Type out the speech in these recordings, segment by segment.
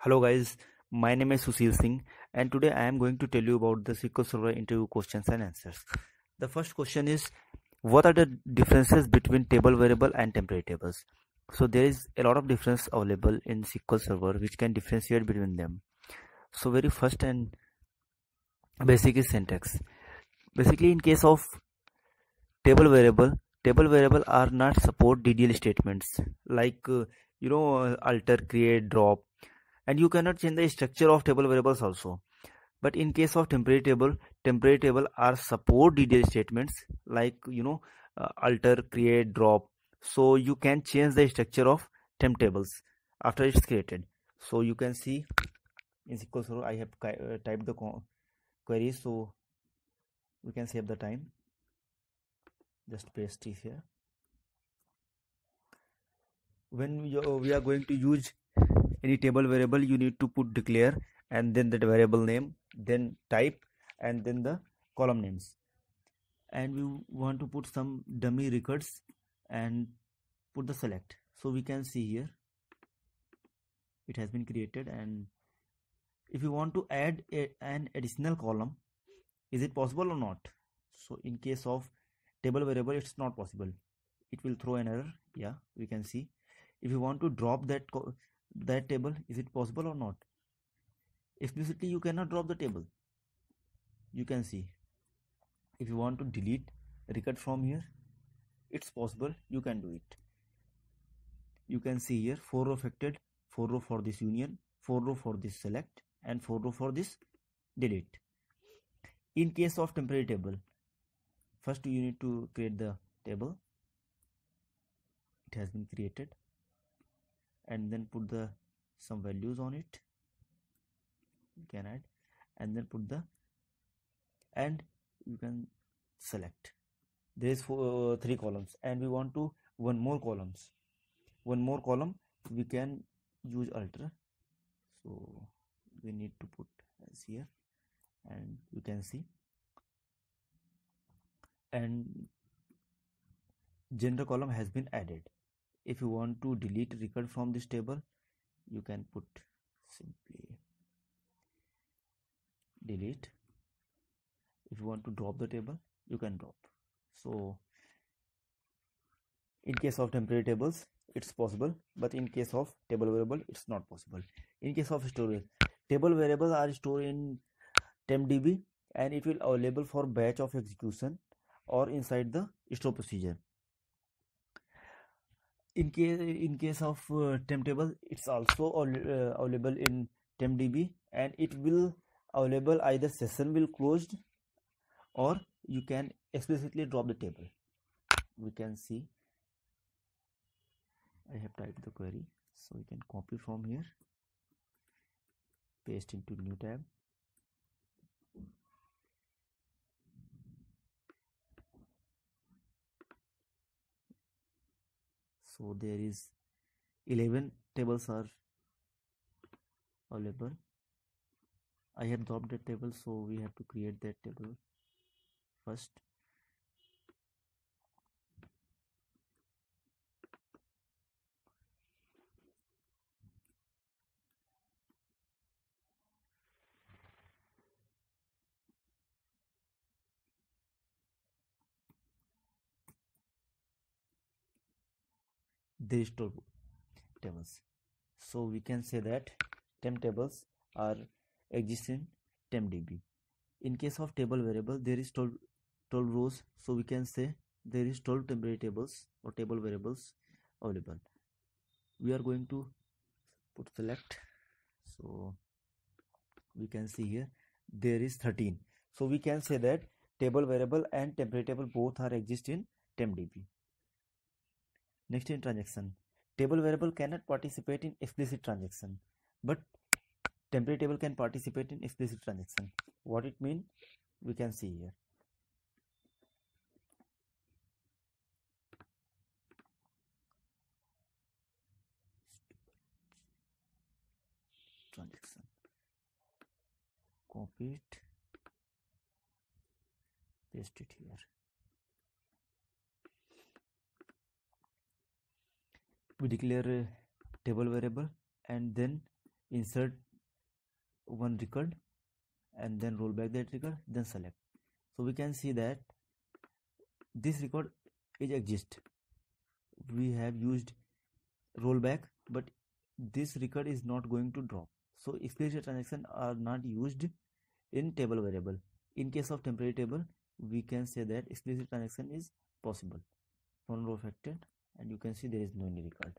Hello guys, my name is Sushil Singh and today I am going to tell you about the SQL Server interview questions and answers. The first question is, what are the differences between table variable and temporary tables? So there is a lot of difference available in SQL Server which can differentiate between them. So very first and basic is syntax. Basically in case of table variable are not support DDL statements like alter, create, drop, and you cannot change the structure of table variables also. But in case of temporary table are support DDL statements like alter, create, drop. So you can change the structure of temp tables after it's created. So you can see in SQL Server I have typed the query, so we can save the time. Just paste it here. When we are going to use any table variable, you need to put declare and then the variable name, then type, and then the column names. And we want to put some dummy records and put the select. So we can see here it has been created. And if you want to add an additional column, is it possible or not? So in case of table variable, it's not possible. It will throw an error. Yeah, we can see. If you want to drop that table, is it possible or not? Explicitly you cannot drop the table. You can see. If you want to delete record from here, it's possible, you can do it. You can see here 4 row affected, 4 row for this union, 4 row for this select, and 4 row for this delete. In case of temporary table, first you need to create the table. It has been created, and then put the some values on it. You can add, and then put the, and you can select. There is 3 columns, and we want to one more column. We can use alter. So we need to put as here, and you can see. And general column has been added. If you want to delete record from this table, you can put simply delete. If you want to drop the table, you can drop. So in case of temporary tables, it's possible, but in case of table variable, it's not possible. In case of storage, table variables are stored in tempdb, and it will available for batch of execution or inside the store procedure. In case of temp table, it's also available in tempdb, and it will available either session will closed, or you can explicitly drop the table. We can see I have typed the query, so you can copy from here, paste into new tab. So there is 11 tables are available. I have dropped the table, so we have to create that table first. There is tables, so we can say that temp tables are exist in tempdb. In case of table variable, there is 12 rows, so we can say there is 12 temporary tables or table variables available. We are going to put select, so we can see here there is 13. So we can say that table variable and temporary table both are exist in tempdb. Next, in transaction, table variable cannot participate in explicit transaction, but temporary table can participate in explicit transaction. What it means, we can see here. Transaction, copy it, paste it here. We declare a table variable, and then insert one record and then roll back that record, then select. So we can see that this record is exist. We have used rollback, but this record is not going to drop. So explicit transactions are not used in table variable. In case of temporary table, we can say that explicit transaction is possible. One row affected, and you can see there is no any record.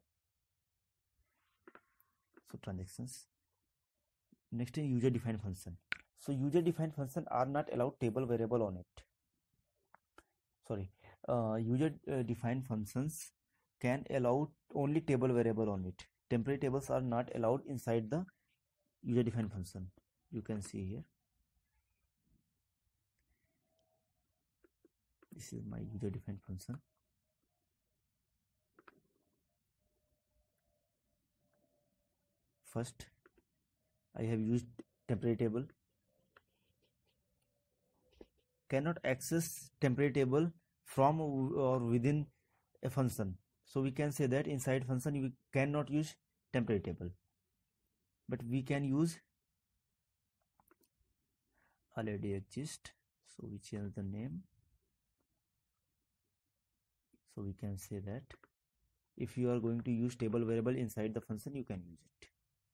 So transactions. Next is user defined function. So user defined function are not allowed table variable on it. Sorry, user defined functions can allow only table variable on it. Temporary tables are not allowed inside the user defined function. You can see here. This is my user defined function. First, I have used temporary table. Cannot access temporary table from or within a function. So we can say that inside function we cannot use temporary table, but we can use already exist. So we change the name. So we can say that if you are going to use table variable inside the function, you can use it.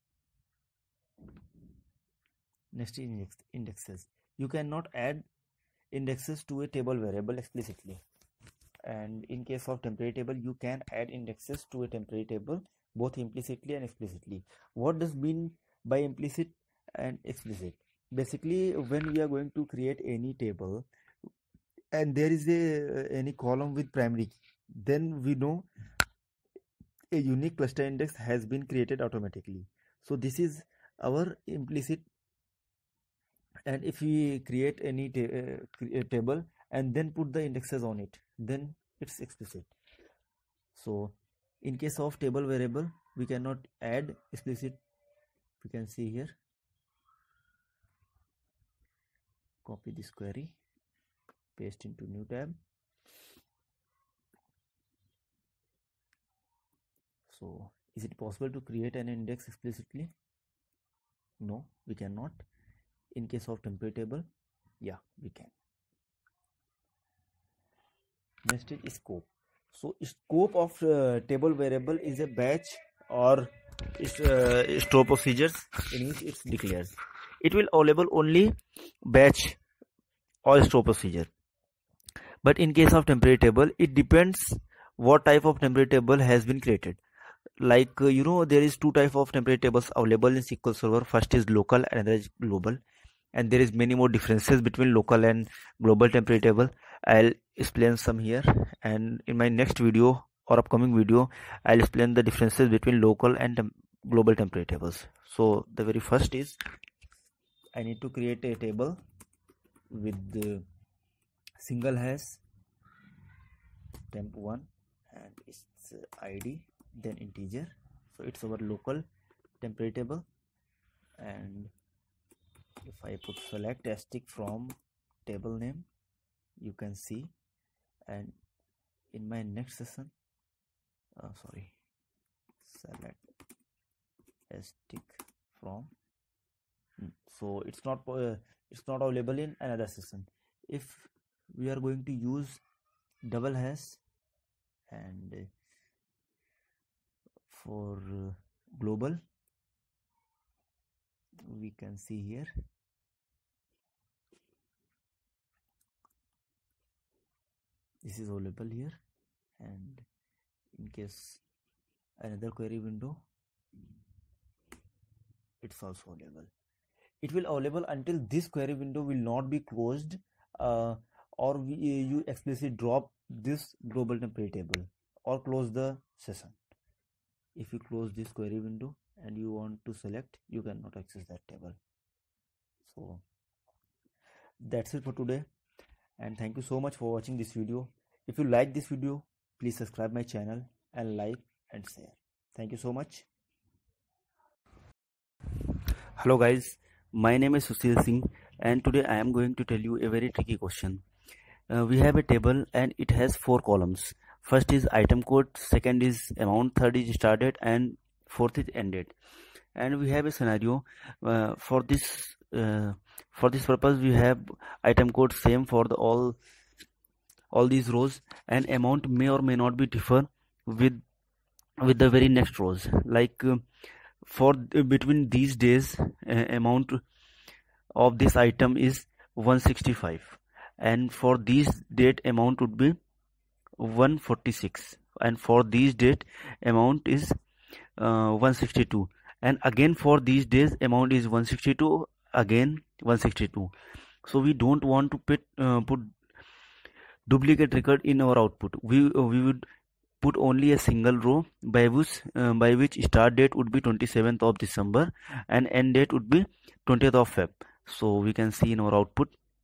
Next is indexes. You cannot add indexes to a table variable explicitly, and in case of temporary table you can add indexes to a temporary table both implicitly and explicitly. What does mean by implicit and explicit? Basically, when we are going to create any table and there is any column with primary key, then we know a unique cluster index has been created automatically. So this is our implicit. And if we create any table and then put the indexes on it, then it's explicit. So in case of table variable, we cannot add explicit. We can see here. Copy this query, paste into new tab. So is it possible to create an index explicitly? No, we cannot. In case of temporary table, yeah, we can. Next is scope. So scope of table variable is a batch or store procedures in which it declares. It will available only batch or store procedure. But in case of temporary table, it depends what type of temporary table has been created. Like there is two type of temporary tables available in SQL Server. First is local and another is global, and there is many more differences between local and global temporary table. I'll explain some here, and in my next video or upcoming video I'll explain the differences between local and global temporary tables. So the very first is I need to create a table with the single hash temp1 and its id, then integer. So it's our local temporary table, and if I put select asterisk from table name, you can see, and in my next session select asterisk from, so it's not available in another session. If we are going to use double hash, and for global we can see here, this is available here, and in case another query window, it's also available. It will available until this query window will not be closed, or you explicitly drop this global temporary table or close the session. If you close this query window and you want to select, you cannot access that table. So that's it for today, and thank you so much for watching this video. If you like this video, please subscribe my channel and like and share. Thank you so much. Hello guys, my name is Sushil Singh, and today I am going to tell you a very tricky question. We have a table and it has 4 columns. First is item code, second is amount, third is start date, and fourth is end date. and we have a scenario for this purpose. We have item code same for the all these rows, and amount may or may not be differ with the very next rows. Like for between these days, amount of this item is 165, and for these date amount would be 146, and for these date amount is 162, and again for these days amount is 162, again 162. So we don't want to put duplicate record in our output. We would put only a single row by which start date would be 27th of December and end date would be 20th of Feb. So we can see in our output.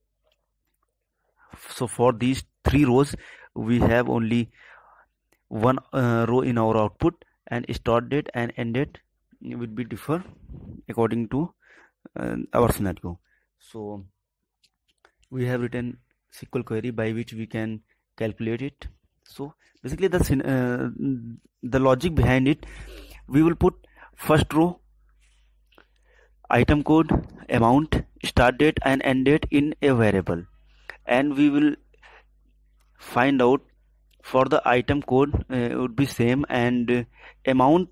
So for these three rows we have only one row in our output, and start date and end date would be differ according to our scenario. So we have written SQL query by which we can calculate it. So basically the logic behind it, we will put first row item code, amount, start date and end date in a variable, and we will find out for the item code would be same, and amount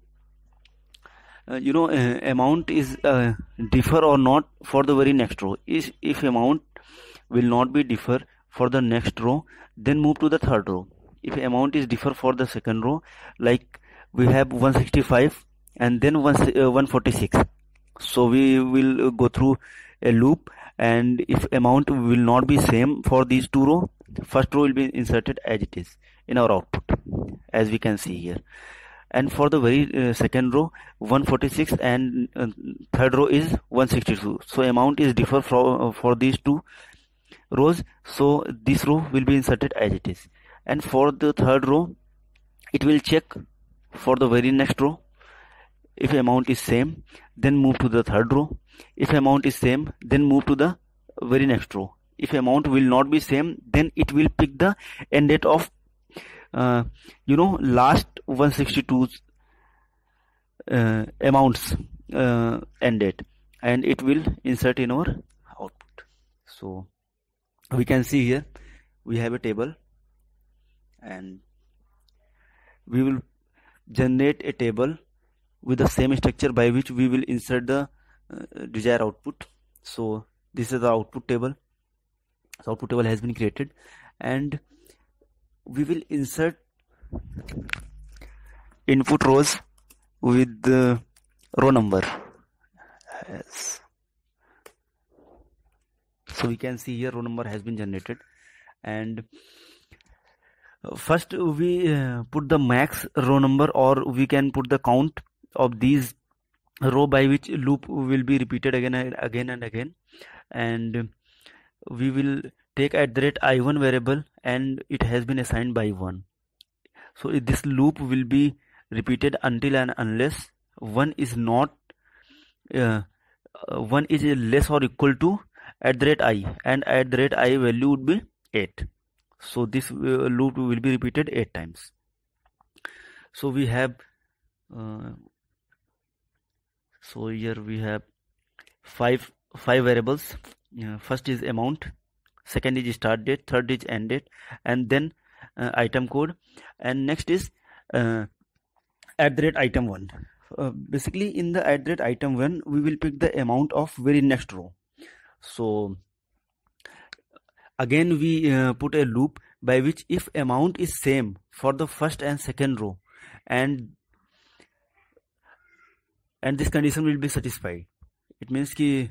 amount is differ or not for the very next row. If amount will not be differ for the next row, then move to the third row. If amount is differ for the second row, like we have 165 and then 146, so we will go through a loop, and if amount will not be same for these two row, first row will be inserted as it is in our output, as we can see here. And for the very second row 146 and third row is 162, so amount is differ for these two rows, so this row will be inserted as it is. And for the third row it will check for the very next row. If amount is same, then move to the third row. If amount is same, then move to the very next row. If amount will not be same, then it will pick the end date of last 162's amounts end date, and it will insert in our output. So we can see here we have a table, and we will generate a table with the same structure by which we will insert the desired output. So this is the output table. So output table has been created, and we will insert input rows with the row number. Yes. So we can see here row number has been generated, and first we put the max row number, or we can put the count of these row by which loop will be repeated again and again, and we will take @i1 variable, and it has been assigned by 1. So this loop will be repeated until and unless 1 is not 1 is less or equal to @i, and @i value would be 8. So this loop will be repeated 8 times. So we have so here we have five variables. First is amount, second is start date, third is end date, and then item code, and next is @item1. Basically in the @item1 we will pick the amount of very next row. So again we put a loop by which if amount is same for the first and second row, and this condition will be satisfied, it means ki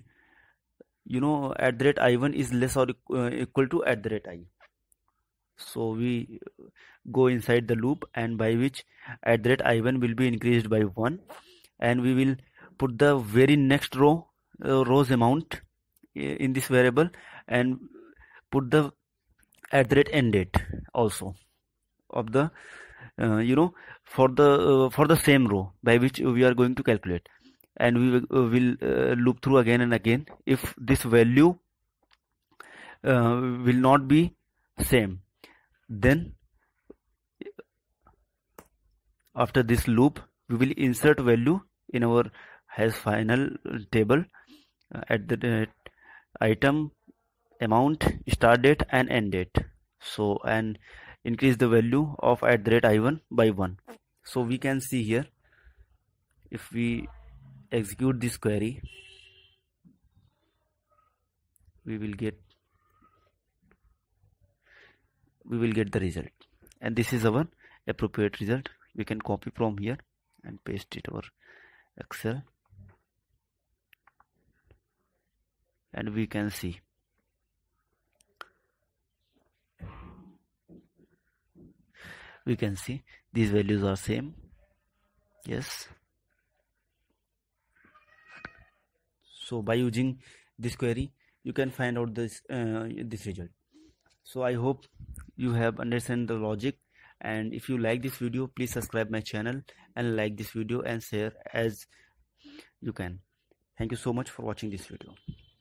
@i1 is less or equal to @i. So we go inside the loop, and by which @i1 will be increased by 1, and we will put the very next row's amount in this variable, and put the @end date also of the for the same row by which we are going to calculate, and we will loop through again and again. If this value will not be same, then after this loop we will insert value in our has final table at the item, amount, start date and end date. So and increase the value of @i1 by 1. So we can see here, if we execute this query, we will get the result, and this is our appropriate result. We can copy from here and paste it over Excel, and we can see these values are same. Yes. So by using this query you can find out this result. So I hope you have understand the logic, and if you like this video, please subscribe my channel and like this video and share as you can. Thank you so much for watching this video.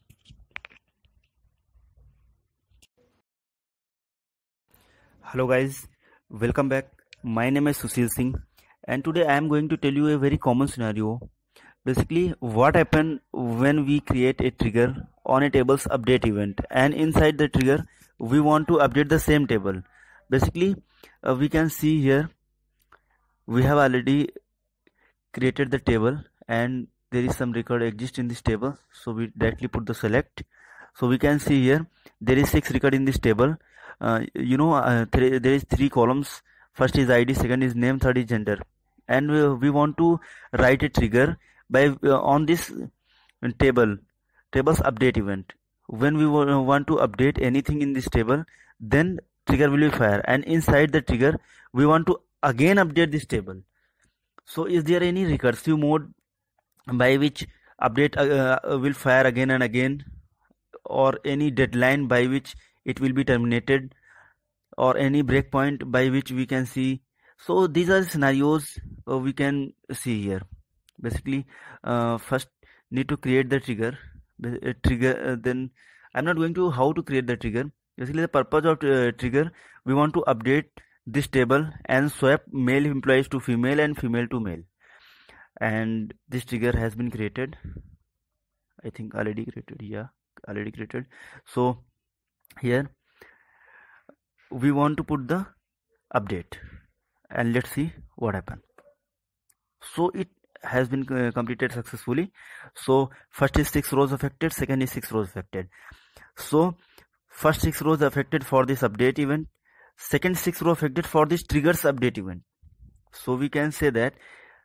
Hello guys, welcome back. My name is Sushil Singh, and today I am going to tell you a very common scenario. Basically, what happens when we create a trigger on a table's update event, and inside the trigger we want to update the same table. Basically, we can see here we have already created the table and there is some record exist in this table, so we directly put the select. So we can see here there is 6 record in this table. There is 3 columns. First is ID, second is name, third is gender, and we want to write a trigger by on this table's update event. When we want to update anything in this table, then trigger will be fire, and inside the trigger we want to again update this table. So is there any recursive mode by which update will fire again and again, or any deadline by which it will be terminated, or any breakpoint by which we can see? So these are scenarios we can see here. Basically, first need to create the trigger. Then I'm not going to how to create the trigger. Basically, the purpose of trigger, we want to update this table and swap male employees to female and female to male. And this trigger has been created. I think already created. Yeah, already created. So here we want to put the update, and let's see what happened. So it has been completed successfully. So first is 6 rows affected, second is 6 rows affected. So first 6 rows affected for this update event, second 6 row affected for this triggers update event. So we can say that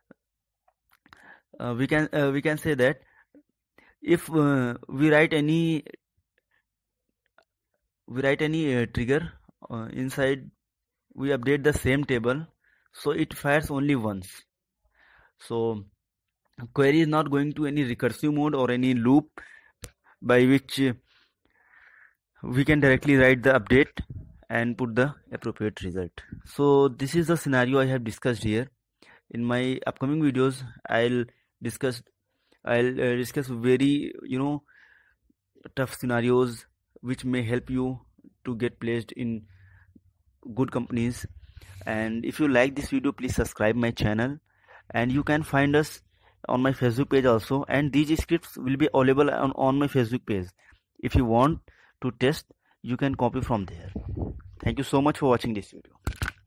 if we write any trigger inside, we update the same table, so it fires only once. So query is not going to any recursive mode or any loop by which we can directly write the update and put the appropriate result. So this is the scenario I have discussed here. In my upcoming videos I'll discuss very tough scenarios which may help you to get placed in good companies. And if you like this video, please subscribe my channel, and you can find us on my Facebook page also, and these scripts will be available on my Facebook page. If you want to test, you can copy from there. Thank you so much for watching this video.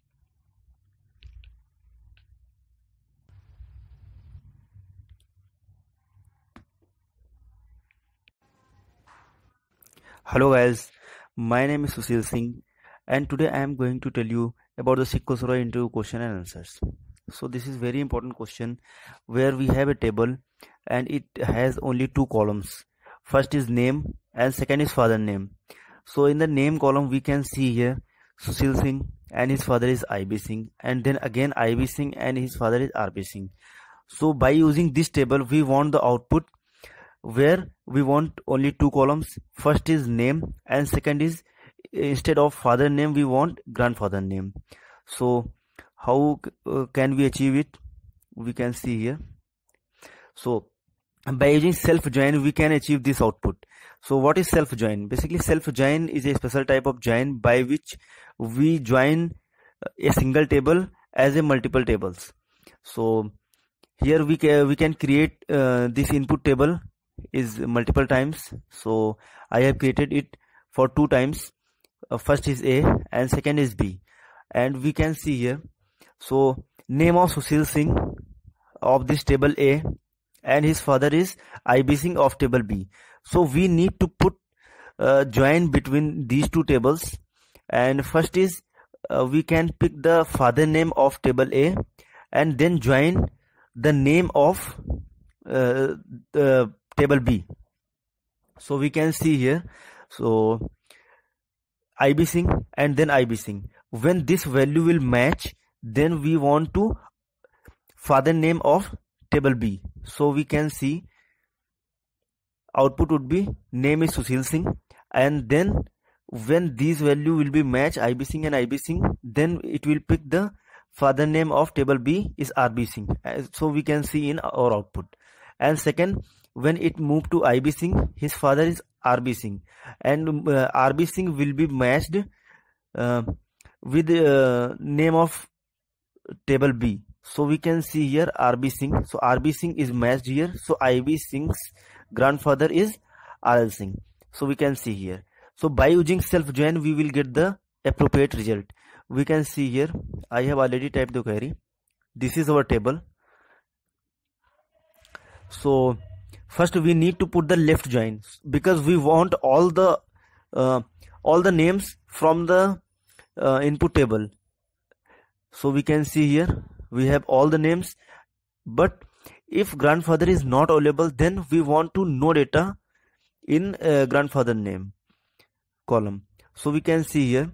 Hello guys, my name is Sushil Singh, and today I am going to tell you about the SQL Server interview question and answers. So this is very important question where we have a table and it has only 2 columns. First is name and second is father name. So in the name column we can see here Sushil Singh and his father is IB Singh, and then again IB Singh and his father is RB Singh. So by using this table we want the output where we want only 2 columns. First is name and second is, instead of father name, we want grandfather name. So how can we achieve it? We can see here. So by using self join we can achieve this output. So what is self join? Basically self join is a special type of join by which we join a single table as a multiple tables. So Here we can create this input table is multiple times. So I have created it for 2 times. First is A and second is B, and we can see here. So name of Sushil Singh of this table A, and his father is IB Singh of table B. So we need to put join between these two tables. And first is we can pick the father name of table A and then join the name of the table B. So we can see here, so IB Singh and then IB Singh. When this value will match, then we want to father name of table B. So we can see output would be name is Sushil Singh, and then when these value will be match IB Singh and IB Singh, then it will pick the father name of table B is RB Singh. So we can see in our output. And second, when it move to IB Singh, his father is RB Singh, and RB Singh will be matched with name of table B. So we can see here RB Singh. So RB Singh is matched here. So IB Singh's grandfather is RL Singh. So we can see here. So by using self join, we will get the appropriate result. We can see here, I have already typed the query. This is our table. So first we need to put the left join, because we want all the names from the input table. So we can see here we have all the names, but if grandfather is not available, then we want to know data in grandfather name column. So we can see here,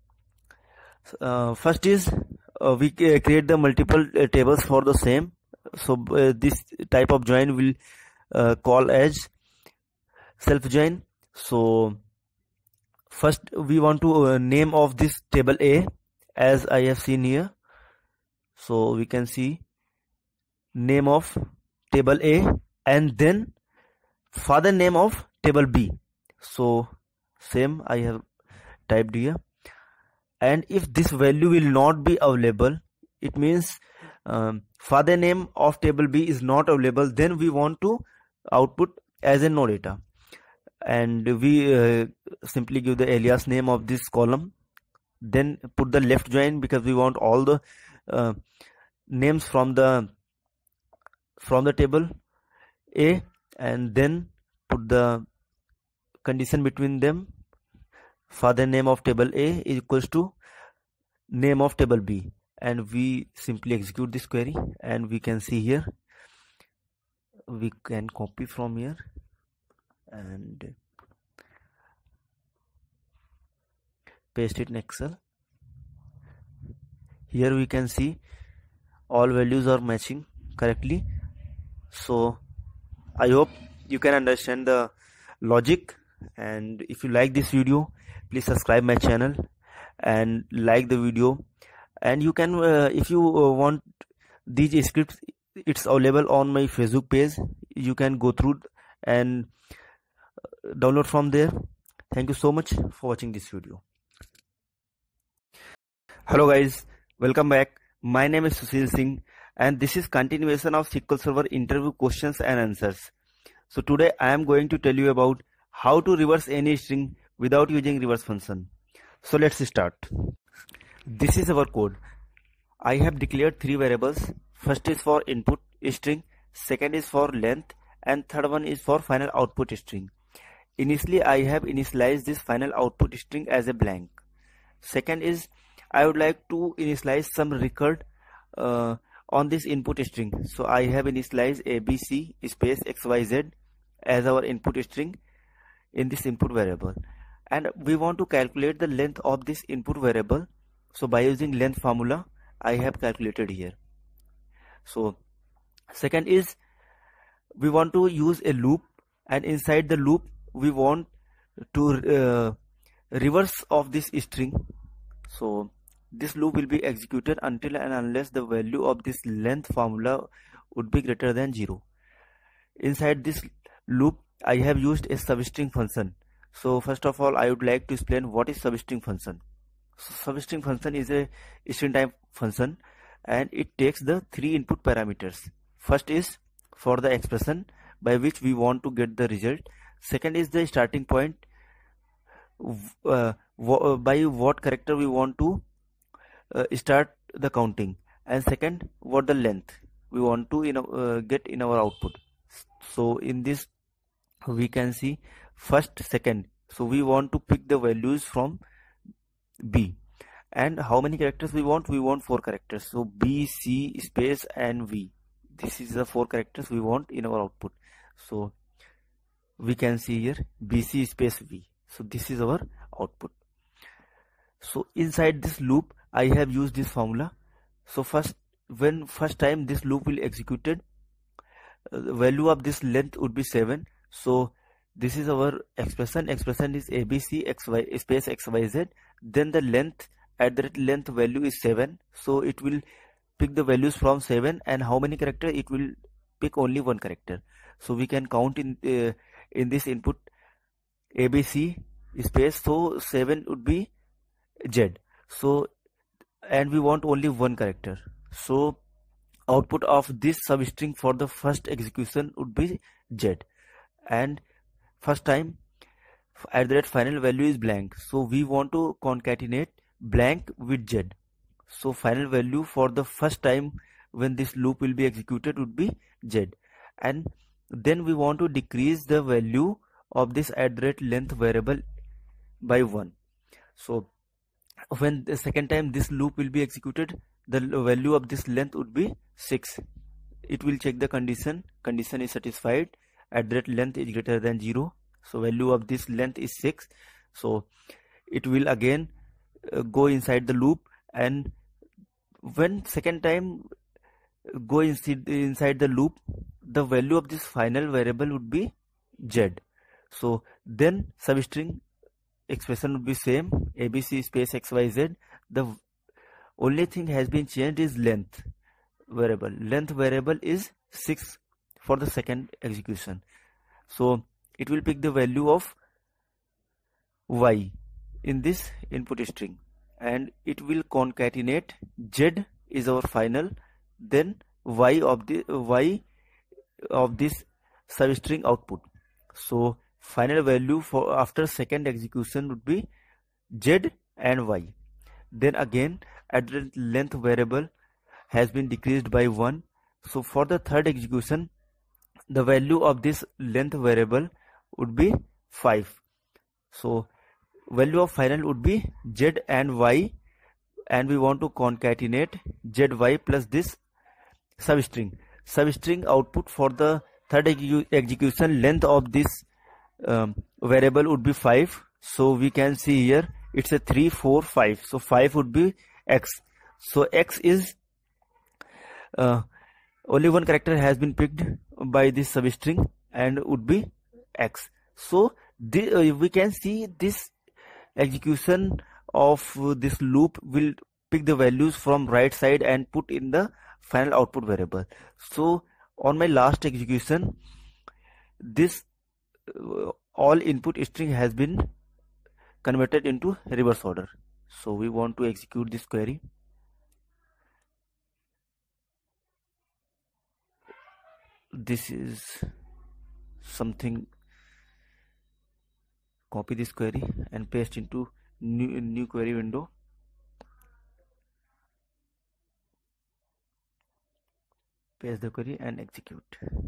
first is we create the multiple tables for the same. So this type of join will call as self join. So first we want to name of this table A, as I have seen here. So we can see name of table A and then father name of table B. So same I have typed here. And if this value will not be available, it means father name of table B is not available, then we want to output as a no data, and we simply give the alias name of this column, then put the left join, because we want all the names from the table A, and then put the condition between them. Father name of table A is equals to name of table B, and we simply execute this query, and we can see here we can copy from here and paste it in Excel. Here we can see all values are matching correctly. So I hope you can understand the logic, and if you like this video, please subscribe my channel and like the video. And you can if you want these scripts, it's available on my Facebook page. You can go through and download from there. Thank you so much for watching this video. Hello guys, welcome back. My name is Sushil Singh, and this is continuation of SQL Server interview questions and answers. So today I am going to tell you about how to reverse any string without using reverse function. So let's start. This is our code. I have declared 3 variables. First is for input string, second is for length, and third one is for final output string. Initially I have initialized this final output string as a blank. Second is I would like to initialize some record on this input string. So I have initialized ABC space XYZ as our input string in this input variable, and we want to calculate the length of this input variable. So by using length formula I have calculated here. So second is we want to use a loop, and inside the loop we want to reverse of this string. So this loop will be executed until and unless the value of this length formula would be greater than 0. Inside this loop I have used a substring function. So first of all I would like to explain what is substring function. So substring function is a string type function, and it takes the 3 input parameters. First is for the expression by which we want to get the result. Second is the starting point, by what character we want to start the counting, and second what the length we want to get in our output. So in this we can see first, second. So we want to pick the values from B, and how many characters we want? We want 4 characters. So B, C, space and V. This is the 4 characters we want in our output. So we can see here BC space V. So this is our output. So inside this loop I have used this formula. So first time this loop will executed, the value of this length would be 7. So this is our expression. Expression is ABC xy space xyz. Then the length, at that length value is 7. So it will pick the values from 7, and how many characters? It will pick only 1 character. So we can count in this input ABC space. So 7 would be Z. So and we want only 1 character. So output of this substring for the first execution would be Z, and first time at that final value is blank. So we want to concatenate blank with Z. So final value for the first time when this loop will be executed would be Z, and then we want to decrease the value of this @length variable by 1. So when the second time this loop will be executed, the value of this length would be 6. It will check the condition is satisfied, @length is greater than 0. So value of this length is 6. So it will again go inside the loop, and when second time go inside the loop, the value of this final variable would be Z. So then substring expression would be same, ABC space xyz. The only thing has been changed is length variable. Length variable is 6 for the second execution. So it will pick the value of Y in this input string, and it will concatenate Z is our final, then Y of this substring output. So final value for after second execution would be Z and Y. Then again @length variable has been decreased by 1. So for the third execution, the value of this length variable would be 5. So value of final would be Z and Y, and we want to concatenate ZY plus this substring output. For the third execution, length of this variable would be 5. So we can see here it's a 3, 4, 5. So 5 would be X. So X is only 1 character has been picked by this substring and would be X. So we can see this execution of this loop will pick the values from right side and put in the final output variable. So on my last execution, this all input string has been converted into reverse order. So we want to execute this query. This is something. Copy this query and paste into new query window. Paste the query and execute.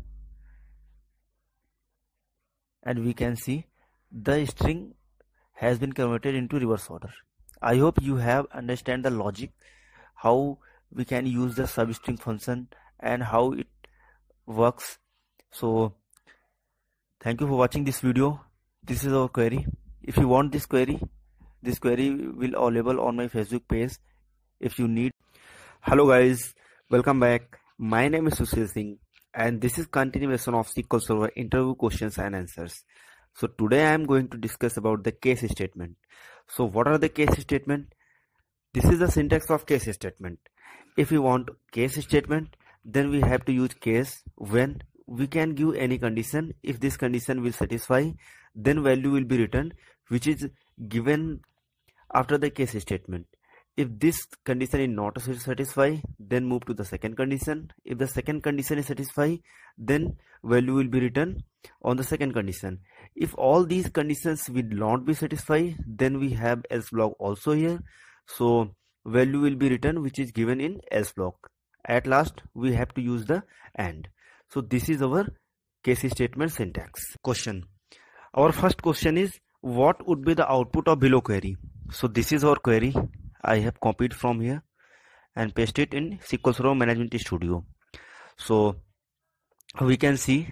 And we can see the string has been converted into reverse order. I hope you have understand the logic, how we can use the substring function and how it works. So thank you for watching this video. This is our query. If you want this query will available on my Facebook page if you need. Hello guys, welcome back. My name is Sushil Singh and this is continuation of SQL Server interview questions and answers. So today I am going to discuss about the case statement. So what are the case statement? This is the syntax of case statement. If we want case statement, then we have to use case when we can give any condition. If this condition will satisfy, then value will be returned which is given after the case statement. if this condition is not satisfied, then move to the second condition. If the second condition is satisfied, then value will be written on the second condition. If all these conditions will not be satisfied, then we have else block also here. So value will be written which is given in else block. At last we have to use the AND. So this is our case statement syntax. Question. Our first question is, what would be the output of below query? So this is our query. I have copied from here and pasted it in SQL Server Management Studio. So we can see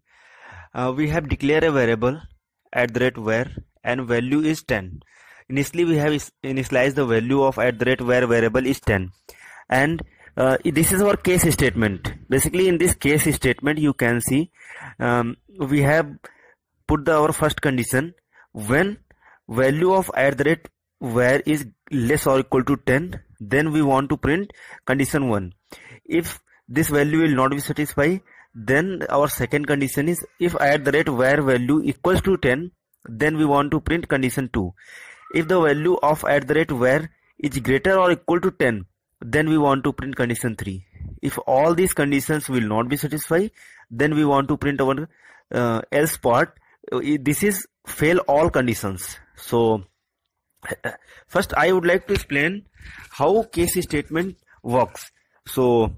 we have declared a variable @var and value is 10. Initially we have initialized the value of @var variable is 10, and this is our case statement. Basically in this case statement you can see we have put our first condition. When value of @var is less or equal to 10, then we want to print condition 1. If this value will not be satisfied, then our second condition is, if @var value equals to 10, then we want to print condition 2. If the value of @var is greater or equal to 10, then we want to print condition 3. If all these conditions will not be satisfied, then we want to print our else part. This is fail all conditions. So first I would like to explain how case statement works. So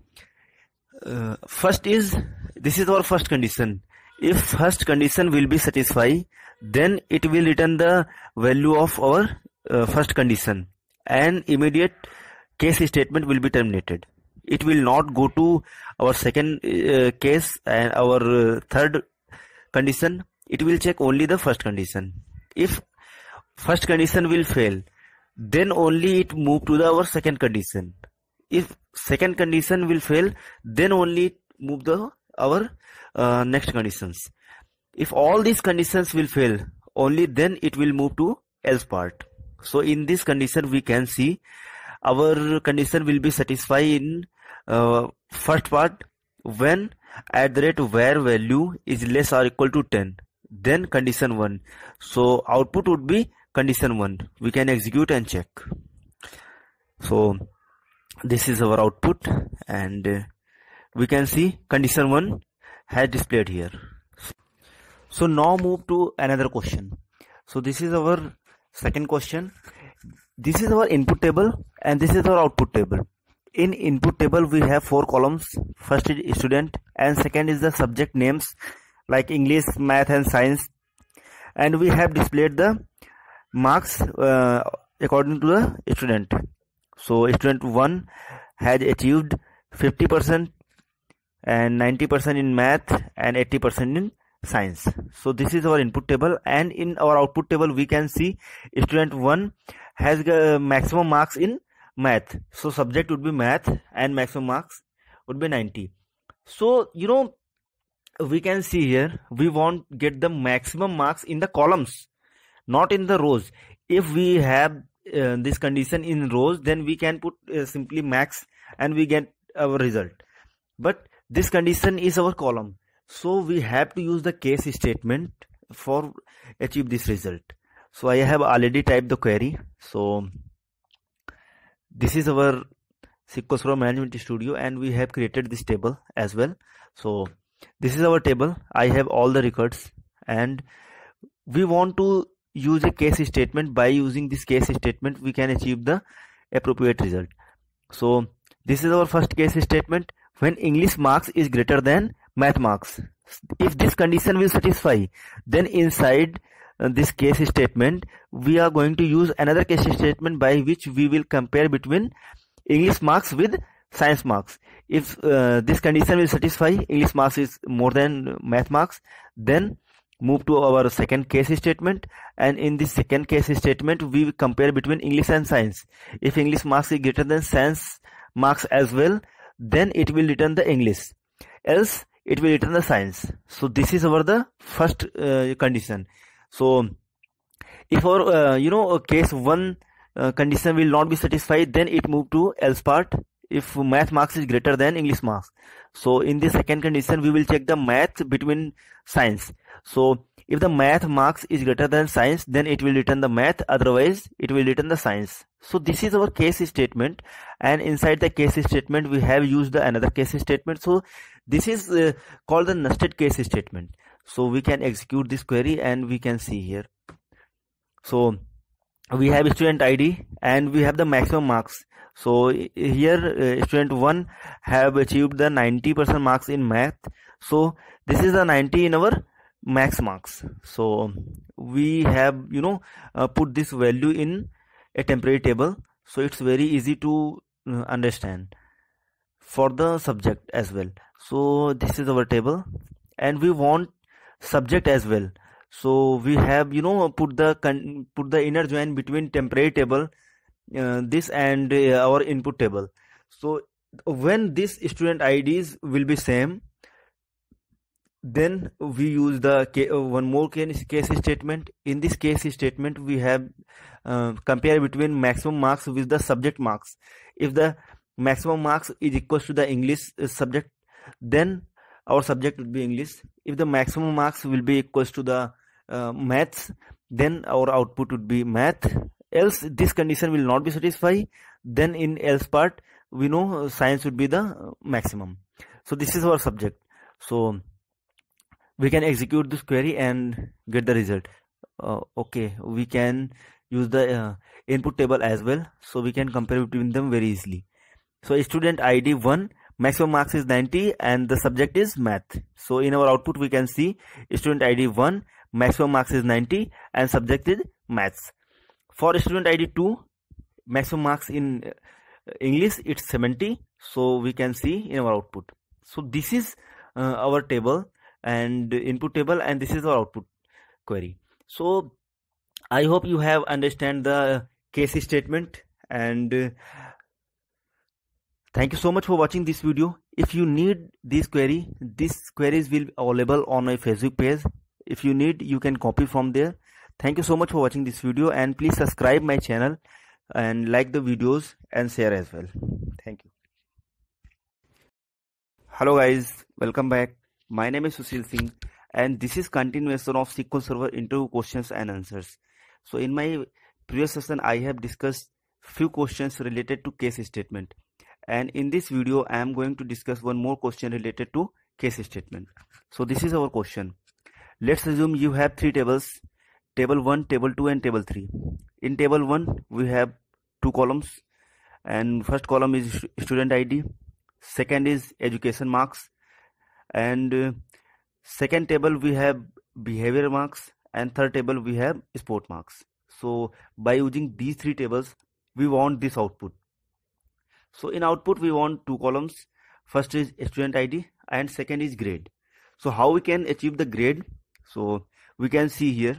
first is, this is our first condition. If first condition will be satisfied, then it will return the value of our first condition, and immediate case statement will be terminated. It will not go to our second case and our third condition. It will check only the first condition. If first condition will fail, then only it move to our second condition. If second condition will fail, then only it move our next conditions. If all these conditions will fail, only then it will move to else part. So in this condition we can see our condition will be satisfied in first part, when @var value is less or equal to 10, then condition 1. So output would be condition 1. We can execute and check. So this is our output, and we can see condition 1 has displayed here. So now move to another question. So this is our second question. This is our input table and this is our output table. In input table we have 4 columns. First is student, and second is the subject names like English, math and science, and we have displayed the marks according to the student. So student 1 has achieved 50% and 90% in math and 80% in science. So this is our input table, and in our output table we can see student 1 has maximum marks in math. So subject would be math and maximum marks would be 90. So we can see here we want get the maximum marks in the columns, not in the rows. If we have this condition in rows, then we can put simply max and we get our result. But this condition is our column, so we have to use the case statement for achieve this result. So I have already typed the query. So this is our SQL Server Management Studio, and we have created this table as well. So this is our table. I have all the records, and we want to use a case statement. By using this case statement we can achieve the appropriate result. So this is our first case statement. When English marks is greater than math marks, if this condition will satisfy, then inside this case statement we are going to use another case statement by which we will compare between English marks with science marks. If this condition will satisfy, English marks is more than math marks, then move to our second case statement, and in this second case statement we will compare between English and science. If English marks is greater than science marks as well, then it will return the English, else it will return the science. So this is our the first condition. So if our case 1 condition will not be satisfied, then it move to else part. if math marks is greater than English marks. So in the second condition, we will check the math between science. So if the math marks is greater than science, then it will return the math, otherwise it will return the science. So this is our case statement, and inside the case statement we have used another case statement. So this is called the nested case statement. So we can execute this query and we can see here. So we have student ID and we have the maximum marks. So here student 1 have achieved the 90% marks in math. So this is the 90 in our max marks. So we have put this value in a temporary table, so it's very easy to understand for the subject as well. So this is our table and we want subject as well. So we have put the inner join between temporary table, this and our input table. So when this student IDs will be same, then we use the one more case statement. In this case statement we have compare between maximum marks with the subject marks. If the maximum marks is equal to the English subject, then our subject would be English. If the maximum marks will be equal to the maths, then our output would be math. Else this condition will not be satisfied, then in else part we know science would be the maximum. So this is our subject. So we can execute this query and get the result. Okay, we can use the input table as well, so we can compare between them very easily. So student ID 1, maximum marks is 90 and the subject is math. So in our output we can see student ID 1, maximum marks is 90 and subject is maths. For student ID 2, maximum marks in English it's 70, so we can see in our output. So this is our table and input table, and this is our output query. So I hope you have understand the case statement, and thank you so much for watching this video. If you need this query, these queries will be available on my Facebook page. If you need, you can copy from there. Thank you so much for watching this video, and please subscribe my channel and like the videos and share as well. Thank you. Hello guys, welcome back. My name is Sushil Singh and this is continuation of SQL Server interview questions and answers. So in my previous session I have discussed few questions related to case statement, and in this video I am going to discuss one more question related to case statement. So this is our question. Let's assume you have three tables, table 1, table 2 and table 3. In table 1 we have two columns, and first column is student ID, second is education marks, and second table we have behavior marks, and third table we have sport marks. So by using these three tables we want this output. So in output we want two columns, first is student ID and second is grade. So how we can achieve the grade? So we can see here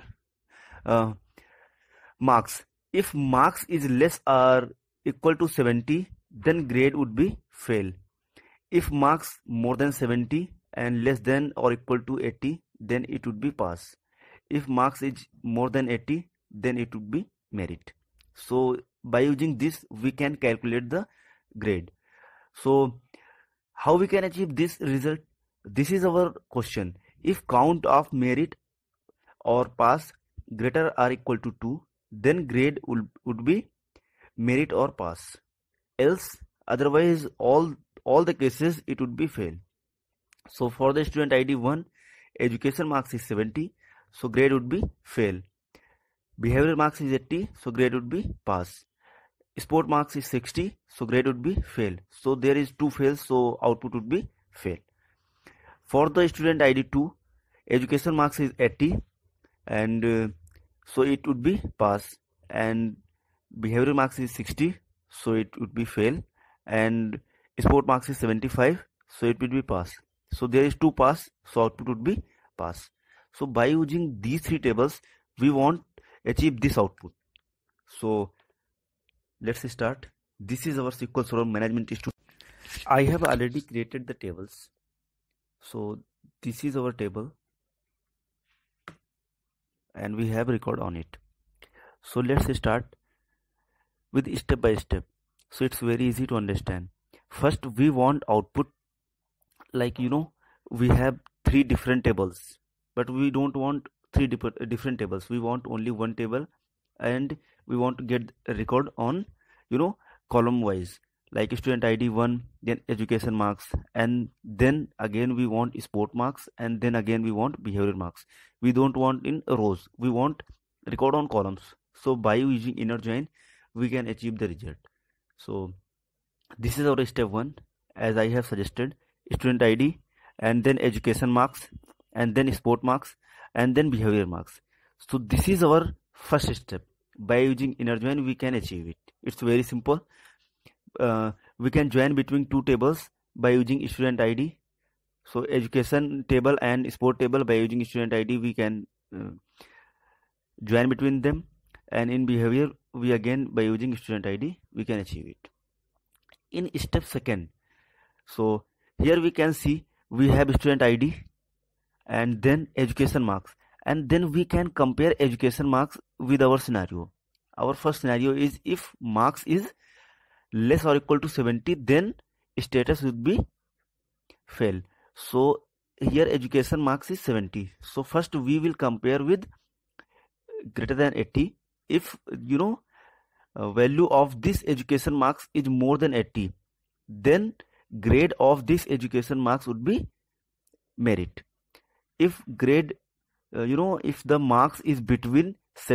marks. If marks is less or equal to 70, then grade would be fail. If marks more than 70 and less than or equal to 80, then it would be pass. If marks is more than 80, then it would be merit. So by using this we can calculate the grade. So how we can achieve this result? This is our question. If count of merit or pass greater or equal to 2, then grade would be merit or pass. Else otherwise all the cases it would be fail. So for the student ID 1, education marks is 70, so grade would be fail. Behavior marks is 80, so grade would be pass. Sport marks is 60, so grade would be fail. So there is two fails, so output would be fail. For the student ID 2, education marks is 80 and so it would be pass, and behavior marks is 60, so it would be fail, and sport marks is 75, so it would be pass. So there is two pass, so output would be pass. So by using these three tables we want achieve this output. So let's start. This is our SQL Server Management Studio. I have already created the tables. So this is our table and we have record on it. So let's start with step by step. So it's very easy to understand. first we want output, like we have three different tables, but we don't want three different tables. We want only one table, and we want to get a record on column wise, like student ID 1, then education marks, and then again we want sport marks, and then again we want behavior marks. We don't want in rows, we want record on columns. So by using inner join we can achieve the result. So this is our step 1, as I have suggested: student ID, and then education marks, and then sport marks, and then behavior marks. So this is our first step. By using inner join we can achieve it. It's very simple. We can join between two tables by using student ID. So education table and sport table, by using student ID we can join between them, and in behavior we again by using student ID we can achieve it. In step 2, so here we can see we have student ID and then education marks, and then we can compare education marks with our scenario. Our first scenario is if marks is less or equal to 70, then status would be fail. So here education marks is 70. So first we will compare with greater than 80. If value of this education marks is more than 80, then grade of this education marks would be merit. If grade if the marks is between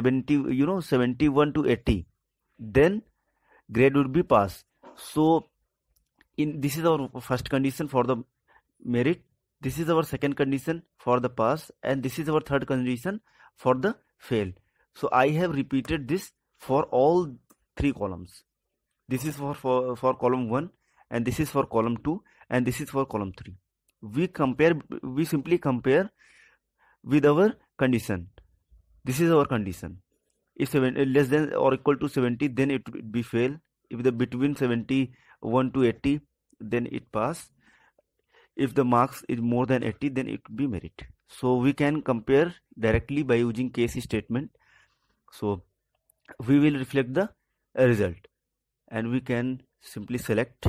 71 to 80, then grade would be pass. So this is our first condition for the merit, this is our second condition for the pass, and this is our third condition for the fail. So I have repeated this for all three columns. This is for column 1, and this is for column 2, and this is for column 3. We simply compare with our condition. This is our condition. If less than or equal to 70, then it would be fail. If the between 71 to 80, then it pass. If the marks is more than 80, then it would be merit. So we can compare directly by using case statement. So we will reflect the result, and we can simply select,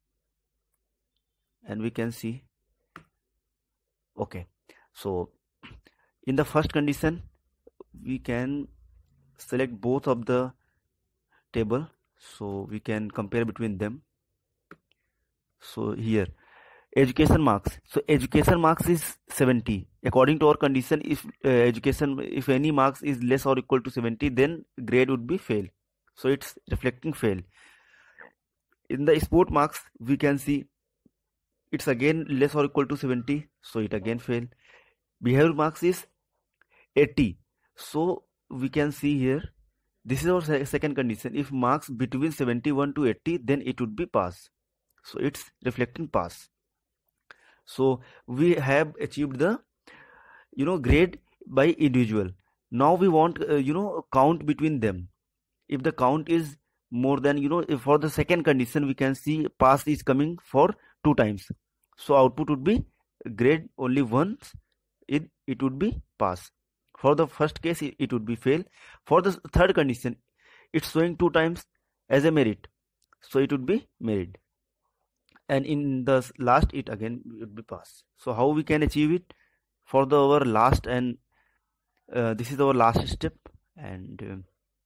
and we can see. Okay, so in the first condition we can select both of the table, so we can compare between them. So here education marks, so education marks is 70. According to our condition, if if any marks is less or equal to 70, then grade would be fail. So it's reflecting fail. In the sport marks we can see it's again less or equal to 70, so it again fail. Behavior marks is 80, so we can see here this is our second condition. If marks between 71 to 80, then it would be pass. So it's reflecting pass. So we have achieved the grade by individual. Now we want count between them. If the count is more than if for the second condition we can see pass is coming for 2 times, so output would be grade only once, it would be pass. For the first case it would be fail. For the third condition it's showing 2 times as a merit, so it would be merit, and in the last it again would be pass. So how we can achieve it? For our last, and this is our last step, and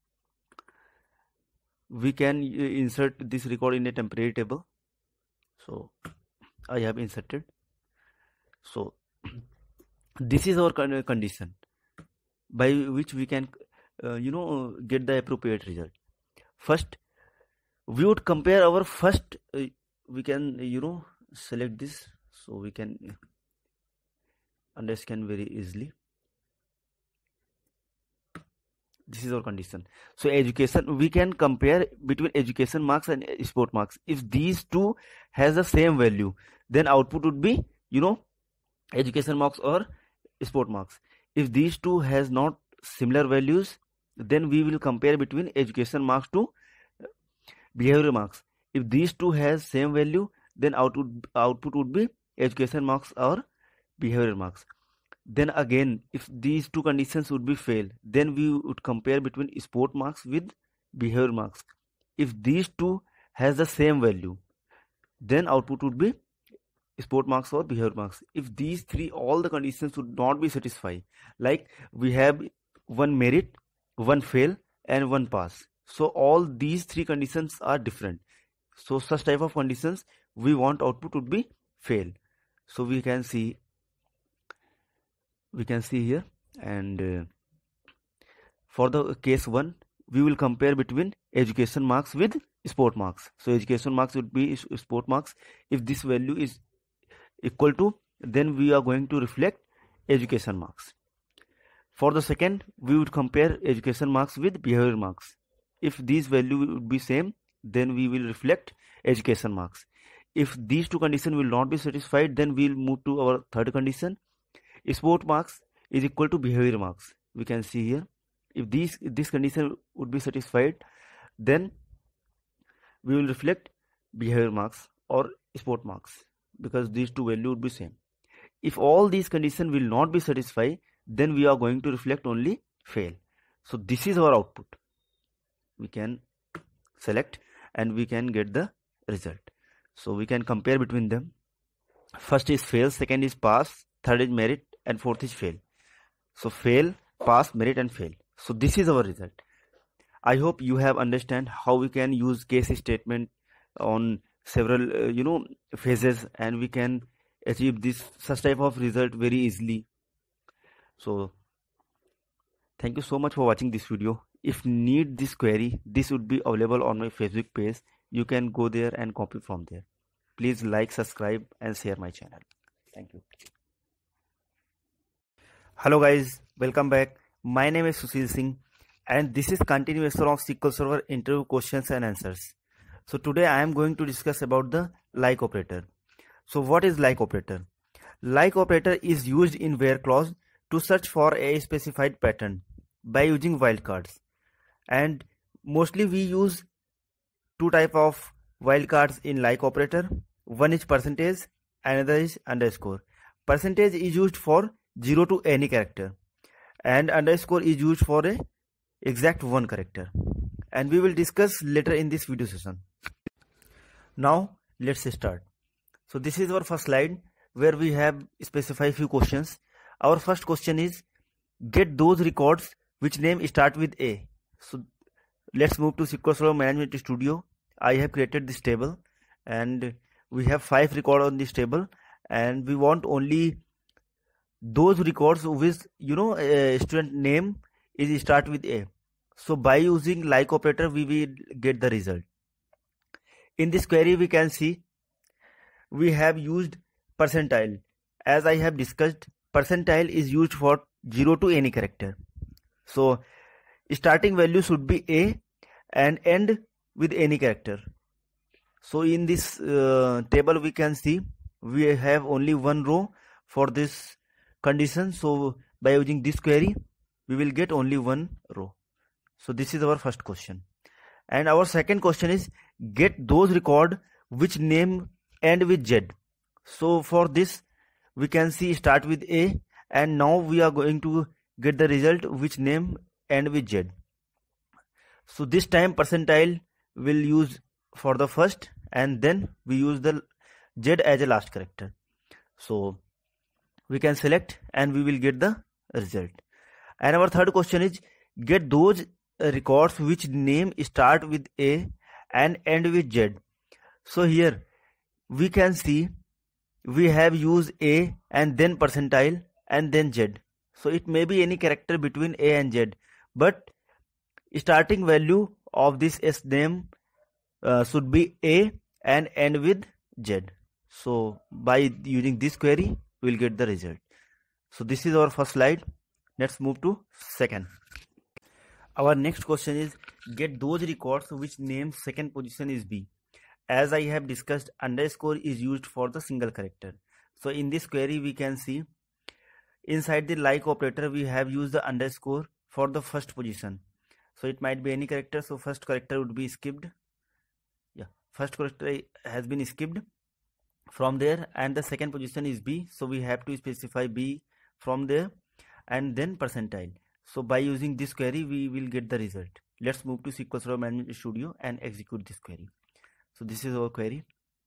we can insert this record in a temporary table. So I have inserted. So this is our condition by which we can get the appropriate result. First we would compare our first we can select this, so we can understand very easily. This is our condition. So education, we can compare between education marks and sport marks. If these two has the same value, then output would be education marks or sport marks. If these two has not similar values, then we will compare between education marks to behavior marks. If these two has same value, then output would be education marks or behavior marks. Then again, if these two conditions would be fail, then we would compare between sport marks with behavior marks. If these two has the same value, then output would be sport marks or behavior marks. If these three, all the conditions would not be satisfied, like we have one merit, one fail, and one pass. So all these three conditions are different. So such type of conditions we want output would be fail. So we can see here, and for the case 1 we will compare between education marks with sport marks. So education marks would be sport marks. If this value is equal to, then we are going to reflect education marks. For the second, we would compare education marks with behavior marks. If these value would be same, then we will reflect education marks. If these two conditions will not be satisfied, then we will move to our third condition. Sport marks is equal to behavior marks. We can see here, if this condition would be satisfied, then we will reflect behavior marks or sport marks, because these two values would be same. If all these conditions will not be satisfied, then we are going to reflect only fail. So this is our output. We can select and we can get the result. So we can compare between them. First is fail, second is pass, third is merit, and fourth is fail. So fail, pass, merit, and fail. So this is our result. I hope you have understand how we can use case statement on several phases, and we can achieve this such type of result very easily. So thank you so much for watching this video. If need this query, this would be available on my Facebook page. You can go there and copy from there. Please like, subscribe, and share my channel. Thank you. Hello guys, welcome back. My name is Sushil Singh, and this is continuation of SQL Server interview questions and answers. So today I am going to discuss about the like operator. So what is like operator? Like operator is used in where clause to search for a specified pattern by using wildcards. And mostly we use two type of wildcards in like operator. One is percentage, another is underscore. Percentage is used for 0 to any character, and underscore is used for a exact one character, and we will discuss later in this video session. Now let's start. So this is our first slide where we have specified few questions. Our first question is, get those records which name start with A. So let's move to SQL Server Management Studio. I have created this table, and we have 5 records on this table, and we want only those records with student name is start with A. So by using like operator we will get the result. In this query we can see we have used percentile. As I have discussed, percentile is used for 0 to any character. So starting value should be A and end with any character. So in this table we can see we have only one row for this condition. So by using this query we will get only one row. So this is our first question. And our second question is, get those record which name end with Z. So for this we can see start with A, and now we are going to get the result which name end with Z. So this time percentile will use for the first, and then we use the Z as a last character. So we can select and we will get the result. And our third question is, get those records which name start with A and end with Z. So here we can see we have used A and then percentile and then Z. So it may be any character between A and Z, but starting value of this S name should be A and end with Z. So by using this query we will get the result. So this is our first slide. Let's move to second. Our next question is, get those records which name second position is B. As I have discussed, underscore is used for the single character. So in this query we can see inside the like operator we have used the underscore for the first position. So it might be any character. So first character would be skipped. Yeah, first character has been skipped from there, and the second position is B. So we have to specify B from there, and then percentile. So by using this query we will get the result. Let's move to SQL Server Management Studio and execute this query. So this is our query.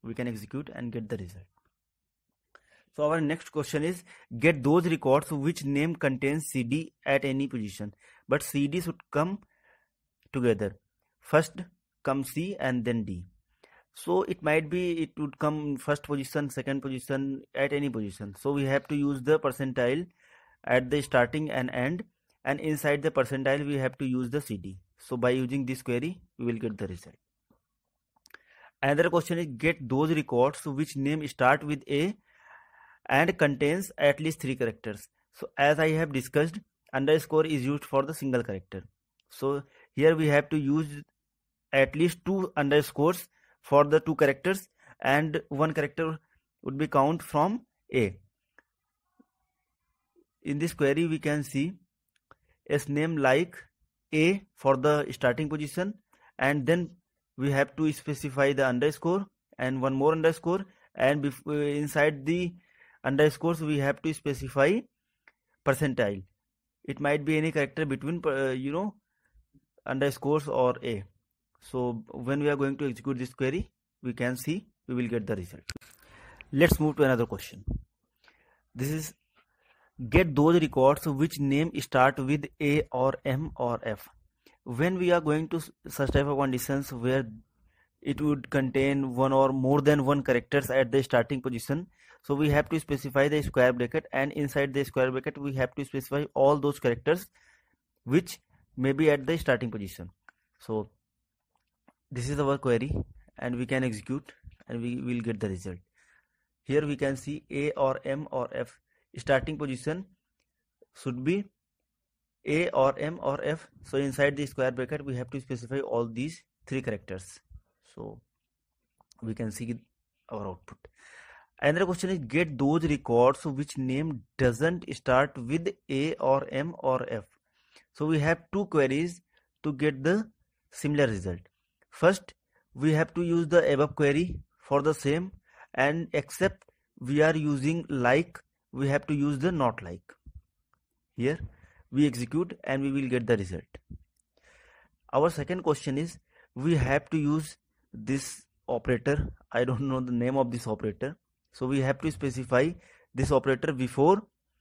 we can execute and get the result. So our next question is, get those records which name contains CD at any position, but CD should come together. First come C and then D. So it might be it would come first position, second position, at any position. So we have to use the percentile at the starting and end, and inside the percentile we have to use the CD. So by using this query we will get the result. Another question is, get those records which name start with A and contains at least 3 characters. So as I have discussed, underscore is used for the single character. So here we have to use at least 2 underscores for the 2 characters, and 1 character would be count from A. In this query we can see a name like A for the starting position, and then we have to specify the underscore and 1 more underscore, and inside the underscores we have to specify percentile. It might be any character between underscores or A. So when we are going to execute this query, we can see we will get the result. Let's move to another question. This is, get those records which name start with A or M or F. When we are going to such type of conditions where it would contain 1 or more than 1 characters at the starting position, so we have to specify the square bracket, and inside the square bracket we have to specify all those characters which may be at the starting position. So this is our query, and we can execute and we will get the result. Here we can see A or M or F. Starting position should be A or M or F. So inside the square bracket we have to specify all these 3 characters. So we can see our output. Another question is, get those records which name doesn't start with A or M or F. So we have 2 queries to get the similar result. First, we have to use the above query for the same, and except we are using like, we have to use the not like. Here we execute and we will get the result. Our second question is, we have to use this operator. I don't know the name of this operator. So we have to specify this operator before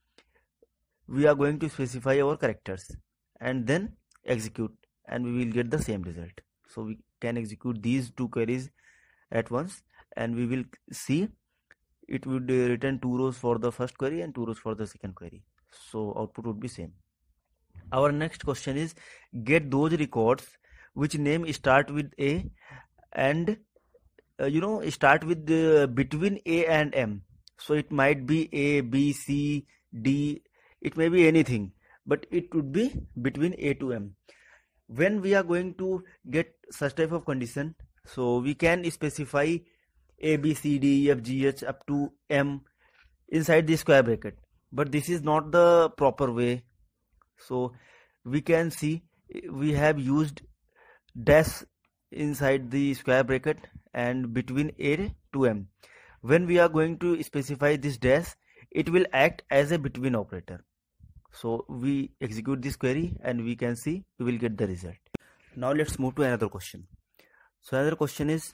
we are going to specify our characters, and then execute, and we will get the same result. So we can execute these 2 queries at once, and we will see it would return 2 rows for the first query and 2 rows for the second query. So output would be same. Our next question is, get those records which name start with A and start with between A and M. So it might be A, B, C, D, it may be anything, but it would be between A to M. When we are going to get such type of condition, so we can specify A, B, C, D, E, F, G, H up to M inside the square bracket, but this is not the proper way. So we can see we have used dash inside the square bracket and between A to M. When we are going to specify this dash, it will act as a between operator. So we execute this query and we can see we will get the result. Now let's move to another question. So another question is,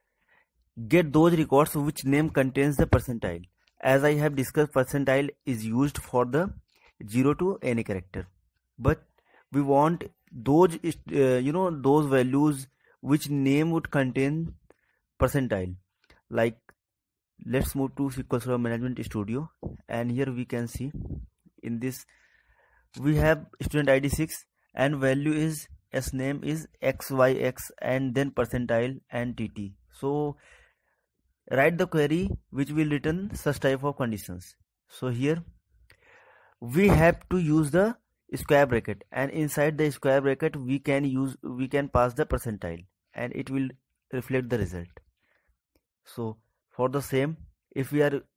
get those records which name contains the percentile. As I have discussed, percentile is used for the 0 to any character, but we want those those values which name would contain percentile. Like, let's move to SQL Server Management Studio, and here we can see in this we have student ID 6 and value is S name is XYX and then percentile and TT. So write the query which will return such type of conditions. So here we have to use the square bracket, and inside the square bracket we can pass the percentile and it will reflect the result. So for the same, if we are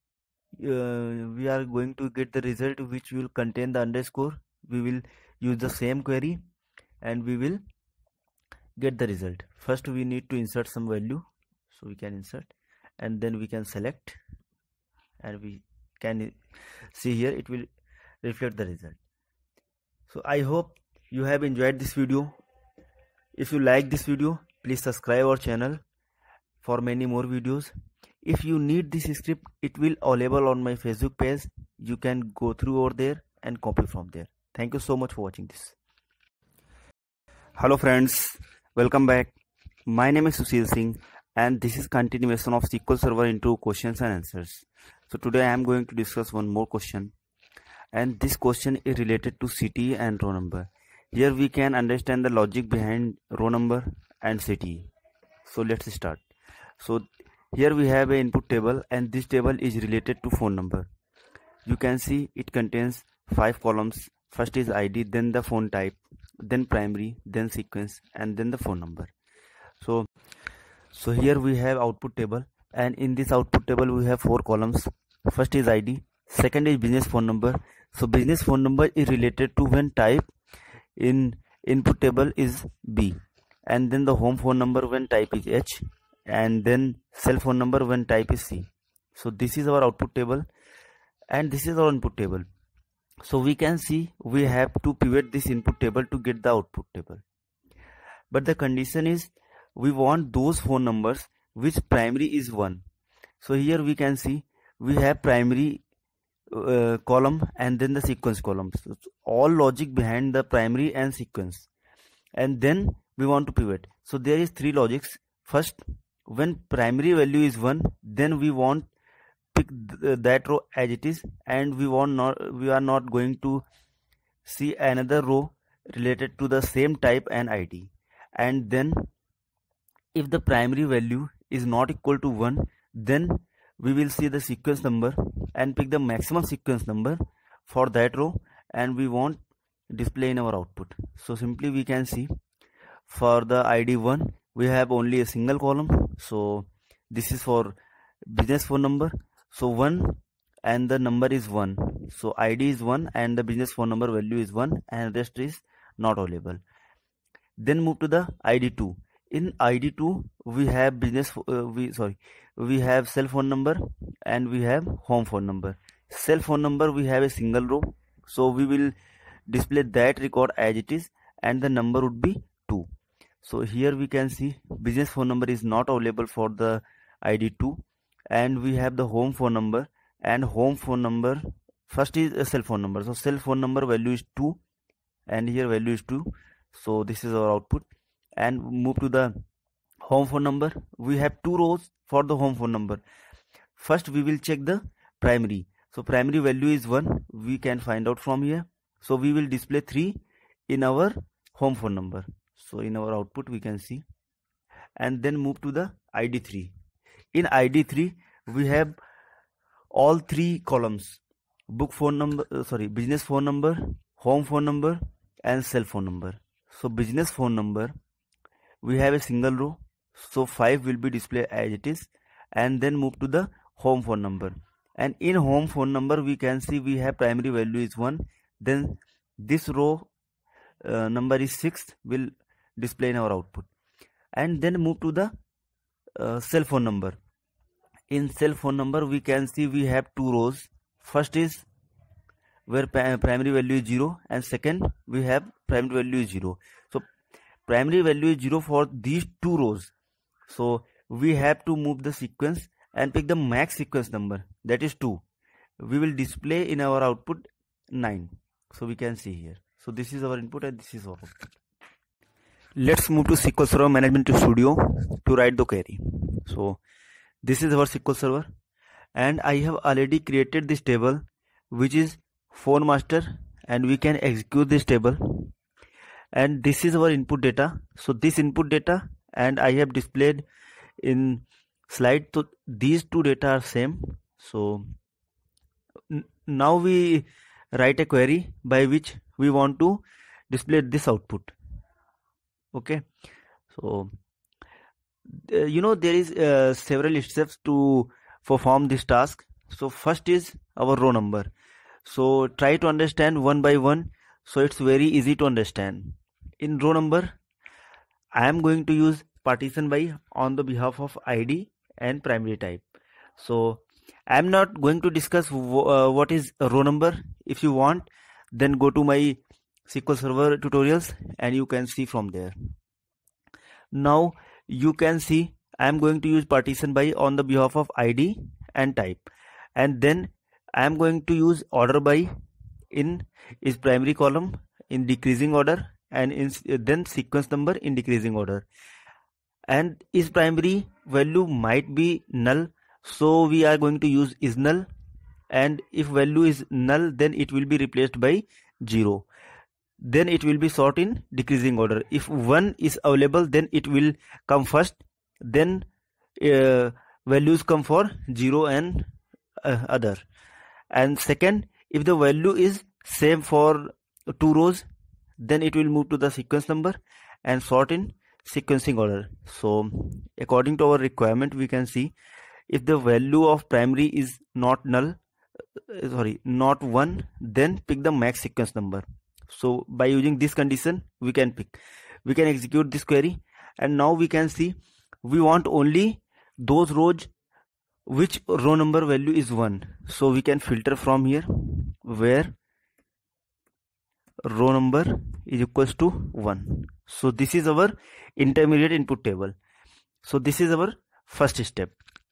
going to get the result which will contain the underscore, we will use the same query and we will get the result. First we need to insert some value, so we can insert and then we can select, and we can see here it will reflect the result. So I hope you have enjoyed this video. If you like this video, please subscribe our channel for many more videos. If you need this script, it will available on my Facebook page. You can go through over there and copy from there. Thank you so much for watching this. Hello friends, welcome back. My name is Sushil Singh and this is continuation of SQL Server into questions and answers. So today I am going to discuss one more question, and this question is related to city and row number. Here we can understand the logic behind row number and city. So let's start. So here we have an input table, and this table is related to phone number. You can see it contains 5 columns. First is ID, then the phone type, then primary, then sequence, and then the phone number. So here we have output table, and in this output table we have 4 columns. First is ID, second is business phone number. So business phone number is related to when type in input table is B, and then the home phone number when type is H, and then cell phone number when type is C. So this is our output table and this is our input table. So we can see we have to pivot this input table to get the output table. But the condition is we want those phone numbers which primary is 1. So here we can see we have primary column and then the sequence column. So all logic behind the primary and sequence. And then we want to pivot. So there is 3 logics. First, when primary value is 1, then we want pick that row as it is, and we are not going to see another row related to the same type and ID. And then if the primary value is not equal to 1, then we will see the sequence number and pick the maximum sequence number for that row, and we want display in our output. So simply we can see for the ID 1 we have only a single column. So this is for business phone number. So 1 and the number is 1. So ID is 1 and the business phone number value is 1, and rest is not available. Then move to the ID2. In ID2 we have we have cell phone number and we have home phone number. Cell phone number we have a single row, so we will display that record as it is, and the number would be 2. So here we can see business phone number is not available for the ID2, and we have the home phone number, and home phone number first is a cell phone number. So cell phone number value is 2 and here value is 2. So this is our output. And move to the home phone number. We have 2 rows for the home phone number. First we will check the primary. So primary value is 1, we can find out from here. So we will display 3 in our home phone number. So in our output we can see. And then move to the ID3. In ID3 we have all 3 columns: book phone number, business phone number, home phone number, and cell phone number. So business phone number we have a single row, so 5 will be displayed as it is. And then move to the home phone number, and in home phone number we can see we have primary value is 1, then this row number is 6 will display in our output. And then move to the cell phone number. In cell phone number we can see we have 2 rows. First is where primary value is 0, and second we have primary value is 0. So primary value is 0 for these 2 rows. So we have to move the sequence and pick the max sequence number, that is 2. We will display in our output 9. So we can see here. So this is our input and this is our output. Let's move to SQL Server Management Studio to write the query. So this is our SQL Server, and I have already created this table which is phone master, and we can execute this table. And this is our input data. So this input data and I have displayed in slide. So these 2 data are same. So now we write a query by which we want to display this output. Okay, so there is several steps to perform this task. So first is our row number. So try to understand one by one, so it's very easy to understand. In row number I am going to use partition by on the behalf of ID and primary type. So I am not going to discuss what is a row number. If you want, then go to my SQL Server tutorials and you can see from there. Now you can see I am going to use partition by on the behalf of ID and type, and then I am going to use order by in is primary column in decreasing order, and then sequence number in decreasing order. And is primary value might be null, so we are going to use is null, and if value is null then it will be replaced by 0. Then it will be sort in decreasing order. If 1 is available then it will come first, then values come for 0 and other. And second, if the value is same for 2 rows, then it will move to the sequence number and sort in sequencing order. So according to our requirement, we can see if the value of primary is not null, not 1, then pick the max sequence number. So by using this condition we can execute this query, and now we can see we want only those rows which row number value is 1. So we can filter from here where row number is equals to 1. So this is our intermediate input table. So this is our first step.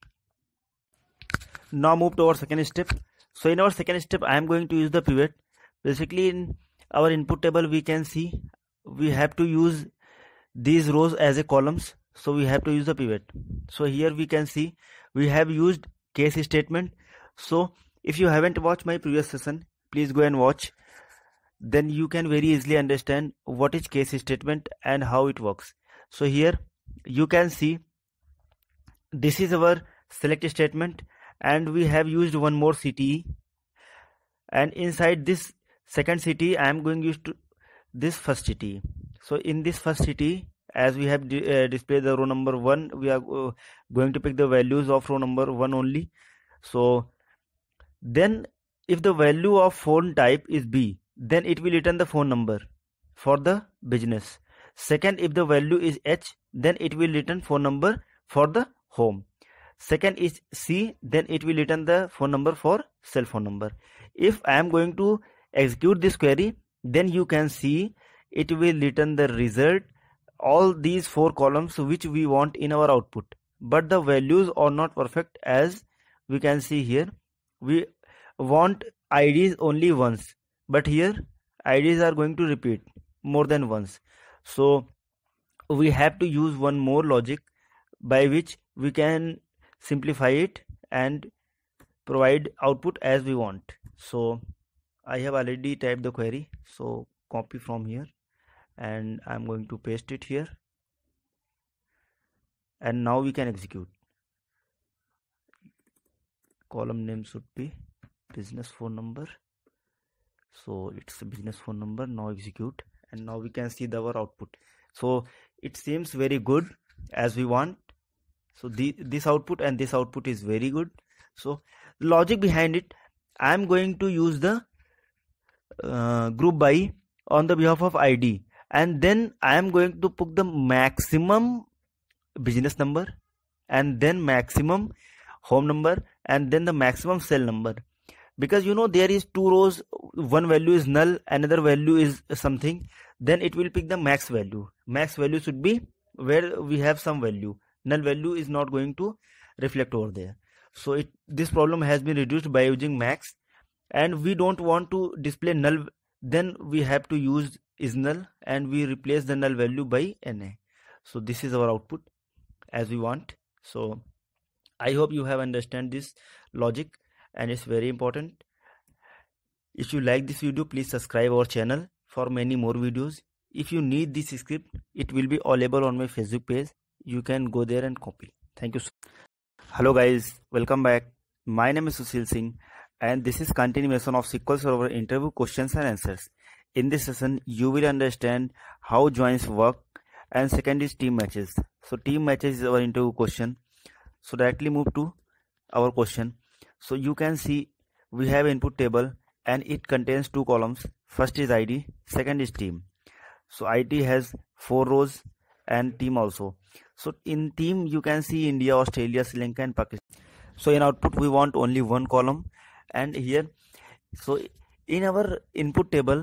Now move to our second step. So in our second step I am going to use the pivot. Basically in our input table we can see we have to use these rows as a columns, so we have to use the pivot. So here we can see we have used case statement. So if you haven't watched my previous session, please go and watch, then you can very easily understand what is case statement and how it works. So here you can see this is our select statement, and we have used one more CTE, and inside this second CTE I am going to use this first CTE. So in this first CTE, as we have displayed the row number 1, we are going to pick the values of row number 1 only. So then if the value of phone type is B, then it will return the phone number for the business. Second, if the value is H, then it will return phone number for the home. Second is C, then it will return the phone number for cell phone number. If I am going to execute this query, then you can see it will return the result, all these 4 columns which we want in our output, but the values are not perfect. As we can see here, we want IDs only once, but here IDs are going to repeat more than once. So we have to use one more logic by which we can simplify it and provide output as we want. So I have already typed the query, so copy from here and I'm going to paste it here, and now we can execute. Column name should be business phone number, so it's a business phone number. Now execute, and now we can see our output. So it seems very good as we want. So this output and this output is very good. So logic behind it, I am going to use the group by on the behalf of ID, and then I am going to put the maximum business number, and then maximum home number, and then the maximum cell number, because you know there is 2 rows, one value is null, another value is something, then it will pick the max value. Max value should be where we have some value, null value is not going to reflect over there. So this problem has been reduced by using max, and we don't want to display null, then we have to use is null and we replace the null value by NA. So this is our output as we want. So I hope you have understand this logic, and it's very important. If you like this video, please subscribe our channel for many more videos. If you need this script, it will be available on my Facebook page. You can go there and copy. Thank you. Hello guys, welcome back. My name is Sushil Singh, and this is continuation of SQL Server interview questions and answers. In this session, you will understand how joins work, and second is team matches. So team matches is our interview question. So directly move to our question. So you can see we have input table and it contains 2 columns. First is ID, second is team. So ID has 4 rows and team also. So in team you can see India, Australia, Sri Lanka and Pakistan. So in output we want only 1 column, and here so in our input table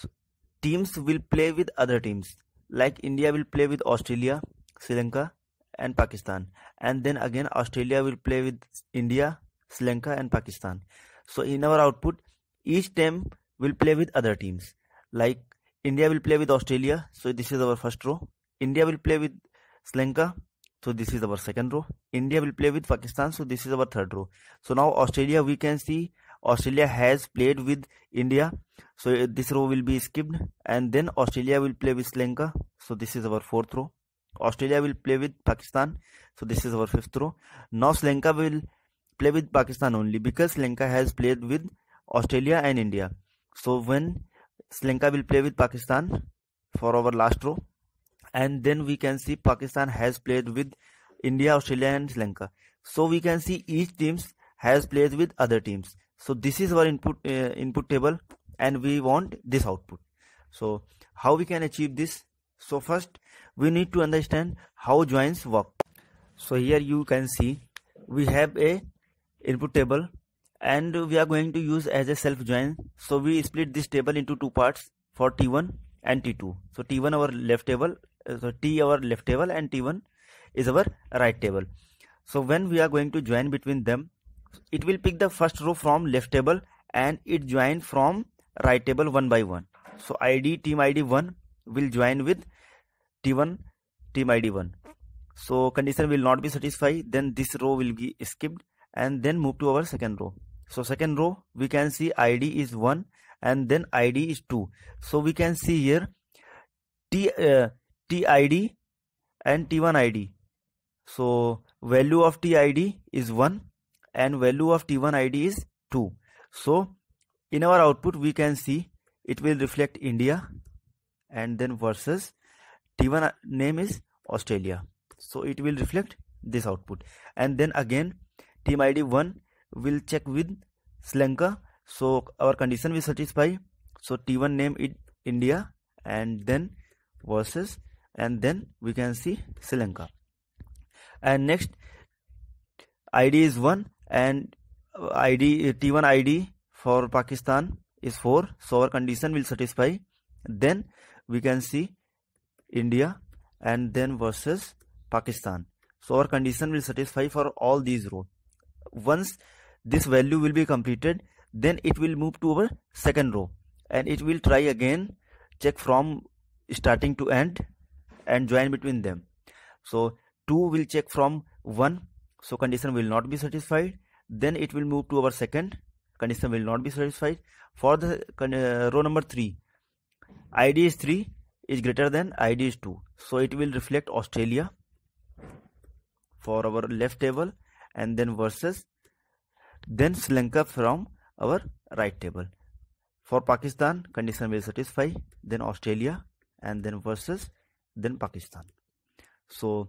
teams will play with other teams, like India will play with Australia, Sri Lanka and Pakistan, and then again Australia will play with India, Sri Lanka and Pakistan. So in our output, each team will play with other teams. Like India will play with Australia, so this is our first row. India will play with Sri Lanka, so this is our second row. India will play with Pakistan, so this is our third row. So now Australia, we can see Australia has played with India, so this row will be skipped, and then Australia will play with Sri Lanka, so this is our fourth row. Australia will play with Pakistan, so this is our fifth row. Now Sri Lanka will play with Pakistan only, because Sri Lanka has played with Australia and India. So when Sri Lanka will play with Pakistan for our last row, and then we can see Pakistan has played with India, Australia and Sri Lanka. So we can see each teams has played with other teams. So this is our input table, and we want this output. So how we can achieve this? So first we need to understand how joins work. So here you can see we have a input table, and we are going to use as a self join. So we split this table into two parts for T1 and T2. So T1 our left table, so T our left table, and T1 is our right table. So when we are going to join between them, it will pick the first row from left table and it join from right table one by one. So ID team ID 1 will join with T1 team ID 1. So condition will not be satisfied, then this row will be skipped, and then move to our second row. So second row we can see ID is 1 and then ID is 2. So we can see here TID and T1 ID. So value of TID is 1 and value of T1 ID is 2. So in our output we can see it will reflect India, and then versus T1 name is Australia. So it will reflect this output, and then again team ID 1 will check with Sri Lanka. So our condition will satisfy. So T1 name is India, and then versus, and then we can see Sri Lanka. And next ID is 1 and T1 ID for Pakistan is 4. So our condition will satisfy. Then we can see India, and then versus Pakistan. So our condition will satisfy for all these rows. Once this value will be completed, then it will move to our second row, and it will try again, check from starting to end and join between them. So 2 will check from 1, so condition will not be satisfied. Then it will move to our second, condition will not be satisfied. For the row number 3, ID is 3 is greater than ID is 2, so it will reflect Australia for our left table, and then versus, then Sri Lanka from our right table. For Pakistan, condition will satisfy, then Australia, and then versus, then Pakistan. So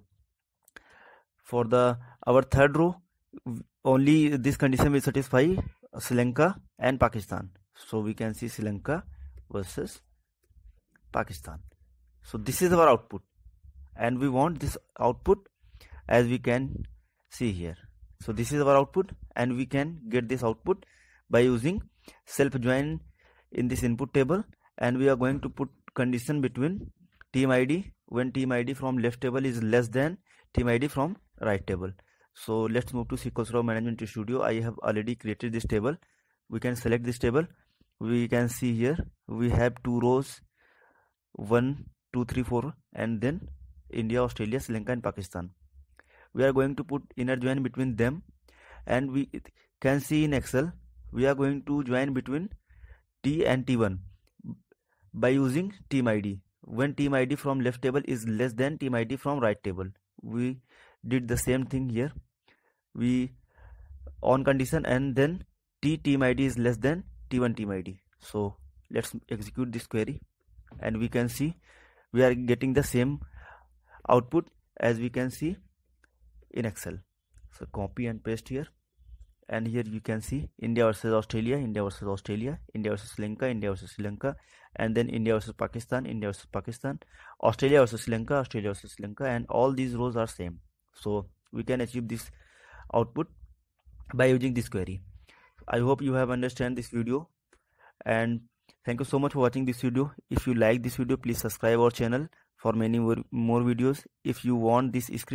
for our third row, only this condition will satisfy Sri Lanka and Pakistan. So we can see Sri Lanka versus Pakistan. So this is our output, and we want this output as we can see here. So this is our output, and we can get this output by using self join in this input table, and we are going to put condition between team ID when team ID from left table is less than team ID from right table. So let's move to SQL Server Management Studio. I have already created this table. We can select this table. We can see here we have 2 rows, 1 2 3 4, and then India, Australia, Sri Lanka and Pakistan. We are going to put inner join between them, and we can see in Excel we are going to join between T and T1 by using team ID when team ID from left table is less than team ID from right table. We did the same thing here. We on condition, and then T team ID is less than T1 team ID. So let's execute this query, and we can see we are getting the same output as we can see in Excel. So copy and paste here, and here you can see India versus Australia, India versus Australia, India versus Sri Lanka, India versus Sri Lanka, and then India versus Pakistan, India versus Pakistan, Australia versus Sri Lanka, Australia versus Sri Lanka, and all these rows are same. So we can achieve this output by using this query. I hope you have understand this video, and thank you so much for watching this video. If you like this video, please subscribe our channel for many more videos. If you want this script,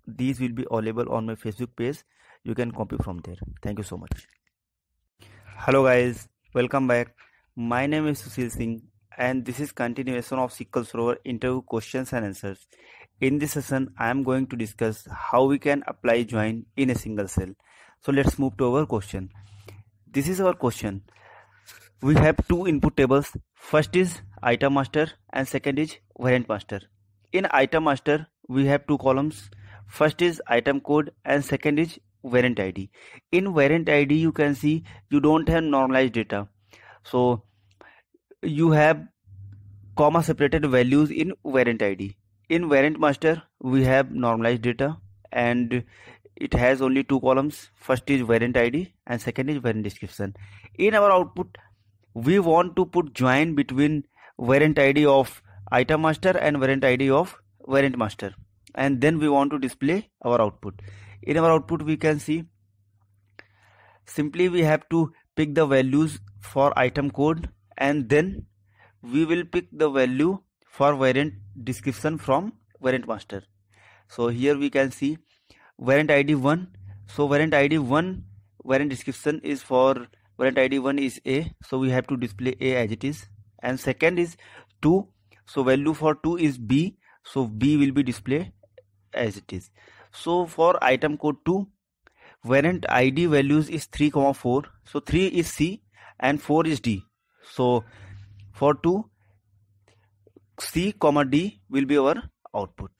these will be available on my Facebook page. You can copy from there. Thank you so much. Hello guys, welcome back. My name is Sushil Singh and this is continuation of SQL Server interview questions and answers. In this session, I am going to discuss how we can apply join in a single cell. So let's move to our question. This is our question. We have two input tables. First is item master and second is variant master. In item master, we have two columns. First is item code and second is variant ID. In variant ID, you can see you don't have normalized data. So you have comma separated values in variant ID. In variant master, we have normalized data and it has only two columns. First is variant ID and second is variant description. In our output, we want to put join between variant ID of item master and variant ID of variant master, and then we want to display our output. In our output, we can see simply we have to pick the values for item code and then we will pick the value for variant description from variant master. So here we can see variant ID 1. So variant ID 1 variant description is for variant ID 1 is A, so we have to display A as it is, and second is 2, so value for 2 is B, so B will be displayed as it is. So for item code 2, variant ID values is 3, 4, so 3 is C and 4 is D. So for 2, C, D will be our output.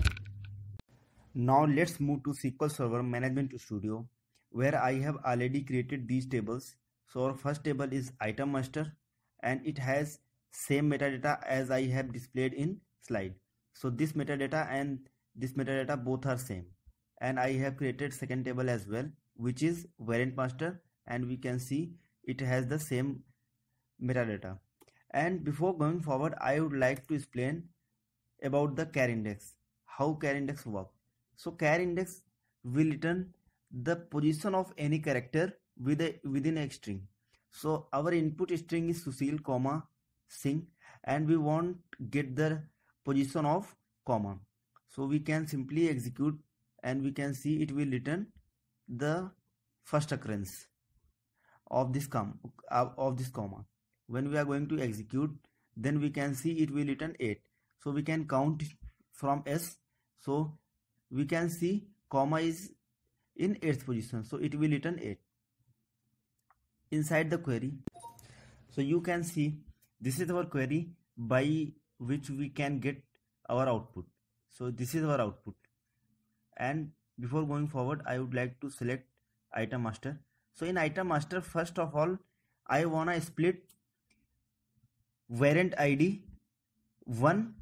Now let's move to SQL Server Management Studio, where I have already created these tables. So our first table is item master and it has same metadata as I have displayed in slide. So this metadata and this metadata both are same, and I have created second table as well, which is variant master, and we can see it has the same metadata. And before going forward, I would like to explain about the char index, how char index work. So char index will return the position of any character within a string. So our input string is Sushil, Singh, and we want get the position of comma. So we can simply execute and we can see it will return the first occurrence of this comma. When we are going to execute, then we can see it will return 8. So we can count from S. So we can see comma is in 8th position, so it will return 8 inside the query. So you can see this is our query by which we can get our output. So this is our output, and before going forward, I would like to select item master. So in item master, first of all, I wanna split variant ID 1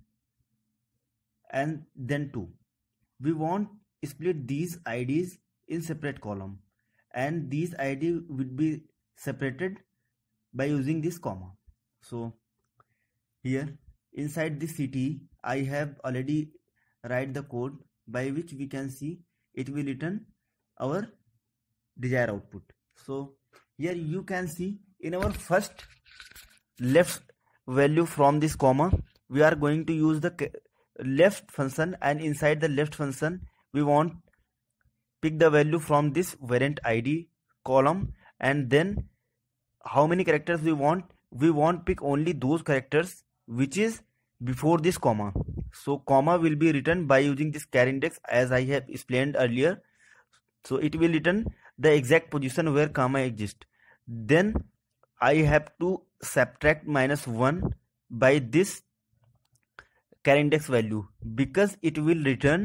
and then 2. We want split these IDs in separate column, and these ID will be separated by using this comma. So here inside this CTE, I have already write the code by which we can see it will return our desired output. So here you can see in our first left value from this comma, we are going to use the left function, and inside the left function we want pick the value from this variant ID column, and then how many characters we want pick only those characters which is before this comma. So comma will be written by using this char index as I have explained earlier. So it will return the exact position where comma exists. Then I have to subtract -1 by this char index value, because it will return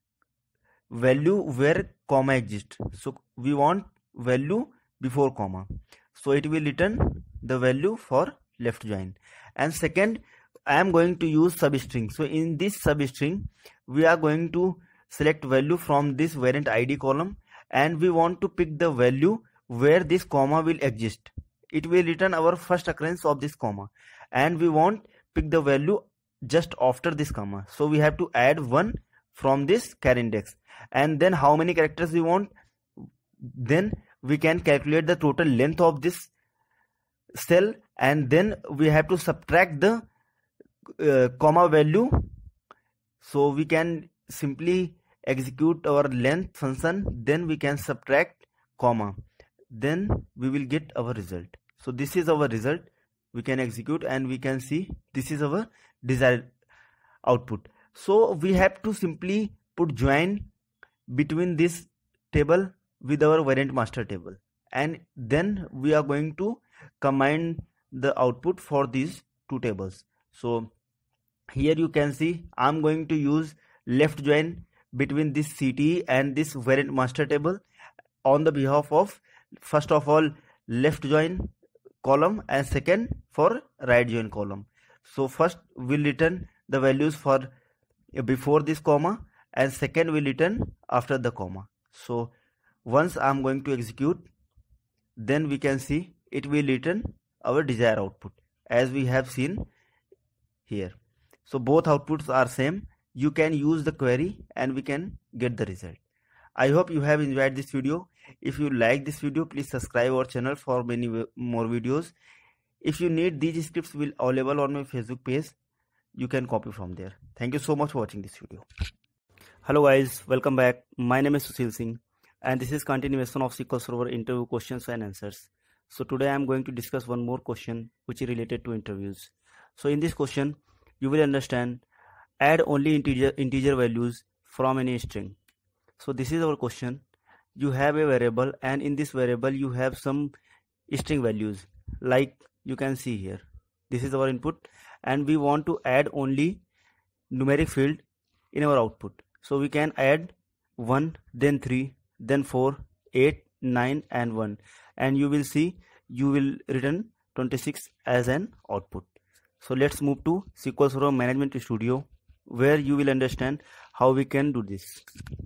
value where comma exists. So we want value before comma, so it will return the value for left join. And second, I am going to use substring. So in this substring, we are going to select value from this variant ID column, and we want to pick the value where this comma will exist. It will return our first occurrence of this comma, and we want pick the value just after this comma. So we have to add 1 from this char index, and then how many characters we want, then we can calculate the total length of this cell, and then we have to subtract the comma value. So we can simply execute our length function, then we can subtract comma, then we will get our result. So this is our result. We can execute and we can see this is our desired output. So we have to simply put join between this table with our variant master table, and then we are going to combine the output for these two tables. So here you can see I'm going to use left join between this CTE and this variant master table on the behalf of, first of all, left join column and second for right join column. So first we'll return the values for before this comma and second we'll return after the comma. So once I'm going to execute, then we can see it will return our desired output as we have seen here. So both outputs are same. You can use the query and we can get the result. I hope you have enjoyed this video. If you like this video, please subscribe our channel for many more videos. If you need, these scripts will available on my Facebook page. You can copy from there. Thank you so much for watching this video. Hello guys, welcome back. My name is Sushil Singh and this is continuation of SQL Server interview questions and answers. So today I am going to discuss one more question which is related to interviews. So in this question you will understand add only integer values from any string. So this is our question. You have a variable and in this variable you have some string values, like you can see here. This is our input and we want to add only numeric field in our output. So we can add 1, then 3, then 4, 8, 9 and 1, and you will see you will return 26 as an output. So let's move to SQL Server Management Studio, where you will understand how we can do this.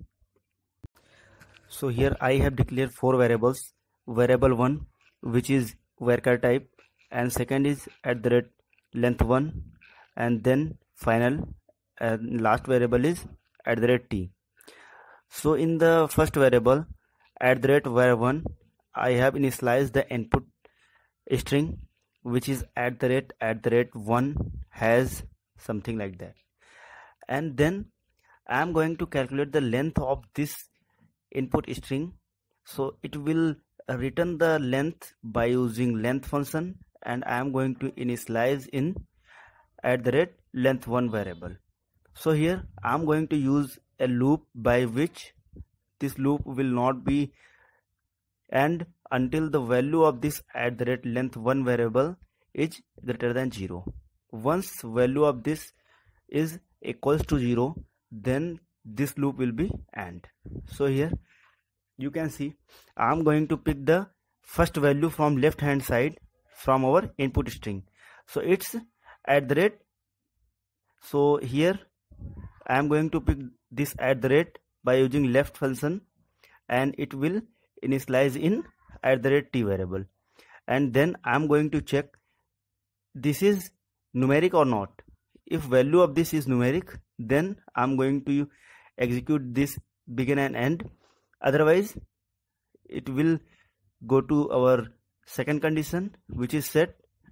So here I have declared 4 variables. Variable 1, which is varchar type, and second is @length1, and then final and last variable is @t. So in the first variable var1, I have initialized the input string which is @1 has something like that, and then I am going to calculate the length of this input string. So it will return the length by using length function, and I am going to initialize in @length1 variable. So here I am going to use a loop by which this loop will not be end until the value of this @length1 variable is greater than 0. Once value of this is equals to 0, then this loop will be end. So here you can see I am going to pick the first value from left hand side from our input string. So it's @ so here I am going to pick this @ by using left function, and it will initialize in @t variable, and then I am going to check this is numeric or not. If value of this is numeric, then I am going to execute this begin and end. Otherwise it will go to our second condition, which is set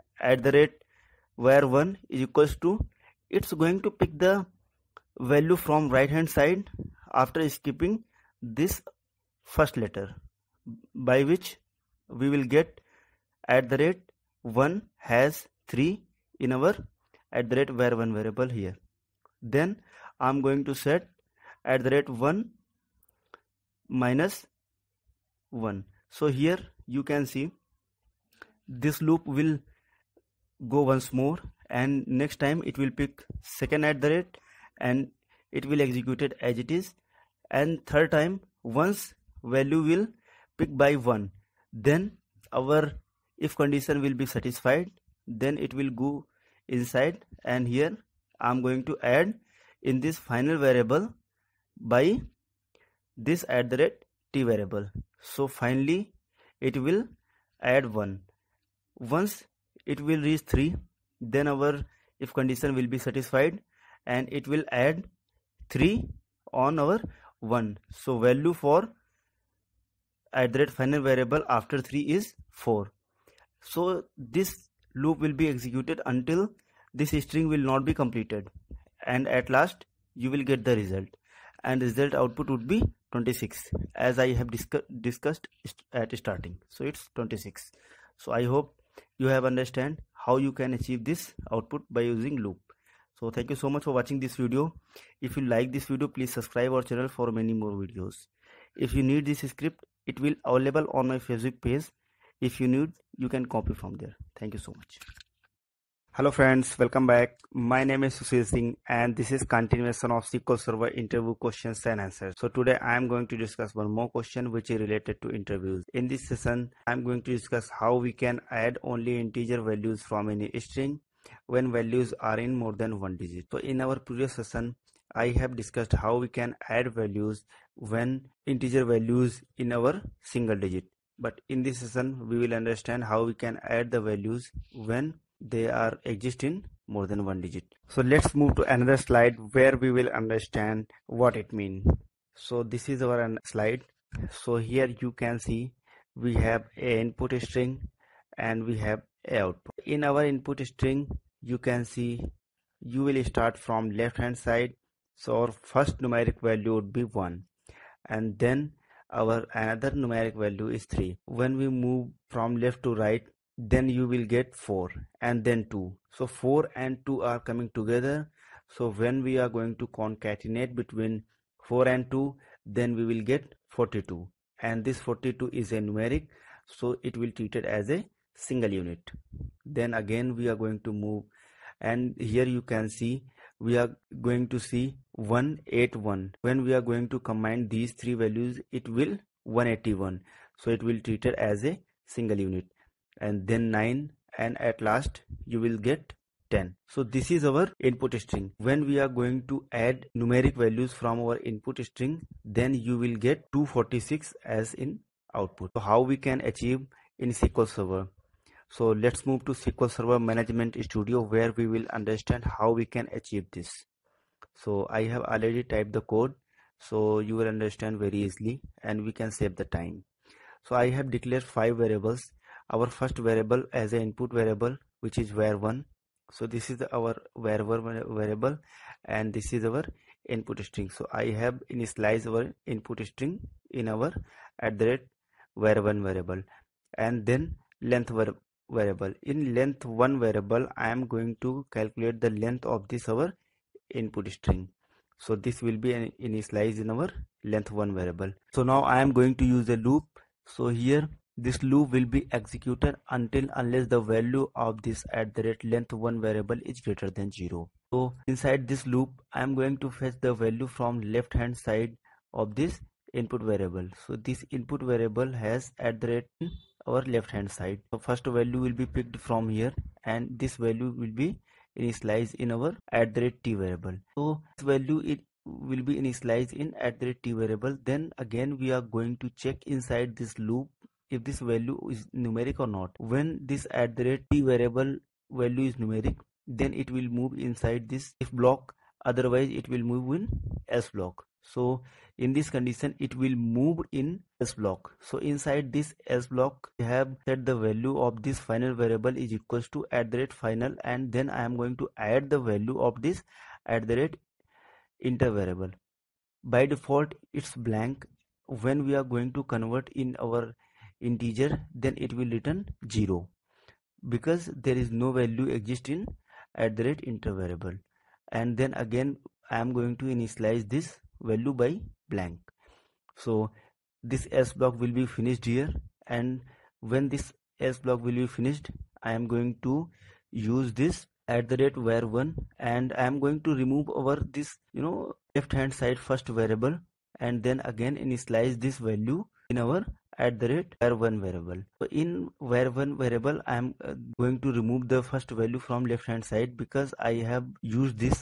@var1 is equals to, it's going to pick the value from right hand side after skipping this first letter, by which we will get @1 has 3 in our @var1 variable here. Then I'm going to set @1 minus 1. So here you can see this loop will go once more, and next time it will pick second @ and it will execute it as it is, and third time once value will pick by 1, then our if condition will be satisfied, then it will go inside, and here I'm going to add in this final variable by this @t variable. So finally it will add 1. Once it will reach 3, then our if condition will be satisfied and it will add 3 on our 1. So value for @final variable after 3 is 4. So this loop will be executed until this string will not be completed, and at last you will get the result. and result output would be 26 as I have discussed at starting. So it's 26. So I hope you have understand how you can achieve this output by using loop. So thank you so much for watching this video. If you like this video, please subscribe our channel for many more videos. If you need this script, it will available on my Facebook page. If you need, you can copy from there. Thank you so much. Hello friends, welcome back. My name is Sushil Singh and this is continuation of SQL Server interview questions and answers. So today I am going to discuss one more question which is related to interviews. In this session, I am going to discuss how we can add only integer values from any string when values are in more than one digit. So in our previous session, I have discussed how we can add values when integer values in our single digit. But in this session, we will understand how we can add the values when they are exist in more than one digit. So let's move to another slide where we will understand what it means. So this is our slide. So here you can see we have a input string and we have a output. In our input string, you can see you will start from left hand side. So our first numeric value would be 1 and then our another numeric value is 3. When we move from left to right, then you will get 4 and then 2. So 4 and 2 are coming together. So when we are going to concatenate between 4 and 2, then we will get 42, and this 42 is a numeric, so it will treat it as a single unit. Then again we are going to move, and here you can see we are going to see 181. When we are going to combine these three values, it will 181, so it will treat it as a single unit. And then 9, and at last you will get 10. So this is our input string. When we are going to add numeric values from our input string, then you will get 246 as in output. So how we can achieve in SQL Server? So let's move to SQL Server Management Studio where we will understand how we can achieve this. So I have already typed the code, so you will understand very easily and we can save the time. So I have declared 5 variables. Our first variable as an input variable, which is var1. So this is our var1 variable and this is our input string. So I have initialized our input string in our @var1 variable, and then length variable. In length1 variable, I am going to calculate the length of this our input string. So this will be initialized in our length1 variable. So now I am going to use a loop. So here this loop will be executed unless the value of this @length1 variable is greater than 0. So inside this loop, I am going to fetch the value from left hand side of this input variable. So this input variable has our left hand side. So first value will be picked from here, and this value will be initialized in our @t variable. So this value it will be initialized in @t variable. Then again we are going to check inside this loop if this value is numeric or not. When this @t variable value is numeric, then it will move inside this if block, otherwise it will move in else block. So in this condition it will move in else block. So inside this else block we have set the value of this final variable is equals to @final, and then I am going to add the value of this @inter variable. By default it's blank. When we are going to convert in our integer, then it will return 0 because there is no value exist in @inter variable. And then again I am going to initialize this value by blank. So this else block will be finished here, and when this else block will be finished, I am going to use this @var1, and I am going to remove our this left hand side first variable, and then again initialize this value in our @var1 variable. So in var1 variable I am going to remove the first value from left hand side because I have used this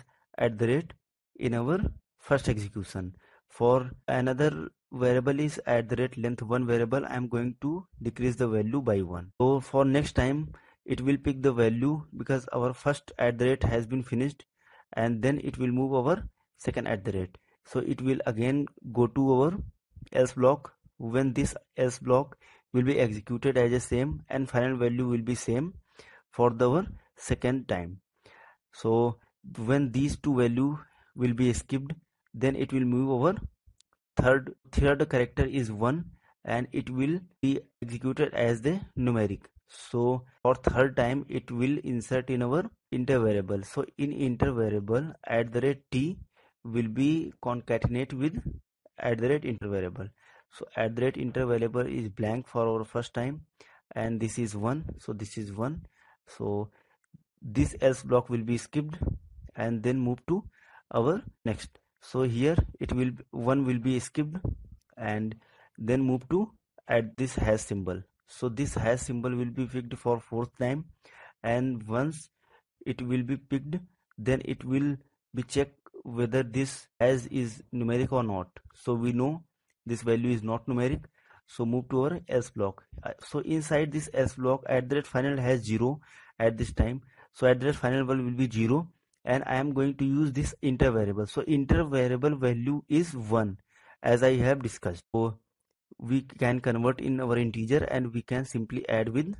in our first execution. For another variable is @length1 variable, I am going to decrease the value by 1. So for next time it will pick the value because our first has been finished, and then it will move our second @. So it will again go to our else block. When this else block will be executed as a same, and final value will be same for our second time. So when these two value will be skipped, then it will move over third character is 1 and it will be executed as the numeric. So for third time it will insert in our enter variable. So in enter variable @t will be concatenate with @enter variable. So @enter variable is blank for our first time, and this is 1, so this is 1. So this else block will be skipped and then move to our next. So here it will 1 will be skipped and then move to add this hash symbol. So this hash symbol will be picked for fourth time, and once it will be picked, then it will be checked whether this hash is numeric or not. So we know this value is not numeric, so move to our else block. So inside this else block @final has 0 at this time, so @final will be 0, and I am going to use this enter variable. So enter variable value is 1, as I have discussed. So we can convert in our integer and we can simply add with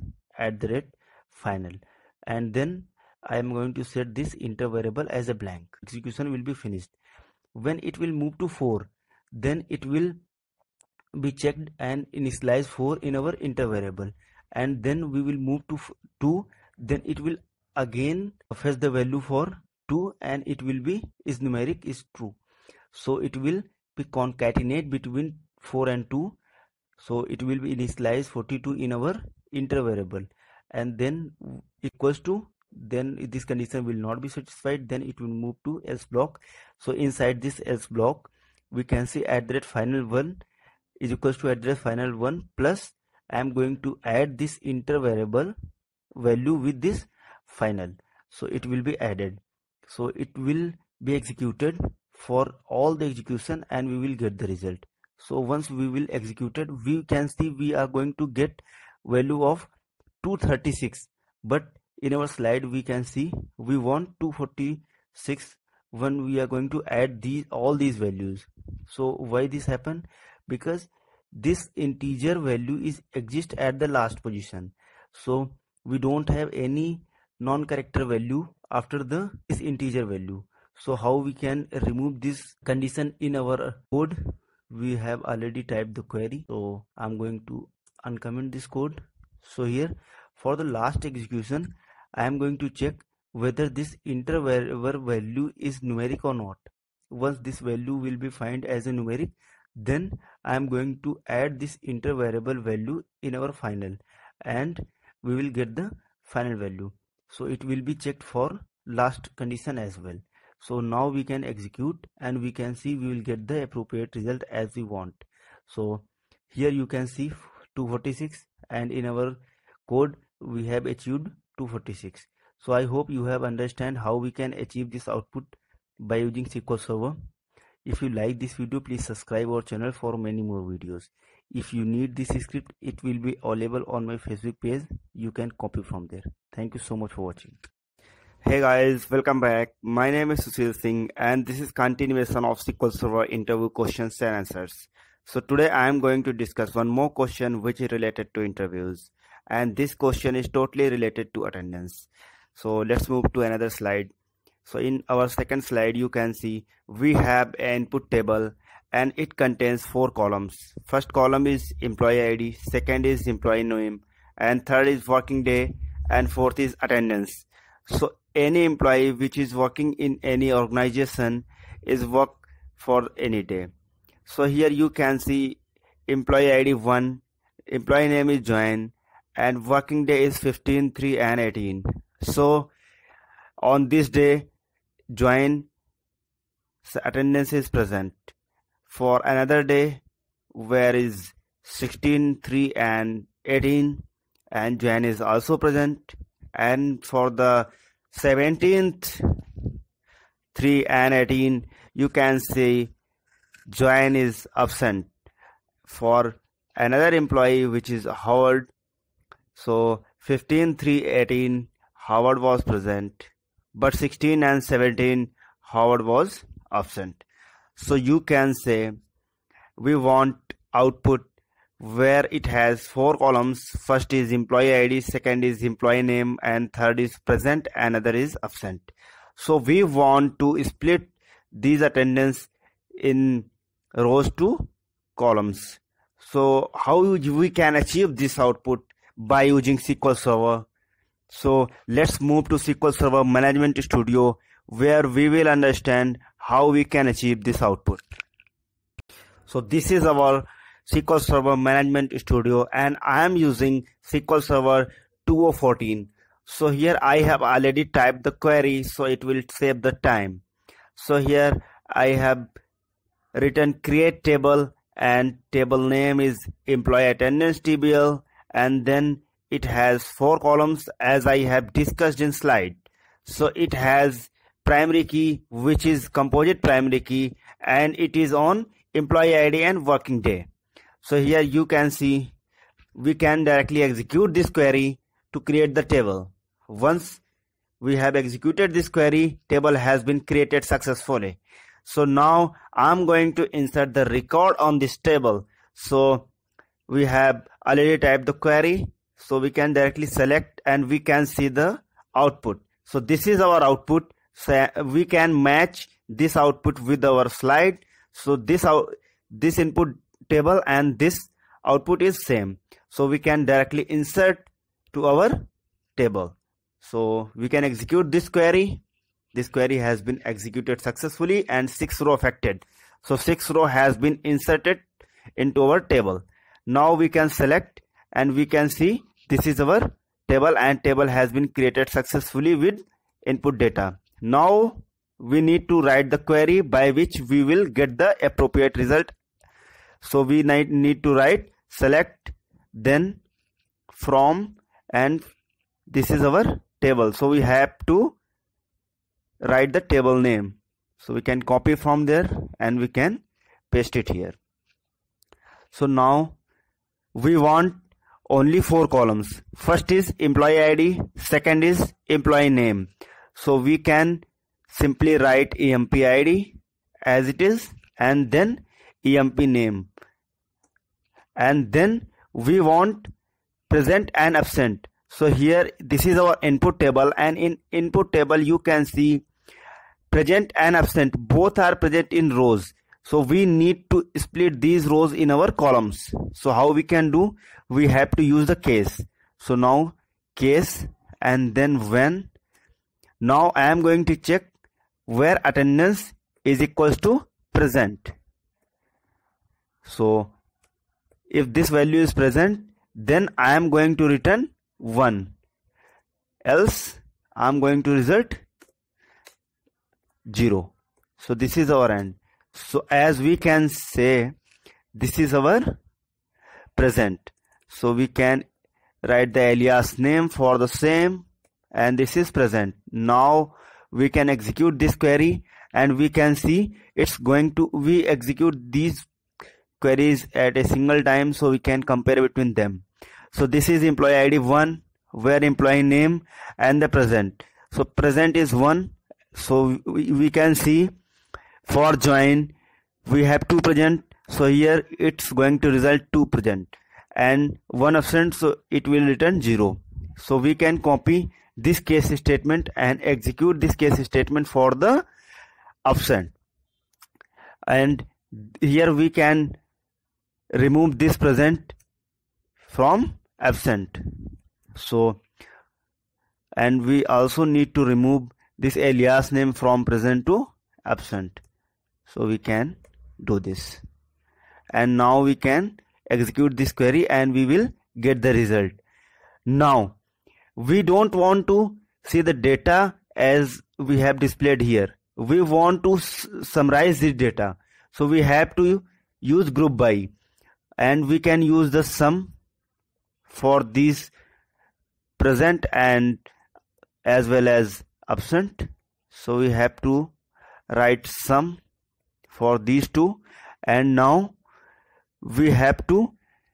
@final, and then I am going to set this enter variable as a blank. Execution will be finished. When it will move to 4, then it will be checked and initialize 4 in our enter variable, and then we will move to 2, then it will again fetch the value for 2 and it will be is numeric is true. So it will be concatenate between 4 and 2, so it will be initialize 42 in our enter variable, and then equals to, then this condition will not be satisfied, then it will move to else block. So inside this else block we can see @final1 is equals to @final1 plus I am going to add this enter variable value with this final, so it will be added. So it will be executed for all the execution and we will get the result. So once we will execute it, we can see we are going to get value of 236, but in our slide we can see we want 246 when we are going to add all these values. So why this happen? Because this integer value is exist at the last position, so we don't have any non-character value after this integer value. So how we can remove this condition in our code? We have already typed the query, so I'm going to uncomment this code. So here for the last execution I am going to check whether this enter variable value is numeric or not. Once this value will be found as a numeric, then I am going to add this enter variable value in our final and we will get the final value. So it will be checked for last condition as well. So now we can execute and we can see we will get the appropriate result as we want. So here you can see 246, and in our code we have achieved 246. So I hope you have understand how we can achieve this output by using SQL Server. If you like this video, please subscribe our channel for many more videos. If you need this script, it will be available on my Facebook page. You can copy from there. Thank you so much for watching. Hey guys, welcome back. My name is Sushil Singh and this is continuation of SQL Server interview questions and answers. So today I am going to discuss one more question which is related to interviews, and this question is totally related to attendance. So let's move to another slide. So in our second slide you can see we have an input table and it contains 4 columns. First column is employee ID, second is employee name, and third is working day, and fourth is attendance. So any employee which is working in any organization is work for any day. So here you can see employee ID 1, employee name is Join, and working day is 15, 3 and 18. So on this day Join attendance is present. For another day where is 16, 3 and 18 and Join is also present, and for the 17th 3 and 18 you can see Join is absent. For another employee which is Howard, so 15, 3, 18 Howard was present, but 16 and 17 Howard was absent. So you can say we want output where it has 4 columns. First is employee ID, second is employee name, and third is present, another is absent. So we want to split these attendance in rows to columns. So how we can achieve this output? By using SQL Server. So let's move to SQL Server Management Studio, where we will understand how we can achieve this output. So this is our SQL Server Management Studio, and I am using SQL Server 2014. So here I have already typed the query, so it will save the time. So here I have written create table, and table name is employee attendance TBL, and then it has 4 columns as I have discussed in slide. So it has primary key, which is composite primary key, and it is on employee ID and working day. So here you can see we can directly execute this query to create the table. Once we have executed this query, table has been created successfully. So now I'm going to insert the record on this table. So we have already typed the query, so we can directly select and we can see the output. So this is our output. So we can match this output with our slide. So this input table and this output is same. So we can directly insert to our table. So we can execute this query. This query has been executed successfully and 6 row affected. So 6 row has been inserted into our table. Now we can select and we can see this is our table, and table has been created successfully with input data. Now we need to write the query by which we will get the appropriate result. So we need to write select, then from, and this is our table. So we have to write the table name. So we can copy from there and we can paste it here. So now we want only 4 columns. First is employee ID, second is employee name. So we can simply write EMP ID as it is, and then EMP name. And then we want present and absent. So here this is our input table, and in input table you can see present and absent both are present in rows. So we need to split these rows in our columns. So how we can do? We have to use the case. So now case and then when. Now I am going to check where attendance is equals to present. So if this value is present, then I am going to return 1. Else I am going to result 0. So this is our end. So as we can say, this is our present. So we can write the alias name for the same, and this is present. Now we can execute this query and we can see it's going to, we execute these queries at a single time, so we can compare between them. So this is employee ID 1, where employee name and the present. So present is 1. So we can see for join we have 2 present. So here it's going to result 2 present and 1 absent, so it will return 0. So we can copy this case statement and execute this case statement for the absent. And here we can remove this present from absent. So, and we also need to remove this alias name from present to absent. So we can do this, and now we can execute this query and we will get the result. Now we don't want to see the data as we have displayed here. We want to summarize this data. So we have to use group by, and we can use the sum for these present and as well as absent. So we have to write sum for these two, and now we have to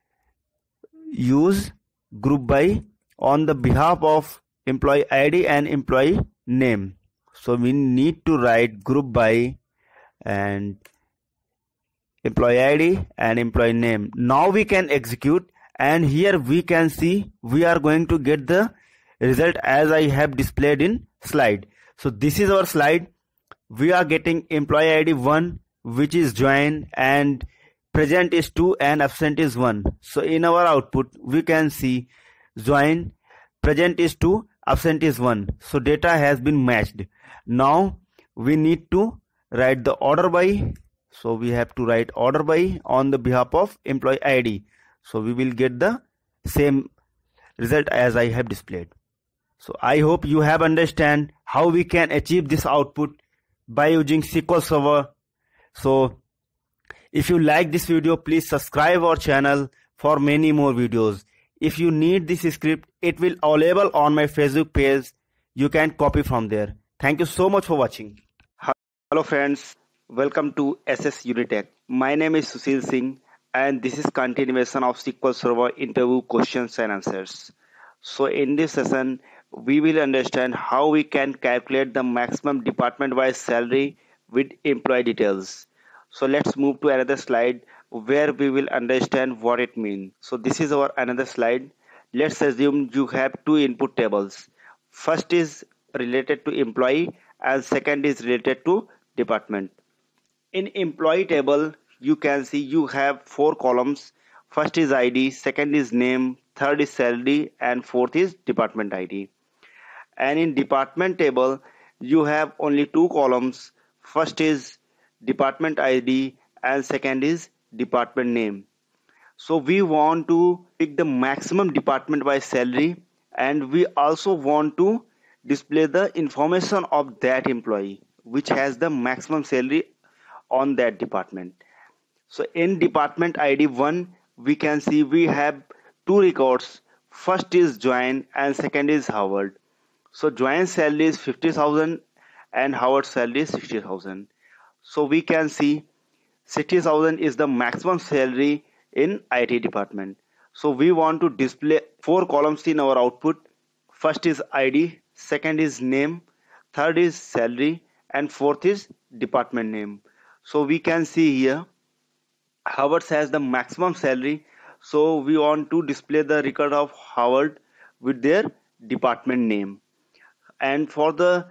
use group by on the behalf of employee ID and employee name. So we need to write group by and employee ID and employee name. Now we can execute, and here we can see we are going to get the result as I have displayed in slide. So this is our slide. We are getting employee ID 1, which is join, and present is 2 and absent is 1. So in our output we can see join, present is 2, absent is 1. So data has been matched. Now we need to write the order by. So we have to write order by on the behalf of employee ID. So we will get the same result as I have displayed. So I hope you have understand how we can achieve this output by using SQL Server. So if you like this video, please subscribe our channel for many more videos. If you need this script, it will available on my Facebook page. You can copy from there. Thank you so much for watching. Hello friends, welcome to SS Unitech. My name is Sushil Singh and this is continuation of SQL Server interview questions and answers. So in this session, we will understand how we can calculate the maximum department-wise salary with employee details. So let's move to another slide where we will understand what it means. So this is our another slide. Let's assume you have two input tables. First is related to employee and second is related to department. In employee table, you can see you have four columns. First is ID, second is name, third is salary, and fourth is department ID. And in department table, you have only two columns. First is department ID and second is department name. So we want to pick the maximum department by salary, and we also want to display the information of that employee which has the maximum salary on that department. So in department ID 1, we can see we have two records. First is Join and second is Howard. So Join's salary is 50,000 and Howard's salary is 60,000. So we can see 60,000 is the maximum salary in IT department. So we want to display four columns in our output. First is ID, second is name, third is salary, and fourth is department name. So we can see here Howard has the maximum salary. So we want to display the record of Howard with their department name. And for the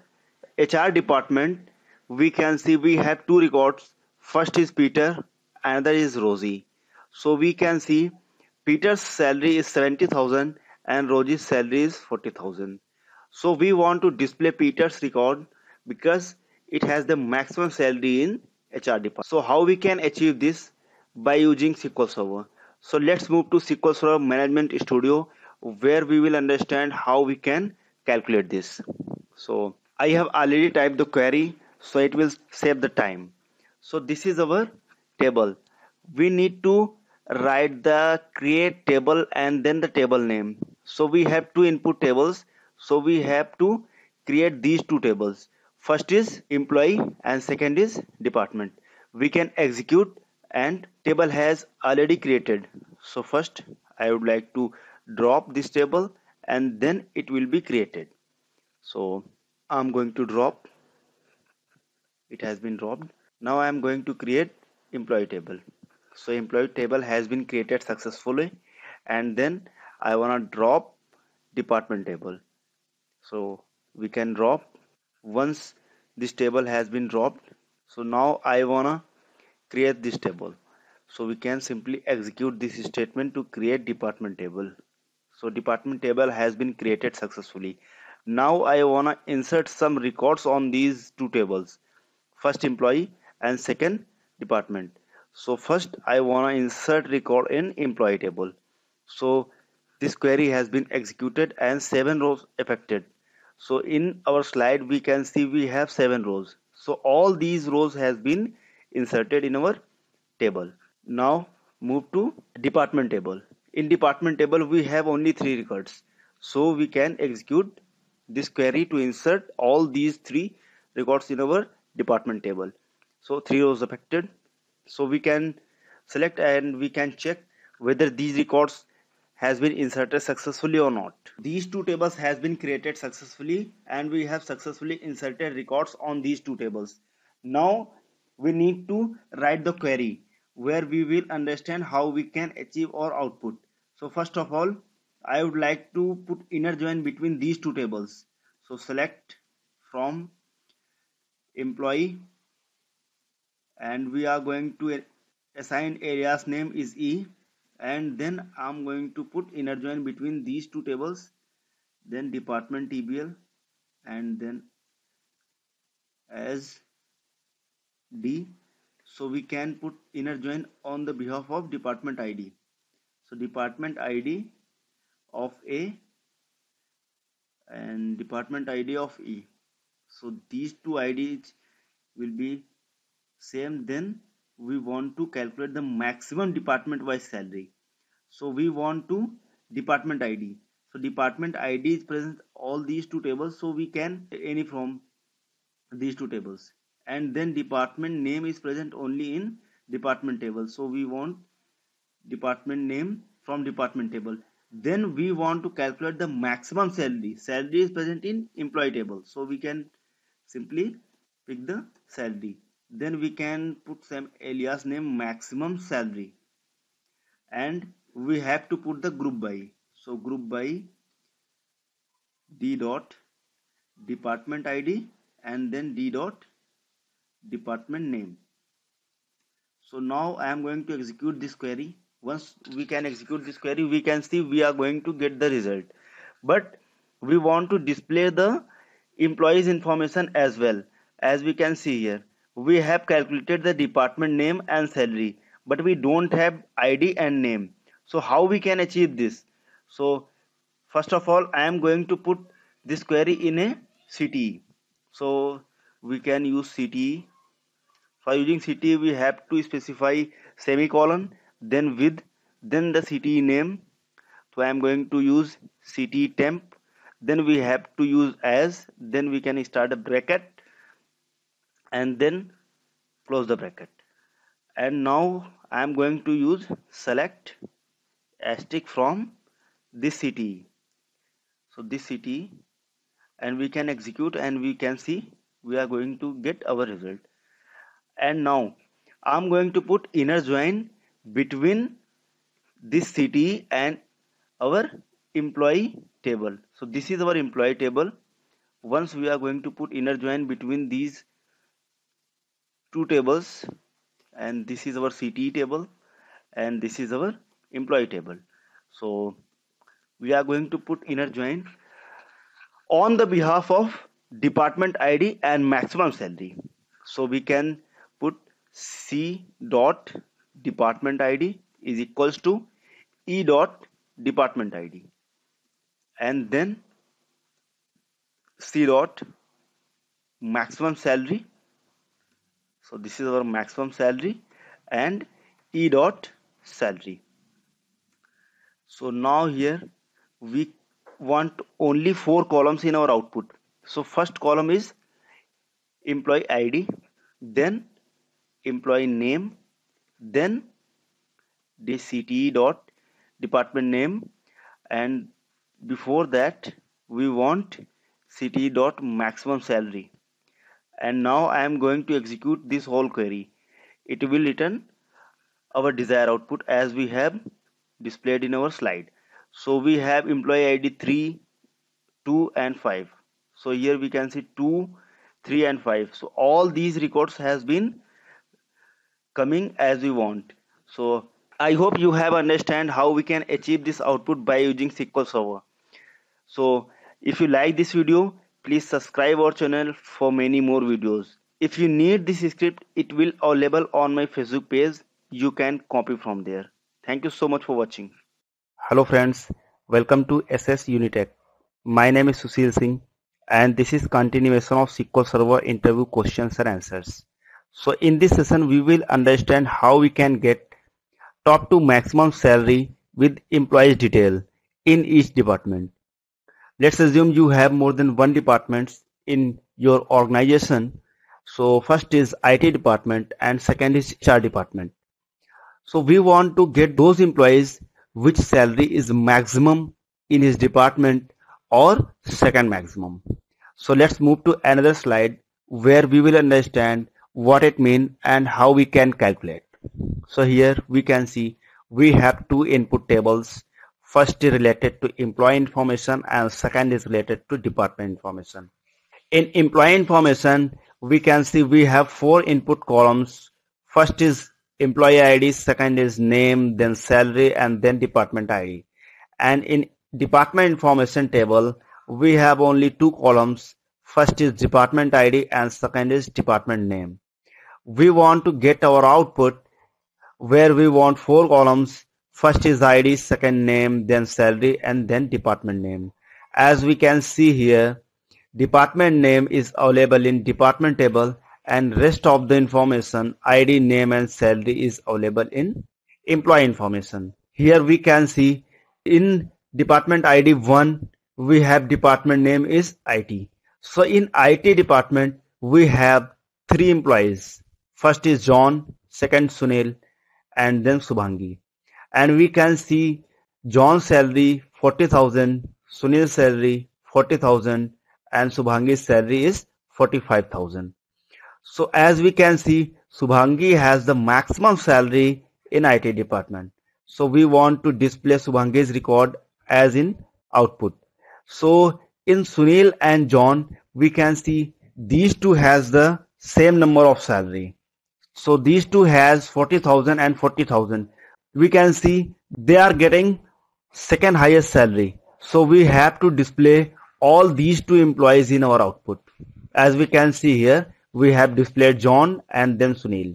HR department, we can see we have two records. First is Peter, another is Rosie. So we can see Peter's salary is 70,000 and Rosie's salary is 40,000. So we want to display Peter's record because it has the maximum salary in HR department. So how we can achieve this? By using SQL Server. So let's move to SQL Server Management Studio where we will understand how we can calculate this. So I have already typed the query, so it will save the time. So this is our table. We need to write the create table and then the table name. So we have two input tables. So we have to create these two tables. First is employee and second is department. We can execute and table has already created. So first I would like to drop this table and then it will be created. So I'm going to drop. It has been dropped. Now I am going to create employee table. So employee table has been created successfully, and then I want to drop department table. So we can drop once this table has been dropped. So now I want to create this table. So we can simply execute this statement to create department table. So department table has been created successfully. Now I want to insert some records on these two tables. First employee and second department. So first I want to insert record in employee table. So this query has been executed and 7 rows affected. So in our slide we can see we have 7 rows. So all these rows has been inserted in our table. Now move to department table. In department table we have only 3 records. So we can execute this query to insert all these 3 records in our department table. So 3 rows affected. So we can select and we can check whether these records has been inserted successfully or not. These two tables has been created successfully and we have successfully inserted records on these two tables. Now we need to write the query where we will understand how we can achieve our output. So first of all, I would like to put inner join between these two tables. So select from employee and we are going to assign alias name is E, and then I'm going to put inner join between these two tables, then department TBL, and then as D. So we can put inner join on the behalf of department ID. So department ID of A and department ID of E. So these two IDs will be same. Then we want to calculate the maximum department wise salary. So we want to department ID. So department ID is present all these two tables, so we can any from these two tables, and then department name is present only in department table, so we want department name from department table. Then we want to calculate the maximum salary. Salary is present in employee table, so we can simply pick the salary. Then we can put some alias name maximum salary, and we have to put the group by. So group by D dot department ID and then D dot department name. So now I am going to execute this query. Once we can execute this query, we can see we are going to get the result, but we want to display the employees information as well. As we can see here, we have calculated the department name and salary, but we don't have ID and name. So how we can achieve this? So first of all, I am going to put this query in a CTE. So we can use CTE. For using CTE, we have to specify semicolon, then with, then the CTE name. So I am going to use CTE temp. Then we have to use as, then we can start a bracket and then close the bracket. And now I am going to use select asterisk from this CTE. So this CTE, and we can execute and we can see we are going to get our result. And now I'm going to put inner join between this CTE and our employee table. So this is our employee table. Once we are going to put inner join between these two tables, and this is our CTE table and this is our employee table. So we are going to put inner join on the behalf of department ID and maximum salary. So we can put C dot department ID is equals to E dot department ID, and then C dot maximum salary. So this is our maximum salary, and E dot salary. So now here we want only 4 columns in our output. So first column is employee ID, then employee name, then the CTE dot department name, and before that we want CTE dot maximum salary. And now I am going to execute this whole query. It will return our desired output as we have displayed in our slide. So we have employee ID 3, 2 and 5. So here we can see 2, 3 and 5. So all these records has been coming as we want. So I hope you have understand how we can achieve this output by using SQL Server. So if you like this video, please subscribe our channel for many more videos. If you need this script, it will available on my Facebook page. You can copy from there. Thank you so much for watching. Hello friends, welcome to SS Unitech. My name is Sushil Singh and this is continuation of SQL Server interview questions and answers. So in this session we will understand how we can get top to maximum salary with employees detail in each department. Let's assume you have more than one department in your organization. So first is IT department and second is HR department. So we want to get those employees which salary is maximum in his department or second maximum. So let's move to another slide where we will understand what it means and how we can calculate. So here we can see we have two input tables. First is related to employee information and second is related to department information. In employee information, we can see we have 4 input columns First is employee ID, second is name, then salary, and then department ID. And in department information table, we have only two columns. First is department ID and second is department name. We want to get our output where we want four columns. First is ID, second name, then salary, and then department name. As we can see here, department name is available in department table, and rest of the information ID, name, and salary is available in employee information. Here we can see in department ID 1 we have department name is IT. So in IT department we have three employees. First is John, second Sunil, and then Subhangi. And we can see John's salary 40,000, Sunil's salary 40,000, and Subhangi's salary is 45,000. So as we can see, Subhangi has the maximum salary in IT department. So we want to display Subhangi's record as in output. So in Sunil and John, we can see these two has the same number of salary. So these two has 40,000 and 40,000. We can see they are getting second highest salary. So we have to display all these two employees in our output. As we can see here, we have displayed John and then Sunil.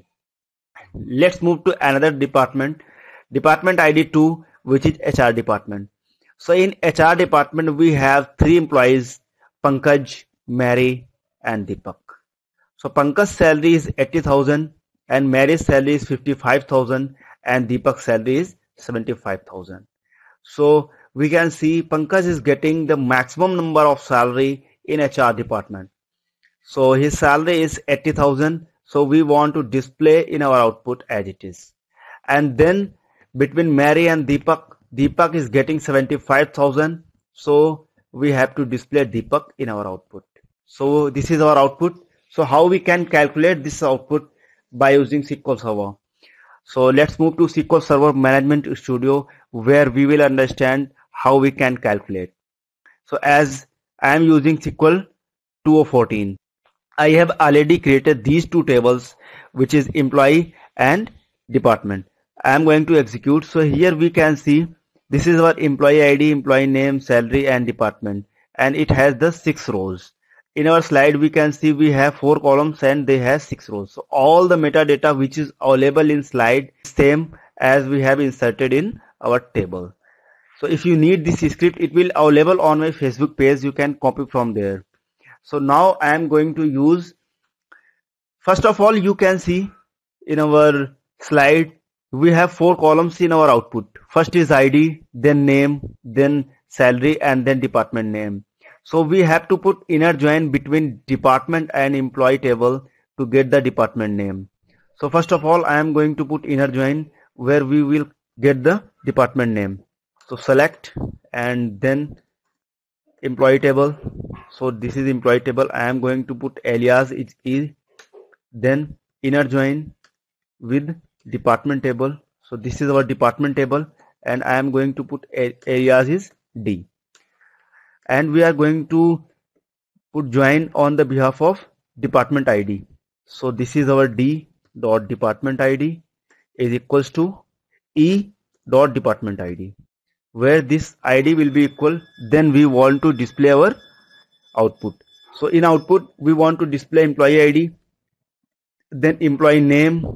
Let's move to another department, department ID 2, which is HR department. So in HR department, we have three employees, Pankaj, Mary, and Deepak. So Pankaj's salary is 80,000 and Mary's salary is 55,000 and Deepak's salary is 75,000. So we can see Pankaj is getting the maximum number of salary in HR department. So his salary is 80,000. So we want to display in our output as it is. And then between Mary and Deepak is getting 75,000. So we have to display Deepak in our output. So this is our output. So how we can calculate this output? By using SQL Server. So let's move to SQL Server Management Studio, where we will understand how we can calculate. So as I am using SQL 2014, I have already created these two tables, which is employee and department. I am going to execute. So here we can see this is our employee ID, employee name, salary, and department, and it has the 6 rows. In our slide, we can see we have 4 columns and they have 6 rows. So all the metadata which is available in slide is same as we have inserted in our table. So if you need this script, it will available on my Facebook page. You can copy from there. So now I am going to use, first of all, you can see in our slide, we have 4 columns in our output. First is ID, then name, then salary, and then department name. So we have to put inner join between department and employee table to get the department name. So first of all, I am going to put inner join where we will get the department name. So select and then employee table. So this is employee table. I am going to put alias is then inner join with department table. So this is our department table and I am going to put alias is D. And we are going to put join on the behalf of department ID. So this is our D dot department ID is equals to E dot department ID. Where this ID will be equal, then we want to display our output. So in output, we want to display employee ID, then employee name,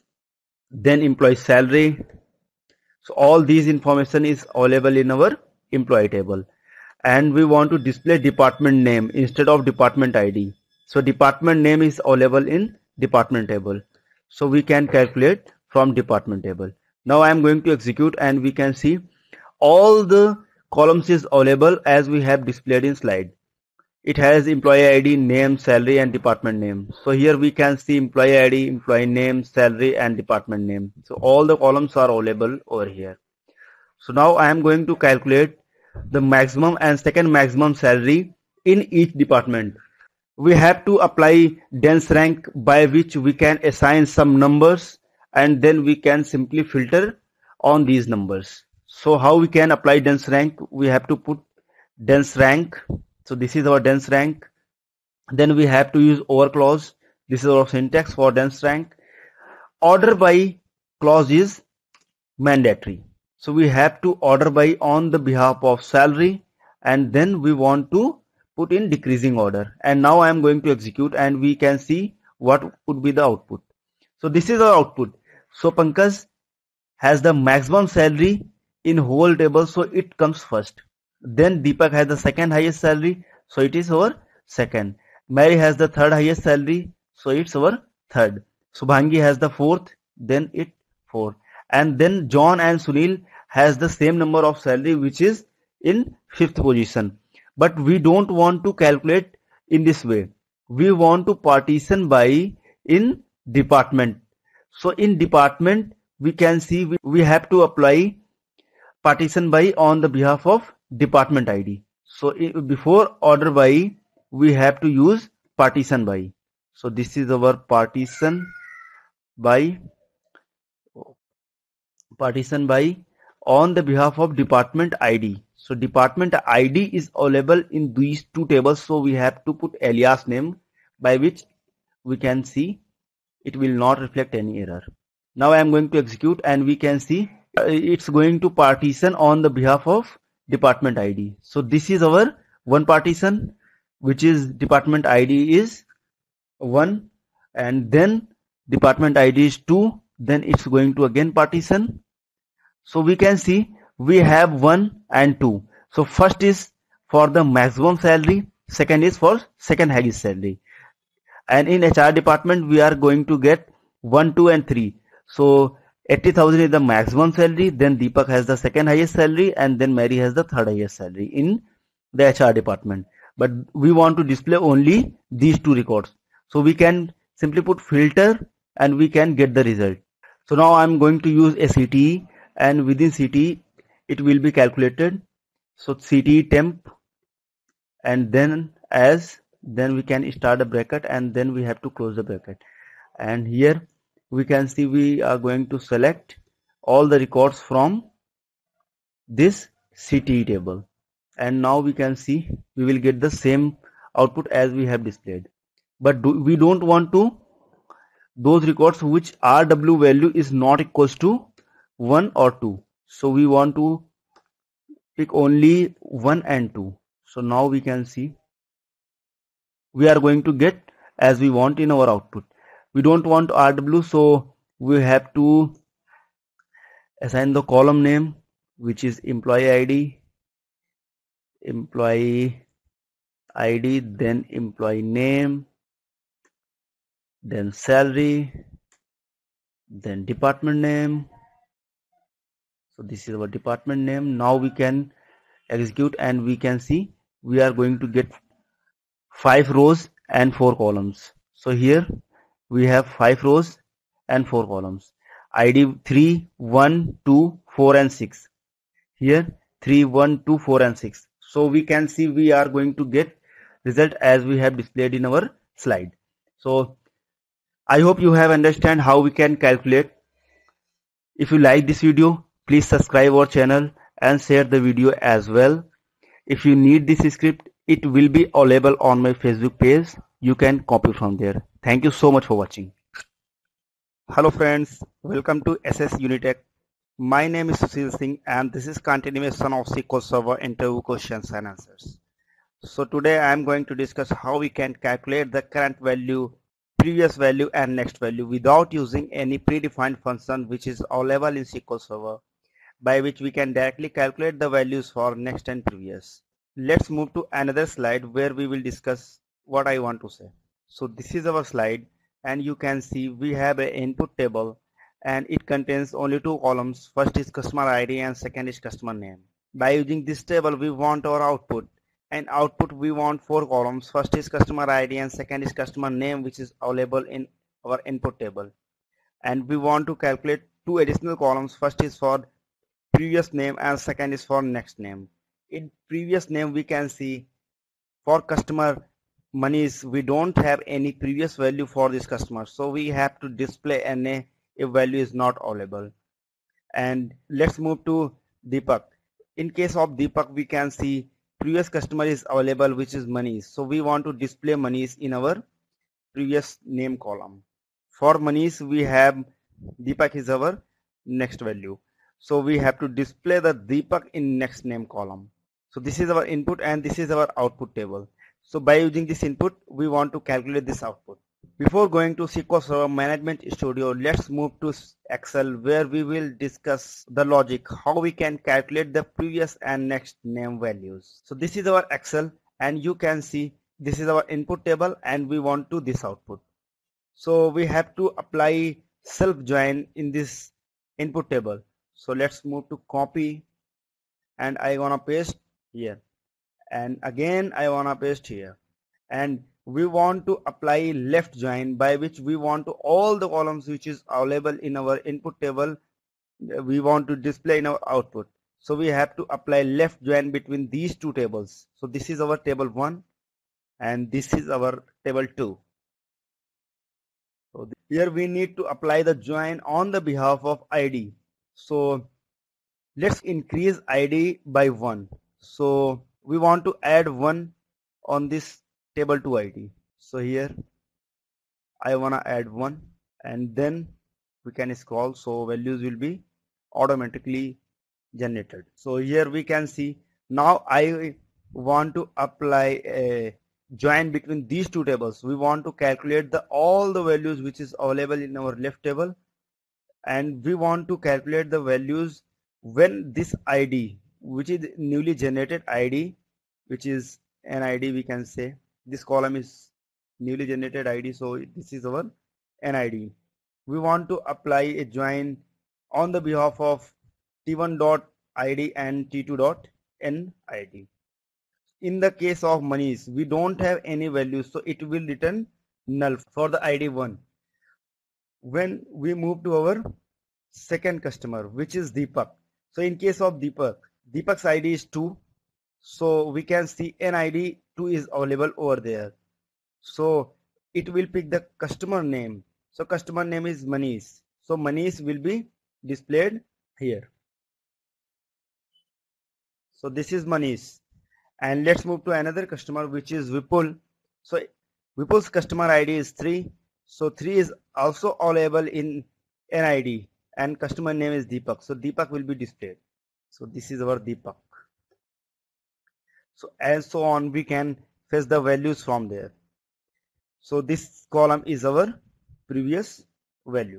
then employee salary. So all these information is available in our employee table. And we want to display department name instead of department ID. So department name is available in department table. So we can calculate from department table. Now I am going to execute and we can see all the columns is available as we have displayed in slide. It has employee ID, name, salary, and department name. So here we can see employee ID, employee name, salary, and department name. So all the columns are available over here. So now I am going to calculate the maximum and second maximum salary in each department. We have to apply dense rank by which we can assign some numbers and then we can simply filter on these numbers. So how we can apply dense rank? We have to put dense rank. So this is our dense rank. Then we have to use over clause. This is our syntax for dense rank. order by clause is mandatory. So we have to order by on the behalf of salary, and then we want to put in decreasing order. And now I am going to execute, and we can see what would be the output. So this is our output. So Pankaj has the maximum salary in whole table, so it comes first. Then Deepak has the second highest salary, so it is our second. Mary has the third highest salary, so it's our third. Subhangi has the fourth, then it fourth. And then John and Sunil has the same number of salary, which is in fifth position. But we don't want to calculate in this way. We want to partition by in department. So in department, we can see we have to apply partition by on the behalf of department ID. So before order by, we have to use partition by. So this is our partition by on the behalf of department ID. So department ID is available in these two tables, so we have to put alias name, by which we can see it will not reflect any error. Now I am going to execute, and we can see it's going to partition on the behalf of department ID. So this is our one partition, which is department ID is 1, and then department ID is 2, then it's going to again partition. So we can see we have 1 and 2. So first is for the maximum salary, second is for second highest salary. And in HR department, we are going to get 1, 2 and 3. So 80,000 is the maximum salary, then Deepak has the second highest salary, and then Mary has the third highest salary in the HR department. But we want to display only these two records. So we can simply put filter, and we can get the result. So now I am going to use a CTE, and within CTE it will be calculated. So CTE temp, and then then we can start a bracket, and then we have to close the bracket. And here we can see we are going to select all the records from this CTE table, and now we can see we will get the same output as we have displayed. But we don't want to those records which RW value is not equals to 1 or 2. So we want to pick only 1 and 2. So now we can see we are going to get as we want in our output. We don't want RW, so we have to assign the column name, which is employee ID, then employee name, then salary, then department name. So this is our department name. Now we can execute, and we can see we are going to get 5 rows and 4 columns. So here we have 5 rows and 4 columns. ID 3, 1, 2, 4 and 6. Here 3, 1, 2, 4 and 6. So we can see we are going to get result as we have displayed in our slide. So I hope you have understand how we can calculate. If you like this video, please subscribe our channel and share the video as well. If you need this script, it will be available on my Facebook page. You can copy from there. Thank you so much for watching. Hello friends, welcome to SS Unitech. My name is Sushil Singh, and this is continuation of SQL Server interview questions and answers. So today I am going to discuss how we can calculate the current value, previous value and next value without using any predefined function which is available in SQL Server, by which we can directly calculate the values for next and previous. Let's move to another slide where we will discuss what I want to say. So this is our slide, and you can see we have an input table, and it contains only 2 columns. First is customer ID and second is customer name. By using this table, we want our output, and output we want 4 columns. First is customer ID and second is customer name, which is available in our input table. And we want to calculate 2 additional columns. First is for previous name and second is for next name. In previous name, we can see for customer monies, we don't have any previous value for this customer, so we have to display NA if value is not available. And let's move to Deepak. In case of Deepak, we can see previous customer is available, which is monies, so we want to display monies in our previous name column. For monies, we have Deepak is our next value. So we have to display the Deepak in next name column. So this is our input and this is our output table. So by using this input, we want to calculate this output. Before going to SQL Server Management Studio, let's move to Excel, where we will discuss the logic, how we can calculate the previous and next name values. So this is our Excel, and you can see this is our input table and we want to this output. So we have to apply self join in this input table. So let's move to copy, and I wanna paste here, and again I wanna paste here, and we want to apply left join, by which we want to all the columns which is available in our input table we want to display in our output. So we have to apply left join between these two tables. So this is our table 1 and this is our table 2. So here we need to apply the join on the behalf of ID. So let's increase ID by 1. So we want to add 1 on this table 2 ID. So here I wanna add 1, and then we can scroll, so values will be automatically generated. So here we can see now I want to apply a join between these two tables. We want to calculate all the values which is available in our left table, and we want to calculate the values when this ID, which is newly generated ID, which is an ID, we can say this column is newly generated ID, so this is our NID. We want to apply a join on the behalf of T1.id and T2.NID. In the case of Manish, we don't have any values, so it will return null for the ID 1. When we move to our second customer, which is Deepak. So in case of Deepak, Deepak's ID is 2. So we can see NID 2 is available over there. So it will pick the customer name. So customer name is Manish. So Manish will be displayed here. So this is Manish. And let's move to another customer, which is Vipul. So Vipul's customer ID is 3. So 3 is also available in NID and customer name is Deepak. So Deepak will be displayed. So this is our Deepak. So as so on, we can fetch the values from there. So this column is our previous value.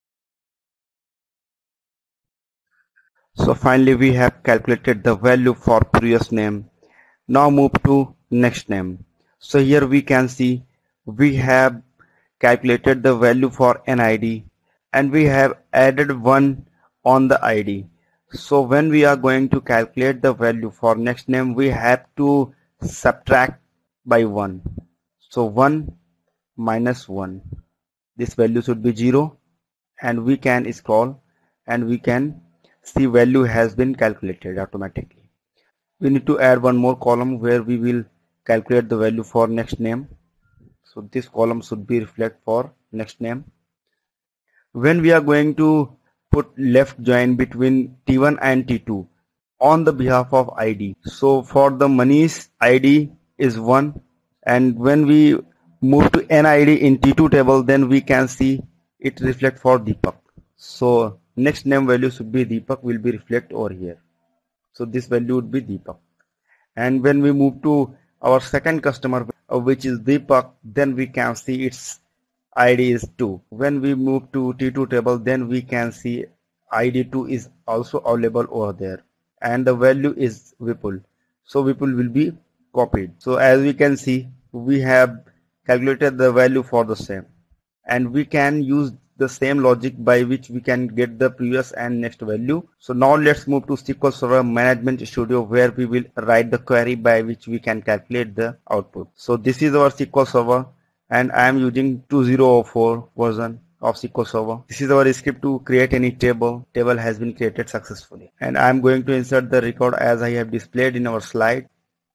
So finally we have calculated the value for previous name. Now move to next name. So here we can see we have calculated the value for NID and we have added 1 on the ID. So when we are going to calculate the value for next name, we have to subtract by 1. So 1 minus 1. This value should be 0, and we can scroll and we can see value has been calculated automatically. We need to add one more column where we will calculate the value for next name. So this column should be reflect for next name. When we are going to put left join between T1 and T2 on the behalf of ID. So for the Manish, ID is 1, and when we move to NID in T2 table, then we can see it reflect for Deepak. So next name value should be Deepak, will be reflect over here. So this value would be Deepak. And when we move to our second customer, which is Deepak, then we can see its ID is 2. When we move to T2 table, then we can see ID 2 is also available over there, and the value is Vipul. So Vipul will be copied. So as we can see, we have calculated the value for the same, and we can use the same logic by which we can get the previous and next value. So now let's move to SQL Server Management Studio, where we will write the query by which we can calculate the output. So this is our SQL Server, and I am using 2004 version of SQL Server. This is our script to create any table. Table has been created successfully, and I am going to insert the record as I have displayed in our slide.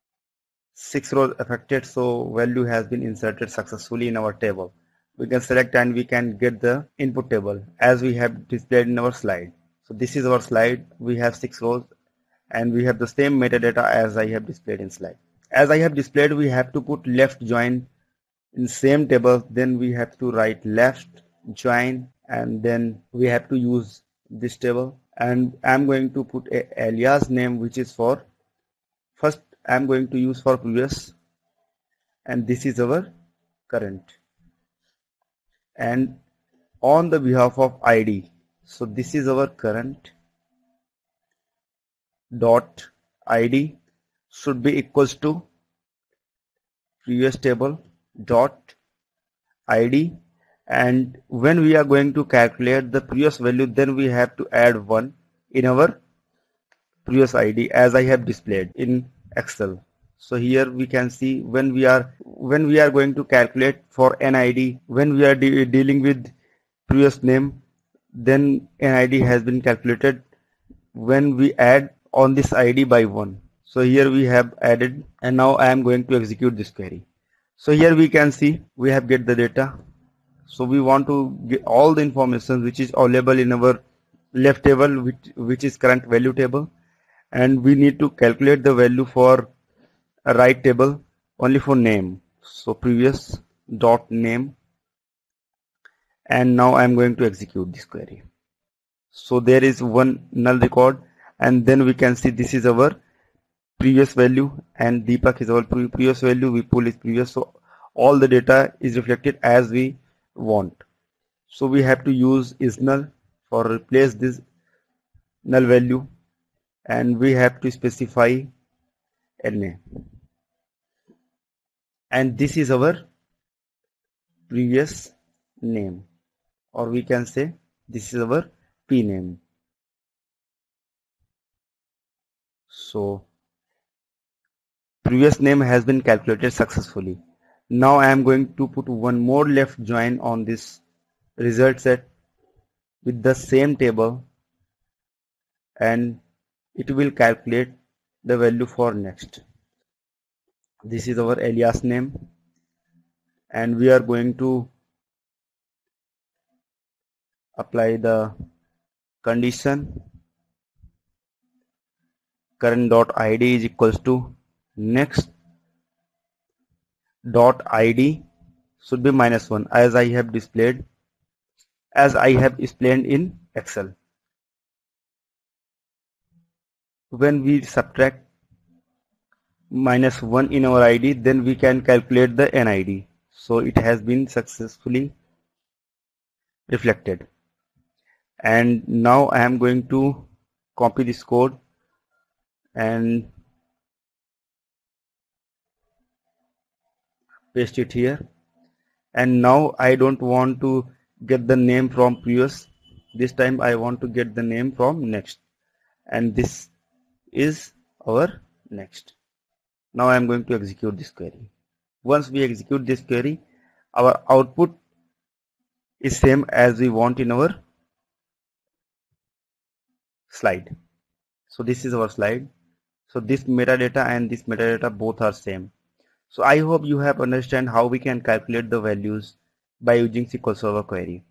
6 rows affected, so value has been inserted successfully in our table. We can select and we can get the input table as we have displayed in our slide. So this is our slide. We have 6 rows and we have the same metadata as I have displayed in slide. As I have displayed, we have to put left join in same table. Then we have to write left join and then we have to use this table, and I'm going to put a alias name which is for first I'm going to use for previous, and this is our current, and on the behalf of ID, so this is our current dot ID should be equals to previous table dot ID, and when we are going to calculate the previous value, then we have to add 1 in our previous ID as I have displayed in Excel. So here we can see when we are going to calculate for NID, when we are dealing with previous name, then NID has been calculated when we add on this ID by 1. So here we have added, and now I am going to execute this query. So here we can see we have get the data. So we want to get all the information which is available in our left table, which is current value table, and we need to calculate the value for a right table only for name. So previous dot name, and now I am going to execute this query. So there is one null record, and then we can see this is our previous value, and Deepak is our previous value, Vipul is previous, so all the data is reflected as we want. So we have to use isNull for replace this null value, and we have to specify NA, and this is our previous name, or we can say this is our P name. So previous name has been calculated successfully. Now I am going to put one more left join on this result set with the same table, and it will calculate the value for next. This is our alias name, and we are going to apply the condition current dot ID is equals to next dot ID should be -1 as I have explained in Excel. When we subtract -1 in our ID, then we can calculate the NID. So it has been successfully reflected. And now I am going to copy this code and paste it here. And now I don't want to get the name from previous. This time I want to get the name from next, and this is our next. Now I am going to execute this query. Once we execute this query, our output is same as we want in our slide. So this is our slide. So this metadata and this metadata both are same. So I hope you have understand how we can calculate the values by using SQL Server query.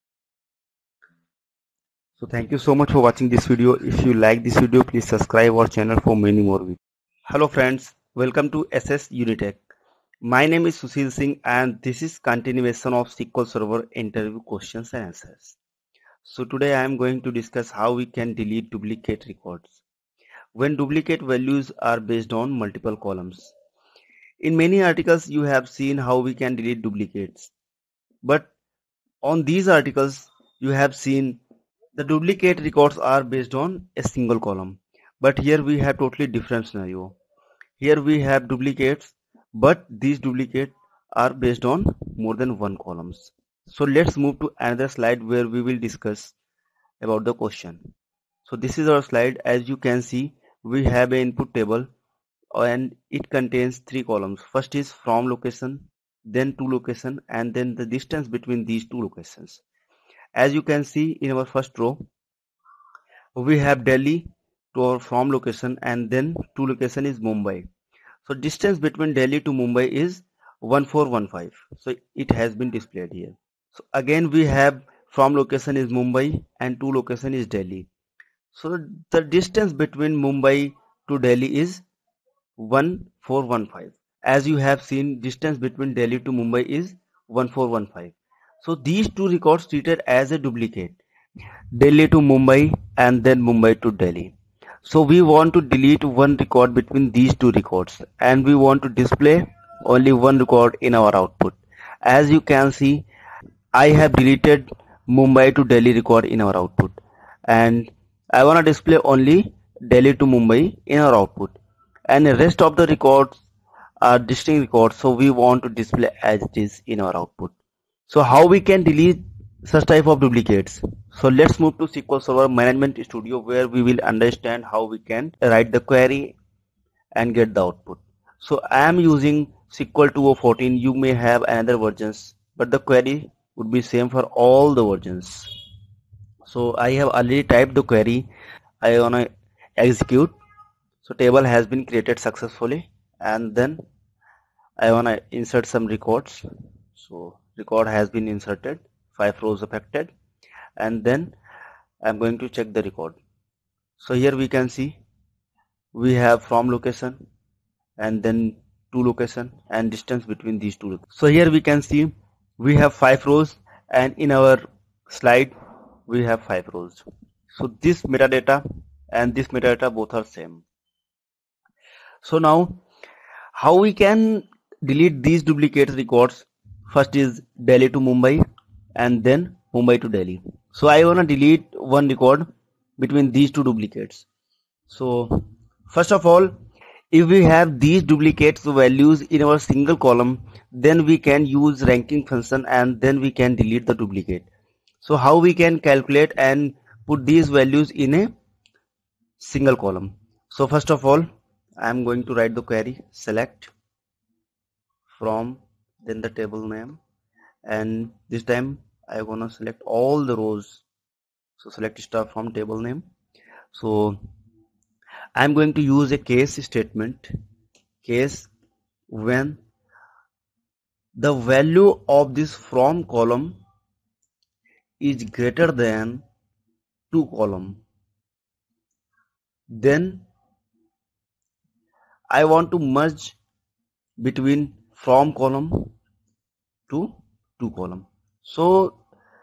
So thank you so much for watching this video. If you like this video, please subscribe our channel for many more videos. Hello friends, welcome to SS Unitech. My name is Sushil Singh, and this is continuation of SQL Server interview questions and answers. So today I am going to discuss how we can delete duplicate records when duplicate values are based on multiple columns. In many articles you have seen how we can delete duplicates, but on these articles you have seen the duplicate records are based on a single column, but here we have totally different scenario. Here we have duplicates, but these duplicates are based on more than one columns. So let's move to another slide where we will discuss about the question. So this is our slide. As you can see, we have an input table and it contains 3 columns. First is from location, then to location, and then the distance between these 2 locations. As you can see in our first row, we have Delhi to our from location, and then to location is Mumbai. So distance between Delhi to Mumbai is 1415. So it has been displayed here. So again we have from location is Mumbai and to location is Delhi. So the distance between Mumbai to Delhi is 1415. As you have seen, distance between Delhi to Mumbai is 1415. So these two records treated as a duplicate, Delhi to Mumbai and then Mumbai to Delhi. So we want to delete one record between these two records and we want to display only one record in our output. As you can see, I have deleted Mumbai to Delhi record in our output and I want to display only Delhi to Mumbai in our output, and the rest of the records are distinct records, so we want to display as it is in our output. So how we can delete such type of duplicates? So let's move to SQL Server Management Studio, where we will understand how we can write the query and get the output. So I am using SQL 2014. You may have another versions, but the query would be same for all the versions. So I have already typed the query. I wanna execute. So table has been created successfully, and then I wanna insert some records. So record has been inserted, 5 rows affected, and then I'm going to check the record. So here we can see we have from location and then to location and distance between these two. So here we can see we have 5 rows, and in our slide we have 5 rows. So this metadata and this metadata both are same. So now how we can delete these duplicate records? First is Delhi to Mumbai and then Mumbai to Delhi. So I want to delete one record between these two duplicates. So first of all, if we have these duplicates values in our single column, then we can use ranking function and then we can delete the duplicate. So how we can calculate and put these values in a single column? So first of all, I am going to write the query select from, then the table name, and this time I wanna select all the rows. So select star from table name. So I'm going to use a case statement, case when the value of this from column is greater than to column, then I want to merge between from column to column. So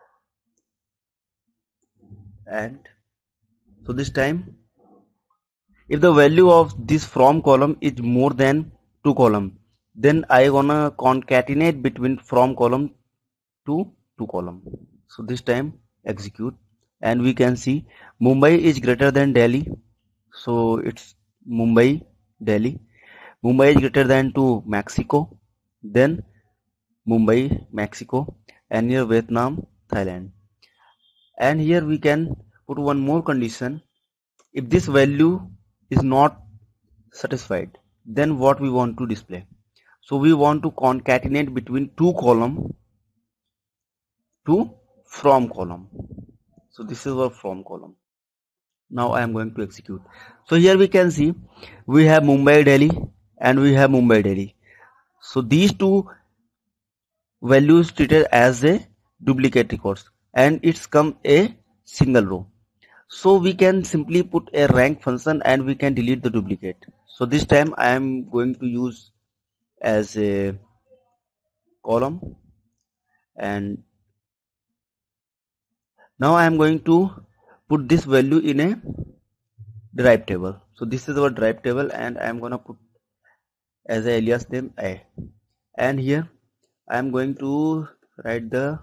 this time if the value of this from column is more than to column, then I gonna concatenate between from column to column. So this time execute, and we can see Mumbai is greater than Delhi, so it's Mumbai Delhi. Mumbai is greater than to Mexico, then Mumbai Mexico, and here Vietnam Thailand. And here we can put one more condition. If this value is not satisfied, then what we want to display? So we want to concatenate between two column to from column. So this is our from column. Now I am going to execute. So here we can see we have Mumbai Delhi and we have Mumbai Delhi. So these two values treated as a duplicate records, and it's come a single row. So we can simply put a rank function and we can delete the duplicate. So this time I am going to use as a column, and now I am going to put this value in a derived table. So this is our derived table, and I am gonna put as a alias name A, and here I am going to write the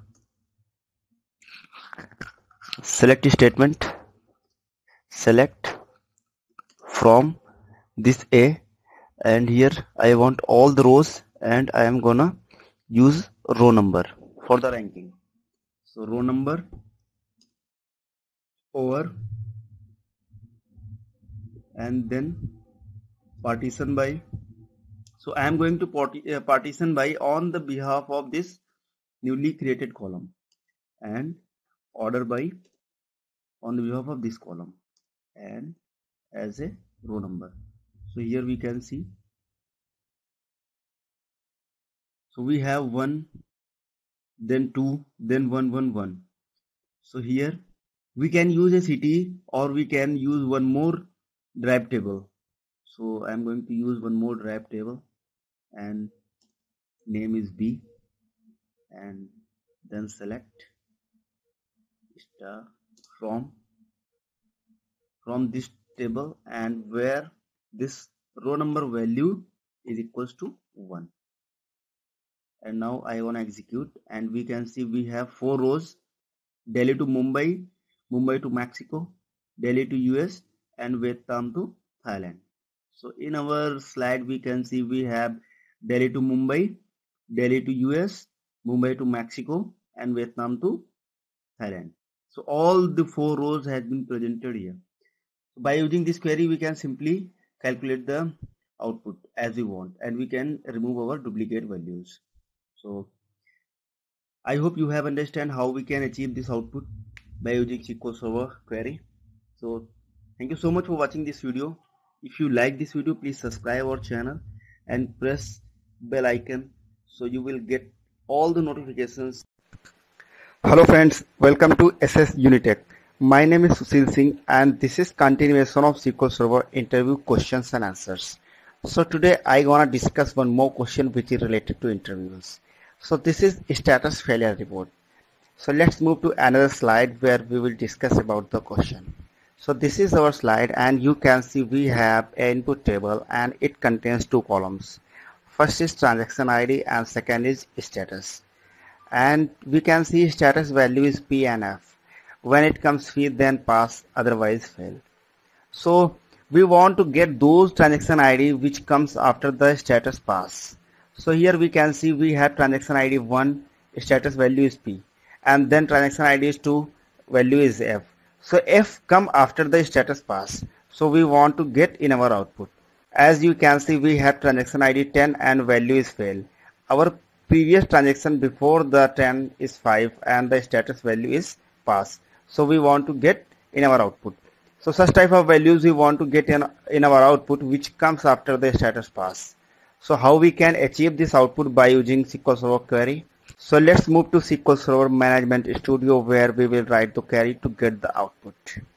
select statement, select from this A, and here I want all the rows, and I am gonna use row number for the ranking. So row number over, and then partition by. So I am going to partition by on the behalf of this newly created column, and order by on the behalf of this column, and as a row number. So here we can see, so we have 1, then 2, then 1, 1, 1. So here we can use a city, or we can use one more derived table. So I am going to use one more derived table, and name is B, and then select star from this table, and where this row number value is equals to 1. And now I want to execute, and we can see we have 4 rows: Delhi to Mumbai, Mumbai to Mexico, Delhi to US, and Vietnam to Thailand. So in our slide we can see we have Delhi to Mumbai, Delhi to US, Mumbai to Mexico, and Vietnam to Thailand. So all the 4 rows has been presented here. By using this query we can simply calculate the output as we want, and we can remove our duplicate values. So I hope you have understand how we can achieve this output by using SQL Server query. So thank you so much for watching this video. If you like this video, please subscribe our channel and press bell icon so you will get all the notifications. Hello friends, welcome to SS Unitech. My name is Sushil Singh and this is continuation of SQL Server interview questions and answers. So today I gonna discuss one more question which is related to interviews. So this is status failure report. So let's move to another slide where we will discuss about the question. So this is our slide, and you can see we have an input table and it contains 2 columns. First is transaction ID and second is status. And we can see status value is P and F. When it comes feed, then pass, otherwise fail. So we want to get those transaction ID which comes after the status pass. So here we can see we have transaction ID 1, status value is P, and then transaction ID is 2, value is F. So F come after the status pass. So we want to get in our output. As you can see we have transaction ID 10 and value is fail. Our previous transaction before the 10 is 5 and the status value is pass. So we want to get in our output. So such type of values we want to get in our output which comes after the status pass. So how we can achieve this output by using SQL Server query? So let's move to SQL Server Management Studio where we will write the query to get the output.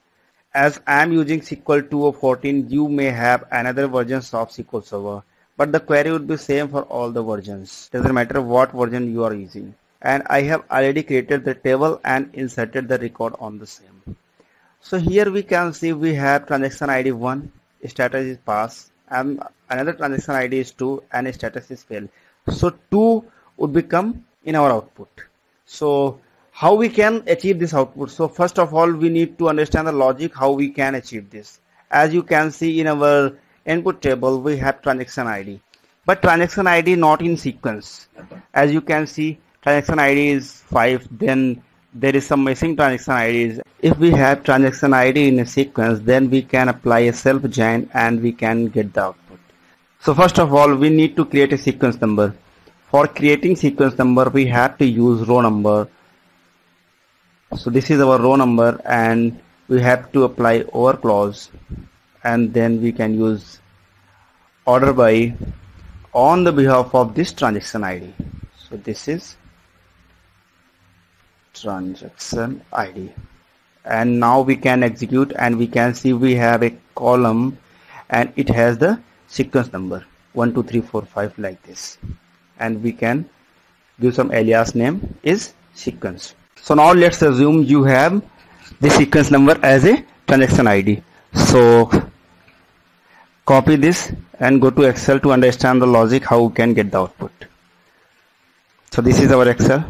As I am using SQL 2014, you may have another versions of SQL Server, but the query would be same for all the versions. Doesn't matter what version you are using. And I have already created the table and inserted the record on the same. So here we can see we have transaction ID 1, status is pass, and another transaction ID is 2 and status is fail. So 2 would become in our output. So how we can achieve this output? So first of all we need to understand the logic how we can achieve this. As you can see in our input table we have transaction ID, but transaction ID not in sequence. As you can see transaction ID is 5, then there is some missing transaction IDs. If we have transaction ID in a sequence, then we can apply a self join and we can get the output. So first of all we need to create a sequence number. For creating sequence number we have to use row number. So this is our row number and we have to apply OR clause, and then we can use order by on the behalf of this transaction ID. So this is transaction ID, and now we can execute and we can see we have a column and it has the sequence number 1 2 3 4 5 like this, and we can give some alias name is sequence. So now let's assume you have the sequence number as a transaction ID. So copy this and go to Excel to understand the logic how we can get the output. So this is our Excel.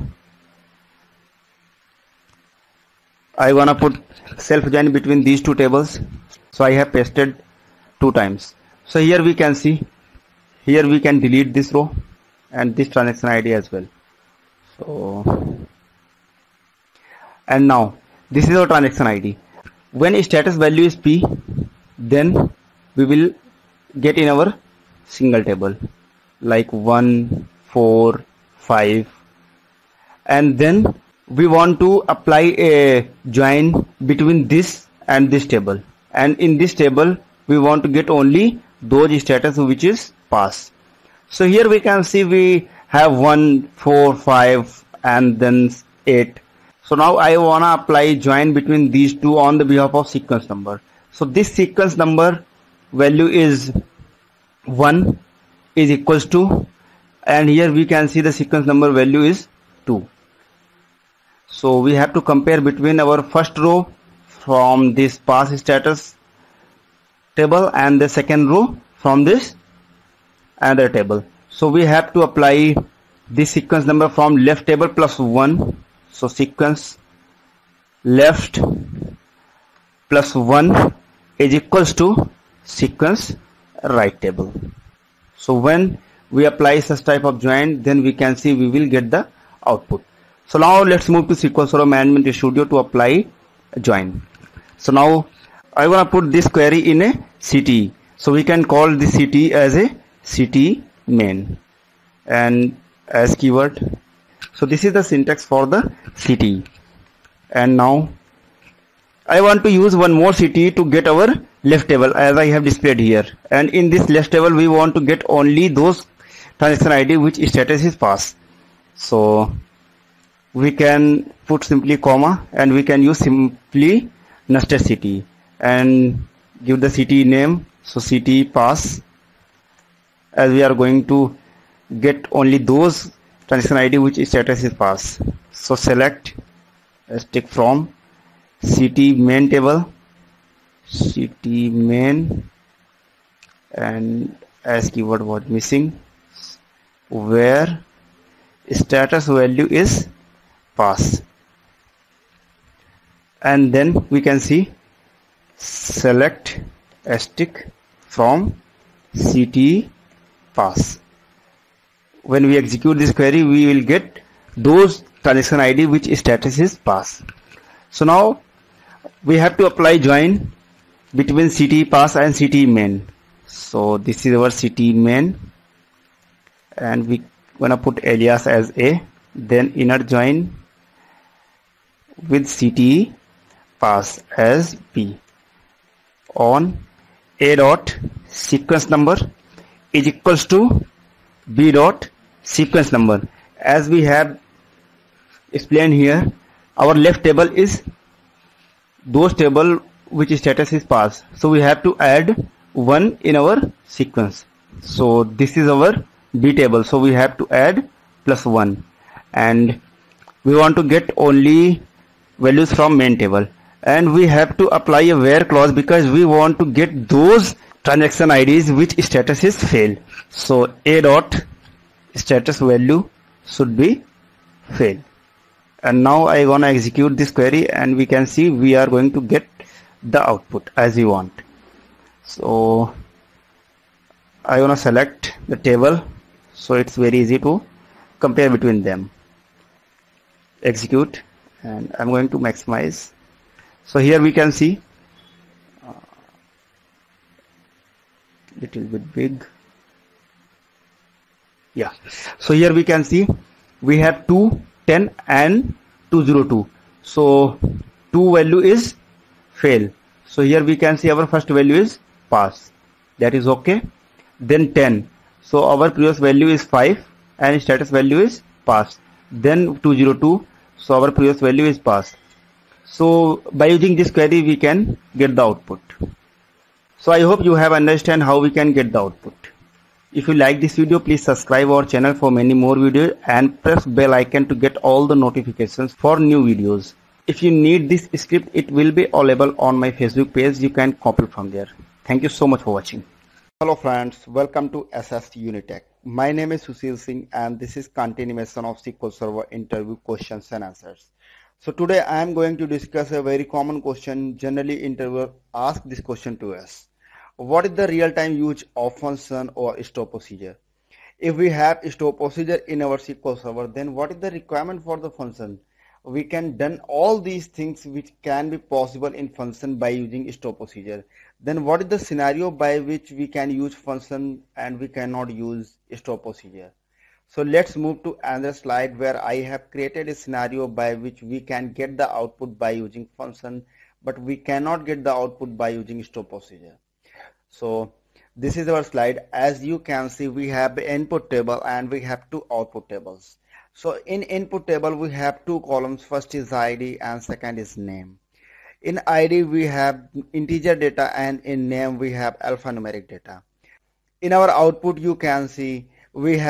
I wanna put self join between these 2 tables, so I have pasted 2 times. So here we can see, here we can delete this row and this transaction ID as well. So and now this is our transaction ID. When status value is P, then we will get in our single table like 1 4 5, and then we want to apply a join between this and this table, and in this table we want to get only those status which is pass. So here we can see we have 1 4 5 and then 8. So now I wanna apply join between these 2 on the behalf of sequence number. So this sequence number value is 1 is equals to, and here we can see the sequence number value is 2. So we have to compare between our first row from this pass status table and the second row from this another table. So we have to apply this sequence number from left table plus 1. So sequence left plus 1 is equals to sequence right table. So when we apply such type of join, then we can see we will get the output. So now let's move to SQL Server Management Studio to apply join. So now I want to put this query in a CTE. So we can call this CTE as a CTE main and as keyword. So this is the syntax for the CTE. And now I want to use one more CTE to get our left table as I have displayed here. And in this left table we want to get only those transaction ID which status is pass. So we can put simply comma and we can use simply nested CTE and give the CTE name. So CTE pass, as we are going to get only those transaction ID which status is pass. So select stick from CTE main table, CTE main, and as keyword was missing, where status value is pass. And then we can see select stick from CTE pass. When we execute this query, we will get those transaction ID which status is pass. So now we have to apply join between CTE pass and CTE main. So this is our CTE main and we gonna put alias as A, then inner join with CTE pass as B on A dot sequence number is equals to B dot sequence number. As we have explained here, our left table is those table which status is pass. So we have to add 1 in our sequence. So this is our B table. So we have to add plus 1 and we want to get only values from main table. And we have to apply a where clause because we want to get those transaction IDs which status is fail. So A dot status value should be fail. And now I gonna execute this query and we can see we are going to get the output as we want. So I gonna select the table, so it's very easy to compare between them. Execute and I'm going to maximize. So here we can see little bit big. Yeah. So here we can see we have 210 and 202. So 2 value is fail. So here we can see our first value is pass. That is okay. Then 10. So our previous value is 5 and status value is pass. Then 202. So our previous value is pass. So by using this query we can get the output. So I hope you have understand how we can get the output. If you like this video, please subscribe our channel for many more videos and press bell icon to get all the notifications for new videos. If you need this script, it will be available on my Facebook page. You can copy from there. Thank you so much for watching. Hello friends, welcome to SS Unitech. My name is Sushil Singh and this is continuation of SQL Server interview questions and answers. So today I am going to discuss a very common question. Generally interviewer ask this question to us. What is the real-time use of function or stop procedure? If we have stop procedure in our SQL Server, then what is the requirement for the function? We can done all these things which can be possible in function by using stop procedure. Then what is the scenario by which we can use function and we cannot use stop procedure? So let's move to another slide where I have created a scenario by which we can get the output by using function, but we cannot get the output by using stop procedure. So this is our slide. As you can see, we have the input table and we have two output tables. So in input table we have two columns. First is ID and second is name. In ID we have integer data and in name we have alphanumeric data. In our output you can see we have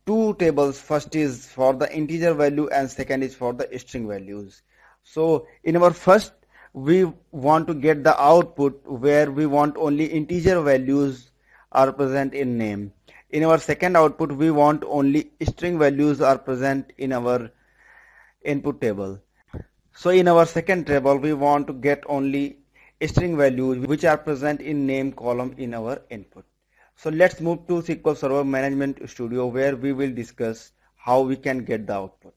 two tables. First is for the integer value and second is for the string values. So in our first, we want to get the output where we want only integer values are present in name. In our second output, we want only string values are present in our input table. So in our second table, we want to get only string values which are present in name column in our input. So let's move to SQL Server Management Studio, where we will discuss how we can get the output.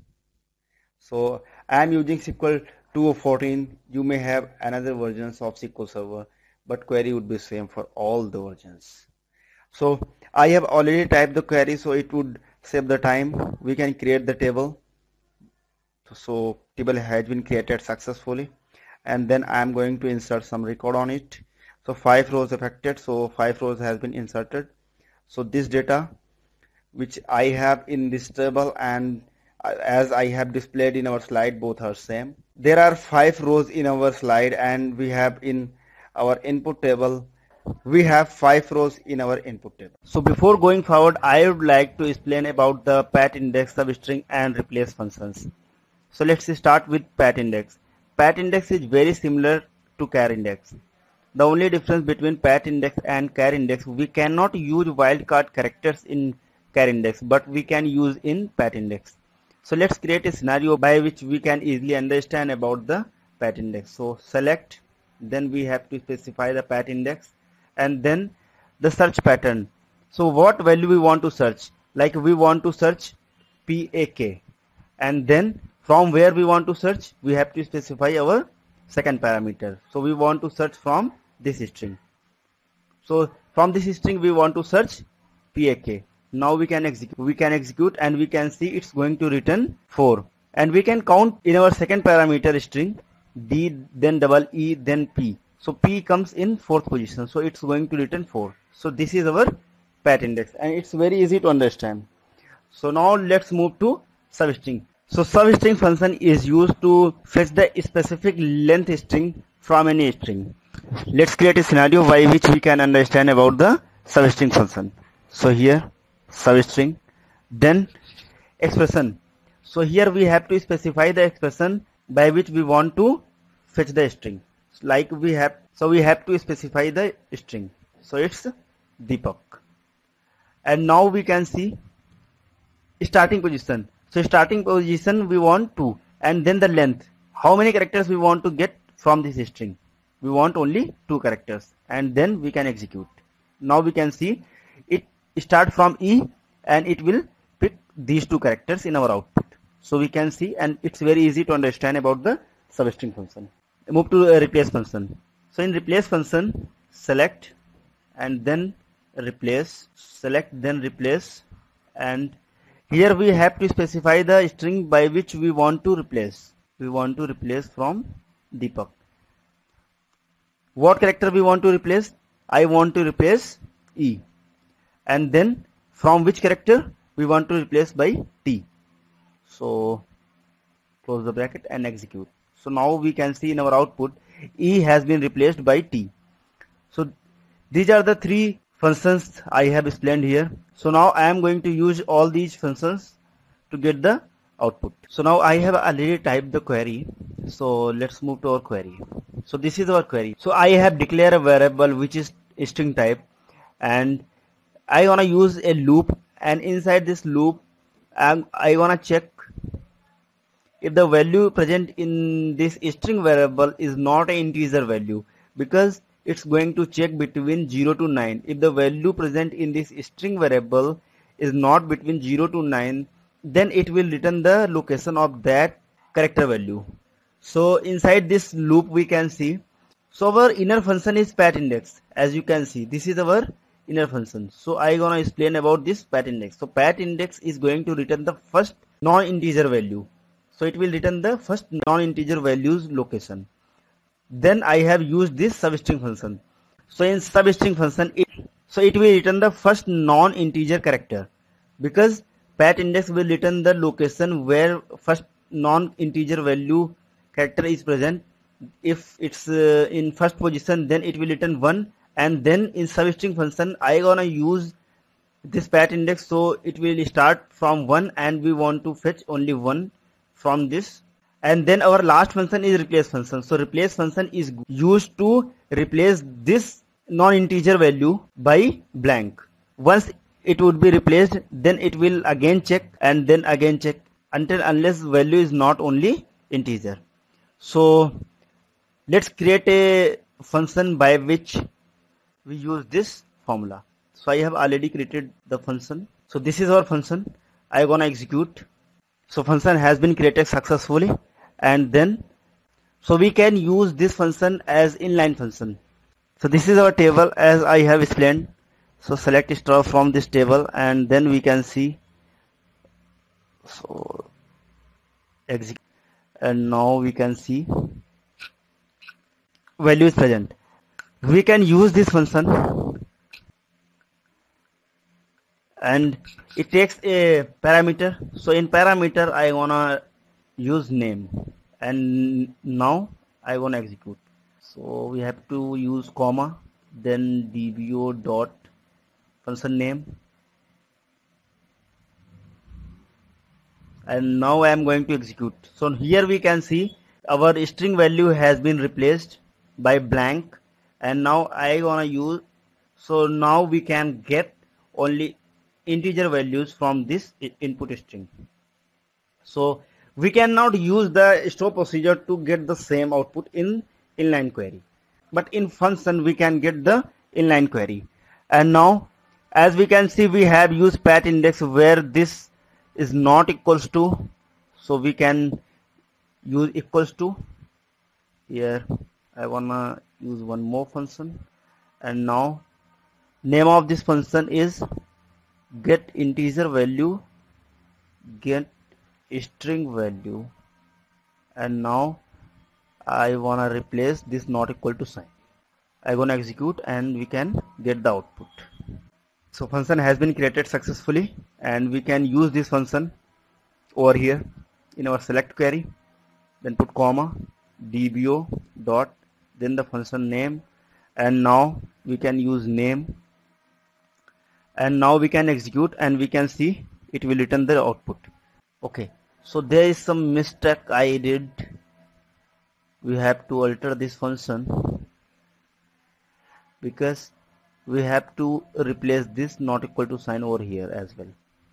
So I am using SQL 2.14. You may have another versions of SQL Server, but query would be same for all the versions. So I have already typed the query, so it would save the time. We can create the table. So table has been created successfully, and then I am going to insert some record on it. So 5 rows affected, so 5 rows has been inserted. So this data which I have in this table and as I have displayed in our slide, both are same. There are 5 rows in our slide, and we have in our input table, we have 5 rows in our input table. So before going forward, I would like to explain about the pat index, substring and replace functions. So let's start with pat index. Pat index is very similar to char index. The only difference between pat index and char index, we cannot use wildcard characters in char index, but we can use in pat index. So let's create a scenario by which we can easily understand about the pat index. So select, then we have to specify the pat index, and then the search pattern. So what value we want to search? Like we want to search PAK, and then from where we want to search, we have to specify our second parameter. So we want to search from this string. So from this string we want to search PAK. Now we can execute and we can see it's going to return 4, and we can count in our second parameter string D, then double E, then P. So P comes in 4th position, so it's going to return 4. So this is our pat index, and it's very easy to understand. So now let's move to substring. So substring function is used to fetch the specific length string from any string. Let's create a scenario by which we can understand about the substring function. So here substring, then expression. So here we have to specify the expression by which we want to fetch the string. Like we have to specify the string. So it's Deepak. And now we can see starting position. So starting position we want 2, and then the length. How many characters we want to get from this string? We want only 2 characters, and then we can execute. Now we can see it start from E, and it will pick these 2 characters in our output. So we can see, and it's very easy to understand about the substring function. Move to a replace function. So in replace function, select and then replace, select then replace, and here we have to specify the string by which we want to replace. We want to replace from Deepak. What character we want to replace? I want to replace E. And then from which character we want to replace by T. So close the bracket and execute. So now we can see in our output E has been replaced by T. So these are the 3 functions I have explained here. So now I am going to use all these functions to get the output. So now I have already typed the query. So let's move to our query. So this is our query. So I have declared a variable which is string type, and I want to use a loop, and inside this loop I want to check if the value present in this string variable is not an integer value, because it's going to check between 0 to 9. If the value present in this string variable is not between 0 to 9, then it will return the location of that character value. So inside this loop we can see, so our inner function is pat index. As you can see, this is our inner function. So I gonna explain about this pat index. So pat index is going to return the first non-integer value. So it will return the first non-integer values location. Then I have used this substring function. So in substring function, it will return the first non-integer character, because pat index will return the location where first non-integer value character is present. If it's in first position, then it will return 1, and then in substring function I gonna use this pat index, so it will start from 1 and we want to fetch only 1 from this. And then our last function is replace function. So replace function is used to replace this non-integer value by blank. Once it would be replaced, then it will again check and then again check unless value is not only integer. So let's create a function by which we use this formula. So I have already created the function. So this is our function. I gonna execute. So function has been created successfully, and then so we can use this function as inline function. So this is our table as I have explained. So select star from this table and then we can see, so execute, and now we can see value is present. We can use this function and it takes a parameter. So in parameter I wanna use name, and now I wanna execute. So we have to use comma, then dbo dot function name, and now I am going to execute. So here we can see our string value has been replaced by blank, and now I wanna use, so now we can get only integer values from this input string. So we cannot use the store procedure to get the same output in inline query, but in function we can get the inline query. And now as we can see, we have used pat index where this is not equals to, so we can use equals to. Here I wanna use one more function, and now name of this function is get integer value, get string value, and now I wanna replace this not equal to sign. I gonna execute and we can get the output. So function has been created successfully, and we can use this function over here in our select query, then put comma dbo dot, then the function name, and now we can use name, and now we can execute and we can see it will return the output. Okay, so there is some mistake I did. We have to alter this function because we have to replace this not equal to sign over here as well.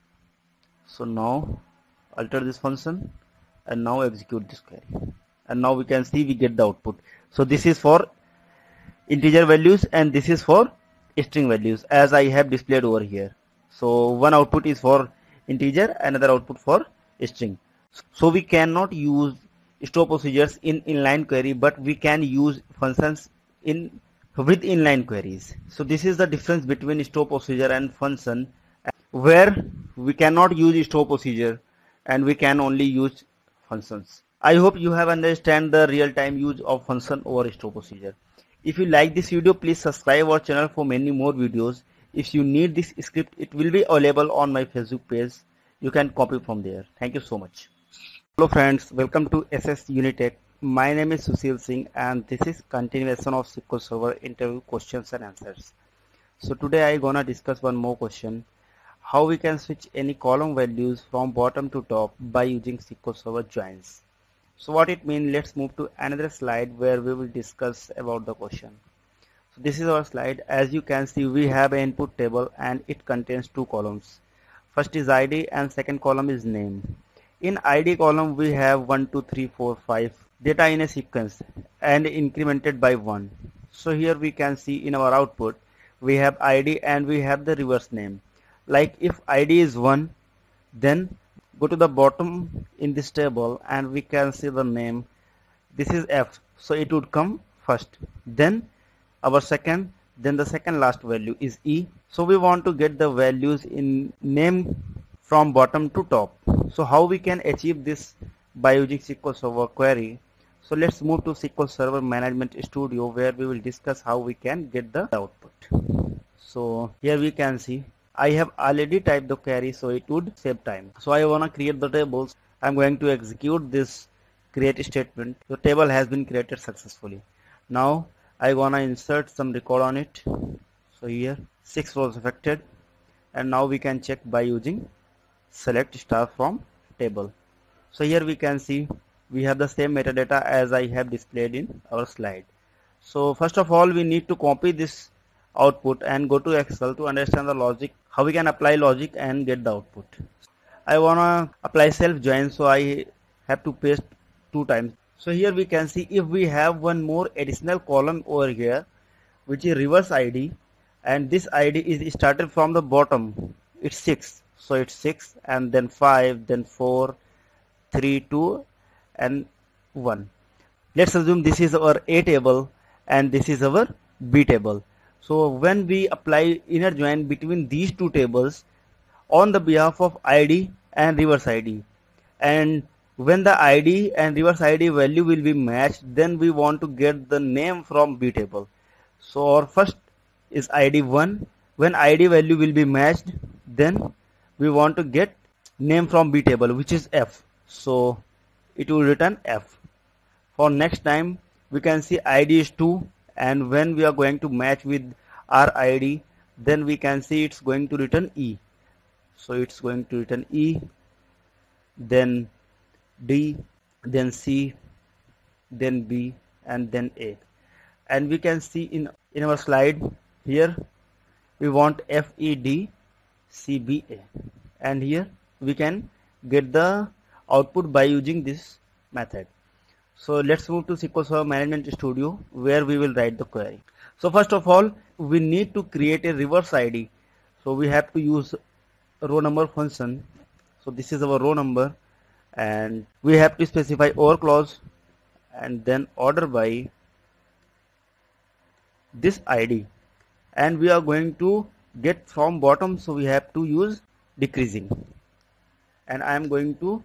So now alter this function and now execute this query, and now we can see we get the output. So this is for integer values and this is for string values as I have displayed over here. So one output is for integer, another output for string. So we cannot use store procedures in inline query, but we can use functions with inline queries. So this is the difference between store procedure and function, where we cannot use store procedure and we can only use functions. I hope you have understand the real-time use of function over store procedure. If you like this video, please subscribe our channel for many more videos. If you need this script, it will be available on my Facebook page. You can copy from there. Thank you so much. Hello friends, welcome to SS Unitech. My name is Sushil Singh and this is continuation of SQL Server interview questions and answers. So today I gonna discuss one more question. How we can switch any column values from bottom to top by using SQL Server joins. So what it means, let's move to another slide where we will discuss about the question. So this is our slide. As you can see, we have an input table and it contains two columns. First is ID and second column is name. In ID column we have 1, 2, 3, 4, 5 data in a sequence and incremented by 1. So here we can see in our output we have ID and we have the reverse name. Like if ID is 1, then go to the bottom in this table and we can see the name. This is F, so it would come first, then our second, then the second last value is E. So we want to get the values in name from bottom to top. So how we can achieve this by using SQL Server query? So let's move to SQL Server Management Studio where we will discuss how we can get the output. So here we can see I have already typed the query, so it would save time. So I want to create the tables. I'm going to execute this create statement. The table has been created successfully. Now I want to insert some record on it. So here 6 was affected, and now we can check by using select star from table. So here we can see we have the same metadata as I have displayed in our slide. So first of all, we need to copy this output and go to Excel to understand the logic, how we can apply logic and get the output. I wanna apply self join, so I have to paste 2 times. So here we can see if we have one more additional column over here, which is reverse ID, and this ID is started from the bottom. It's 6, so it's 6 and then 5, then 4, 3, 2 and 1. Let's assume this is our A table and this is our B table. So when we apply inner join between these two tables on the behalf of ID and reverse ID, and when the ID and reverse ID value will be matched, then we want to get the name from B table. So our first is ID 1. When ID value will be matched, then we want to get name from B table, which is F. So it will return F. For next time, we can see ID is 2, and when we are going to match with our ID, then we can see it's going to return E. So it's going to return E, then D, then C, then B, and then A. And we can see in our slide here we want FED CBA, and here we can get the output by using this method. So let's move to SQL Server Management Studio, where we will write the query. So first of all, we need to create a reverse ID. So we have to use row number function. So this is our row number, and we have to specify OR clause and then order by this ID, and we are going to get from bottom, so we have to use decreasing, and I am going to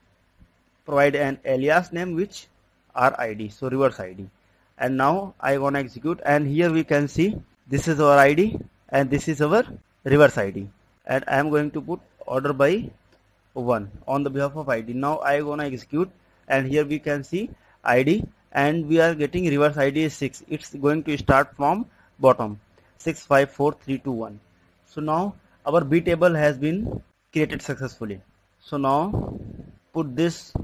provide an alias name which our ID, so reverse ID. And now I want to execute, and here we can see this is our ID and this is our reverse ID, and I am going to put order by 1 on the behalf of ID. Now I want to execute, and here we can see ID, and we are getting reverse ID is 6. It's going to start from bottom, 6, 5, 4, 3, 2, 1. So now our B table has been created successfully. So now put this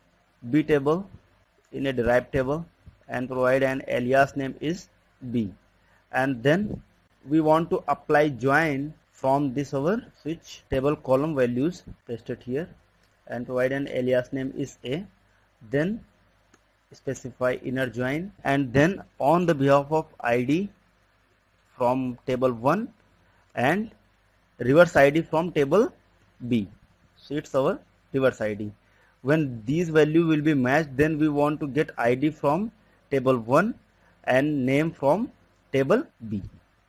B table in a derived table and provide an alias name is B, and then we want to apply join from this our switch table column values, paste it here and provide an alias name is A, then specify inner join, and then on the behalf of ID from table 1 and reverse ID from table B. So it's our reverse ID. When these value will be matched, then we want to get ID from table 1 and name from table B.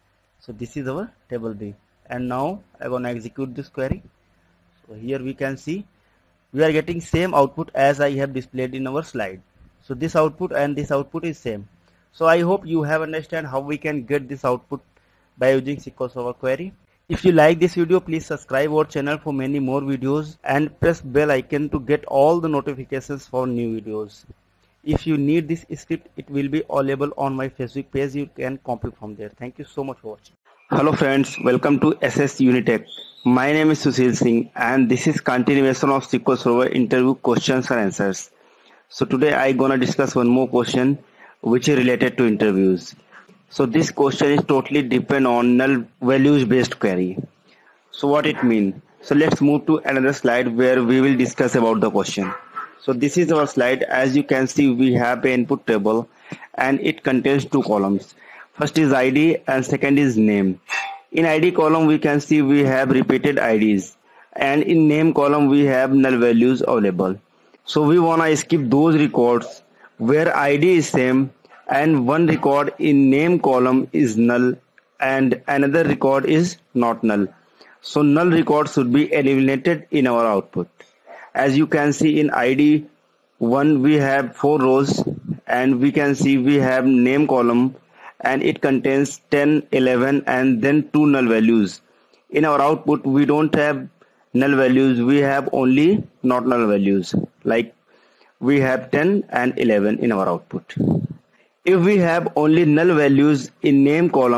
So this is our table B, and now I want to execute this query. So here we can see we are getting same output as I have displayed in our slide. So this output and this output is same. So I hope you have understand how we can get this output by using SQL Server query. If you like this video, please subscribe our channel for many more videos and press bell icon to get all the notifications for new videos. If you need this script, it will be available on my Facebook page. You can copy from there. Thank you so much for watching. Hello friends, welcome to SS Unitech. My name is Sushil Singh and this is continuation of SQL Server interview questions and answers. So today I gonna discuss one more question which is related to interviews. So this question is totally depend on null values based query. So what it mean? So let's move to another slide where we will discuss about the question. So this is our slide. As you can see, we have an input table and it contains 2 columns. First is ID and second is name. In ID column we can see we have repeated IDs, and in name column we have null values available. So we wanna skip those records where ID is same and one record in name column is null and another record is not null. So null records should be eliminated in our output. As you can see in ID 1 we have 4 rows, and we can see we have name column and it contains 10, 11 and then 2 null values. In our output we don't have null values, we have only not null values, like we have 10 and 11 in our output. If we have only null values in name column,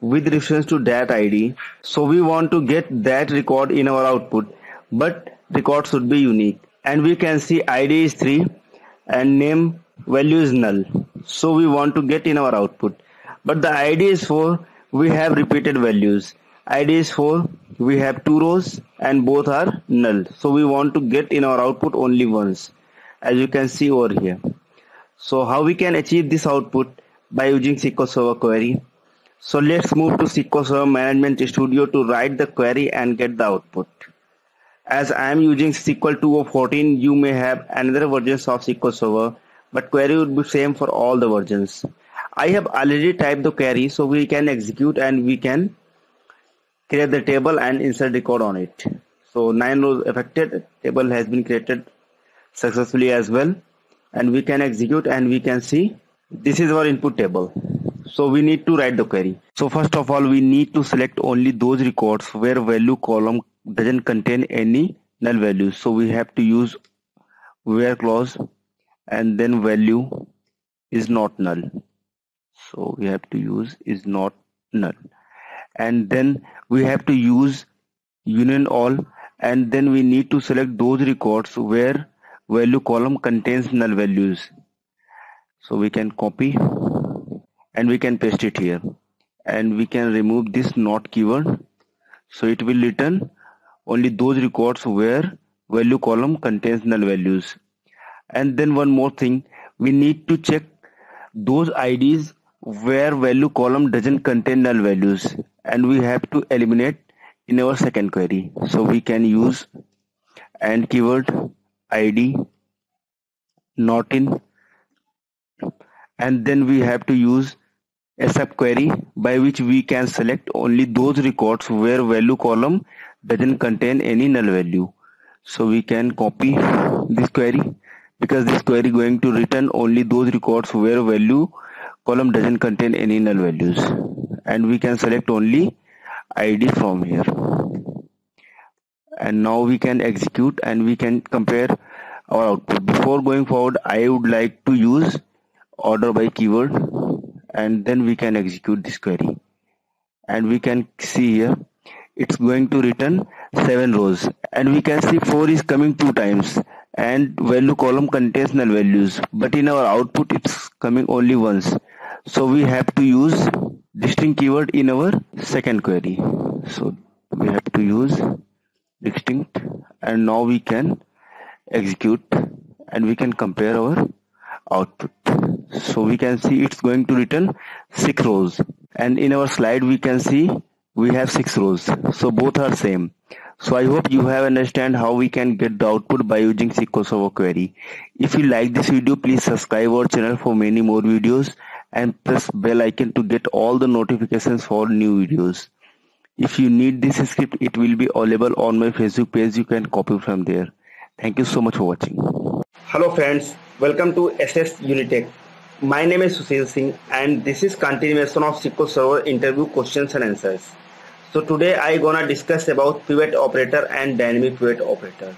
with reference to that ID. So we want to get that record in our output, but record should be unique. And we can see ID is 3 and name value is null. So we want to get in our output. But the ID is 4, we have repeated values. ID is 4, we have 2 rows and both are null. So we want to get in our output only once, as you can see over here. So how we can achieve this output? By using SQL Server query. So let's move to SQL Server Management Studio to write the query and get the output. As I am using SQL 2014, you may have another versions of SQL Server, but query would be same for all the versions. I have already typed the query, so we can execute and we can create the table and insert record on it. So 9 rows affected, table has been created successfully as well, and we can execute and we can see this is our input table. So we need to write the query. So first of all, we need to select only those records where value column doesn't contain any null values. So we have to use where clause and then value is not null. So we have to use is not null. And then we have to use union all, and then we need to select those records where value column contains null values. So we can copy and we can paste it here, and we can remove this not keyword, so it will return only those records where value column contains null values. And then one more thing, we need to check those IDs where value column doesn't contain null values, and we have to eliminate in our second query. So we can use and keyword ID not in, and then we have to use a subquery by which we can select only those records where value column doesn't contain any null value. So we can copy this query, because this query going to return only those records where value column doesn't contain any null values, and we can select only ID from here. And now we can execute and we can compare our output. Before going forward, I would like to use order by keyword, and then we can execute this query, and we can see here it's going to return 7 rows, and we can see 4 is coming 2 times and value column contains null values, but in our output it's coming only once. So we have to use distinct keyword in our second query. So we have to use distinct, and now we can execute and we can compare our output. So we can see it's going to return 6 rows, and in our slide we can see we have 6 rows, so both are same. So I hope you have understand how we can get the output by using SQL Server query. If you like this video, please subscribe our channel for many more videos and press bell icon to get all the notifications for new videos. If you need this script, it will be available on my Facebook page. You can copy from there. Thank you so much for watching. Hello friends, welcome to SS Unitech. My name is Sushil Singh and this is continuation of SQL Server interview questions and answers. So today I gonna discuss about pivot operator and dynamic pivot operator.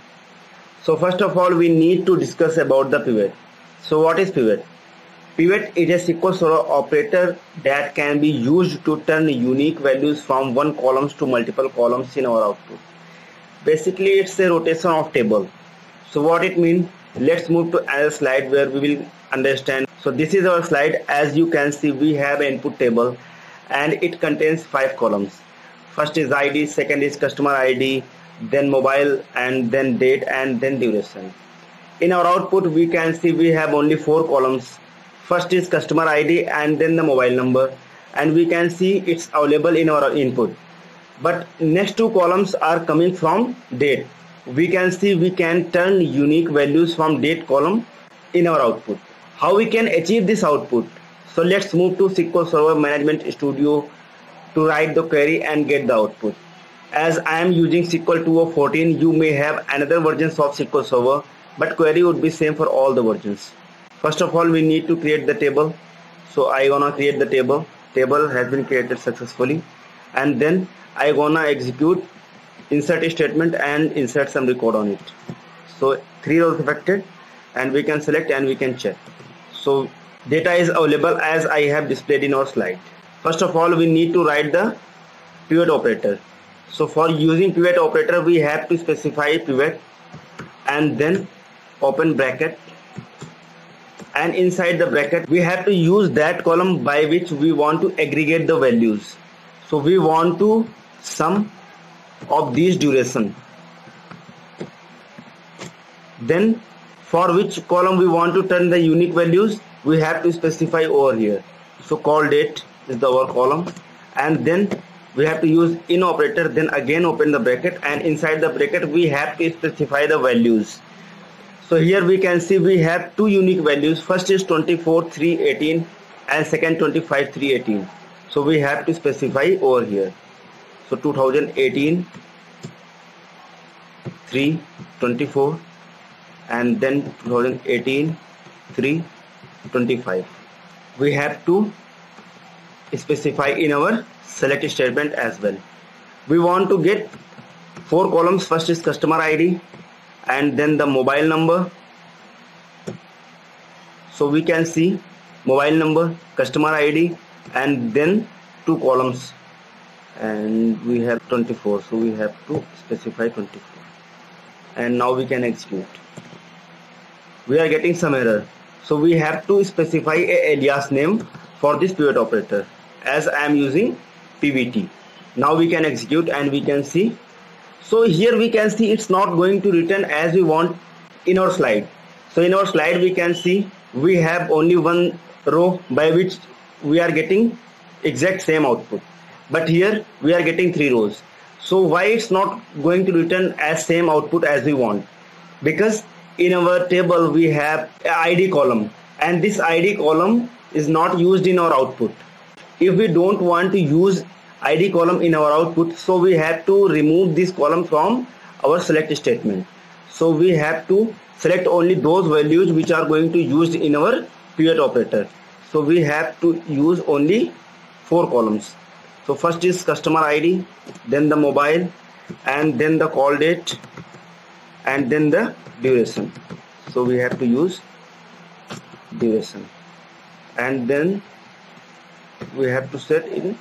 So first of all, we need to discuss about the pivot. So what is pivot? Pivot is a SQL Server operator that can be used to turn unique values from one column to multiple columns in our output. Basically, it's a rotation of table. So what it means? Let's move to another slide where we will understand. So this is our slide. As you can see, we have an input table and it contains 5 columns. First is ID, second is customer ID, then mobile, and then date, and then duration. In our output, we can see we have only 4 columns. First is customer ID and then the mobile number, and we can see it's available in our input. But next 2 columns are coming from date. We can see we can turn unique values from date column in our output. How we can achieve this output? So let's move to SQL Server Management Studio to write the query and get the output. As I am using SQL 2014, you may have another versions of SQL Server, but query would be same for all the versions. First of all, we need to create the table. So I gonna create the table. Table has been created successfully, and then I gonna execute insert a statement and insert some record on it. So 3 rows affected, and we can select and we can check. So data is available as I have displayed in our slide. First of all, we need to write the pivot operator. So for using pivot operator, we have to specify pivot and then open bracket, and inside the bracket we have to use that column by which we want to aggregate the values. So we want to sum of these duration. Then for which column we want to turn the unique values, we have to specify over here. So call date is our column, and then we have to use in operator, then again open the bracket, and inside the bracket we have to specify the values. So here we can see we have two unique values. First is 24,318 and second 25,318. So we have to specify over here. So 2018 324 and then 2018 325. We have to specify in our select statement as well. We want to get 4 columns. First is customer ID and then the mobile number. So we can see mobile number, customer ID, and then 2 columns, and we have 24, so we have to specify 24. And now we can execute. We are getting some error, so we have to specify a alias name for this pivot operator, as I am using PVT. Now we can execute and we can see. So here we can see it's not going to return as we want in our slide. So in our slide we can see we have only one row by which we are getting exact same output, but here we are getting 3 rows. So why it's not going to return as same output as we want? Because in our table we have a ID column, and this ID column is not used in our output. If we don't want to use ID column in our output, so we have to remove this column from our select statement. So we have to select only those values which are going to used in our pivot operator. So we have to use only 4 columns. So first is customer ID, then the mobile, and then the call date, and then the duration. So we have to use duration, and then we have to set in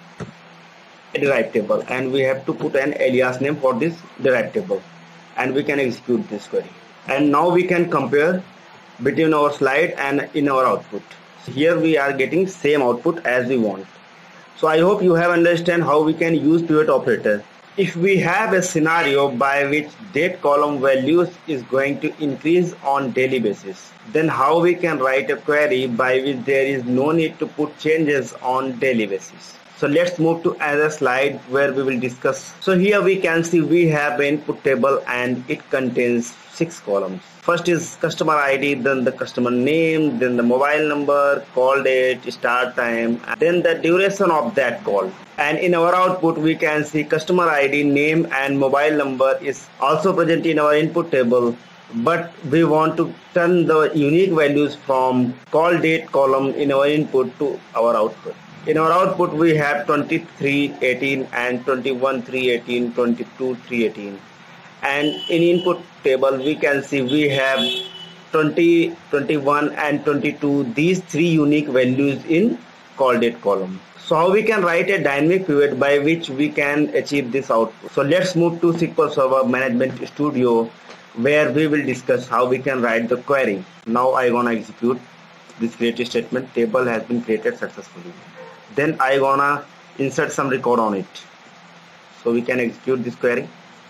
a derived table, and we have to put an alias name for this derived table, and we can execute this query. And now we can compare between our slide and in our output. Here we are getting same output as we want. So I hope you have understand how we can use pivot operator. If we have a scenario by which date column values is going to increase on daily basis, then how we can write a query by which there is no need to put changes on daily basis. So let's move to another slide where we will discuss. So here we can see we have an input table and it contains 6 columns. First is customer ID, then the customer name, then the mobile number, call date, start time, then the duration of that call. And in our output we can see customer ID, name and mobile number is also present in our input table, but we want to turn the unique values from call date column in our input to our output. In our output we have 2318 and 21318, 22318, and in input table we can see we have 20, 21 and 22, these 3 unique values in call date column. So how we can write a dynamic pivot by which we can achieve this output? So let's move to SQL Server Management Studio, where we will discuss how we can write the query. Now I gonna execute this create statement. Table has been created successfully. Then I gonna insert some record on it. So we can execute this query.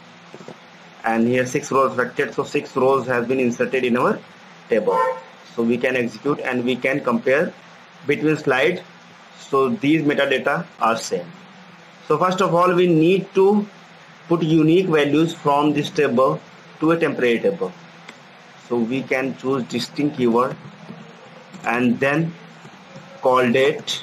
And here 6 rows affected, so 6 rows has been inserted in our table. So we can execute and we can compare between slide. So these metadata are same. So first of all we need to put unique values from this table to a temporary table. So we can choose distinct keyword and then call date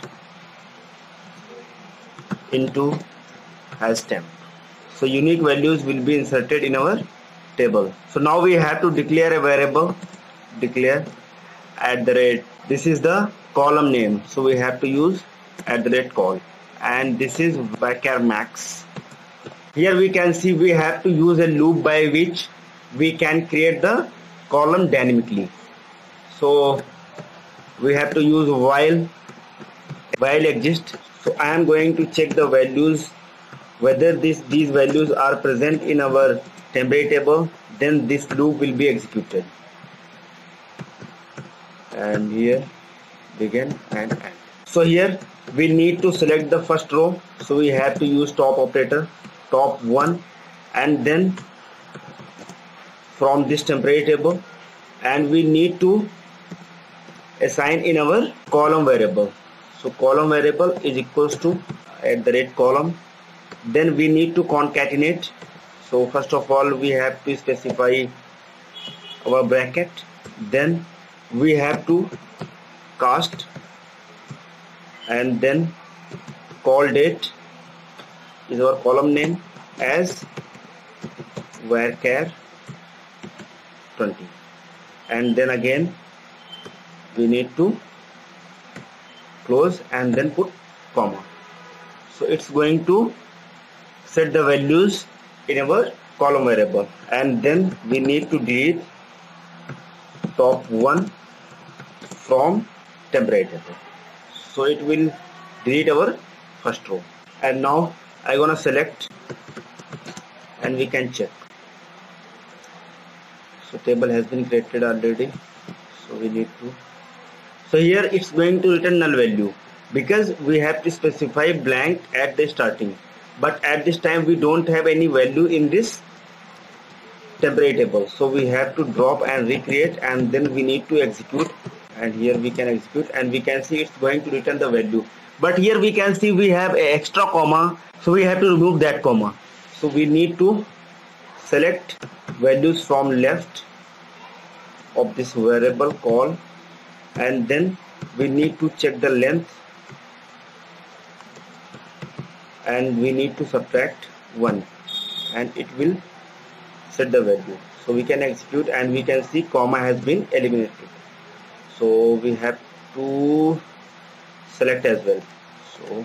into as temp. So unique values will be inserted in our table. So now we have to declare a variable, declare @ this is the column name, so we have to use @call, and this is var max. Here we can see we have to use a loop by which we can create the column dynamically. So we have to use while exists. So I am going to check the values, whether these values are present in our temporary table, then this loop will be executed. And here begin and end. So here we need to select the first row, so we have to use top operator, top one, and then from this temporary table, and we need to assign in our column variable. So column variable is equals to @column. Then we need to concatenate. So first of all we have to specify our bracket, then we have to cast, and then call date is our column name as varchar 20, and then again we need to close and then put comma. So it's going to set the values in our column variable, and then we need to delete top one from temporary table. So it will delete our first row. And now I'm gonna select, and we can check. So table has been created already, so we need to. So here it's going to return null value because we have to specify blank at the starting, but at this time we don't have any value in this temporary table, so we have to drop and recreate, and then we need to execute, and here we can execute, and we can see it's going to return the value. But here we can see we have an extra comma, so we have to remove that comma. So we need to select values from left of this variable call, and then we need to check the length, and we need to subtract 1, and it will set the value. So we can execute, and we can see comma has been eliminated. So we have to select as well. So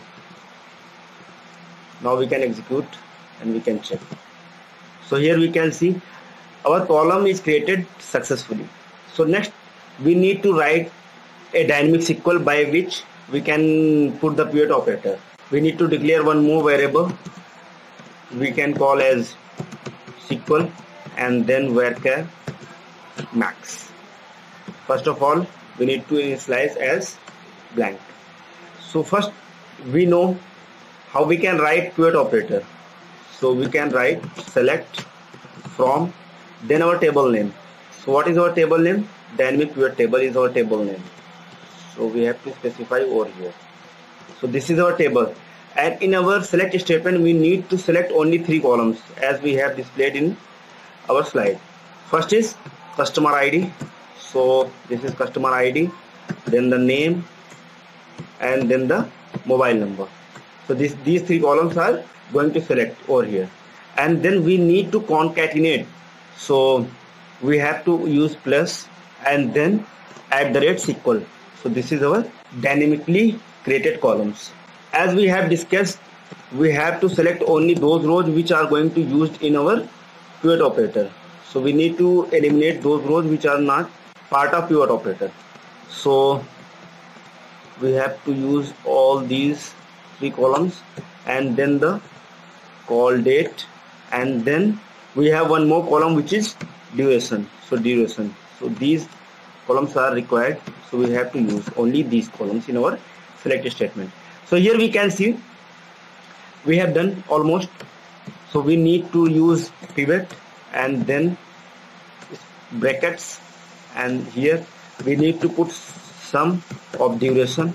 now we can execute and we can check. So here we can see our column is created successfully. So next we need to write a dynamic SQL by which we can put the pivot operator. We need to declare one more variable we can call as SQL, and then varchar max. First of all we need to initialize as blank. So first we know how we can write pivot operator. So we can write select from, then our table name. So what is our table name? Dynamic pivot table is our table name. So we have to specify over here. So this is our table, and in our select statement we need to select only 3 columns as we have displayed in our slide. First is customer ID. So this is customer ID, then the name, and then the mobile number. So these 3 columns are going to select over here, and then we need to concatenate. So we have to use plus and then @SQL. So this is our dynamically created columns. As we have discussed, we have to select only those rows which are going to used in our pivot operator. So we need to eliminate those rows which are not part of pivot operator. So we have to use all these 3 columns, and then the call date, and then we have one more column which is duration. So duration. So these columns are required, so we have to use only these columns in our select statement. So here we can see we have done almost. So we need to use pivot and then brackets, and here we need to put sum of duration,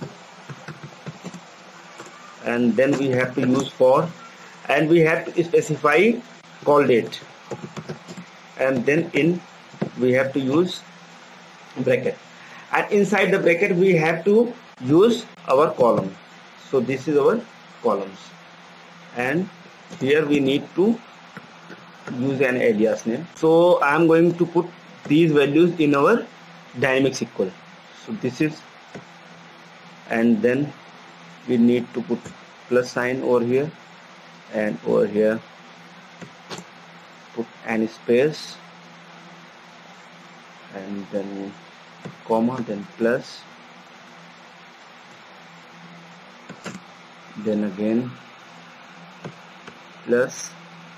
and then we have to use for, and we have to specify call date, and then in we have to use bracket, and inside the bracket we have to use our column. So this is our columns, and here we need to use an alias name. So I am going to put these values in our dynamic SQL. So this is, and then we need to put plus sign over here, and over here put an space, and then comma, then plus, then again plus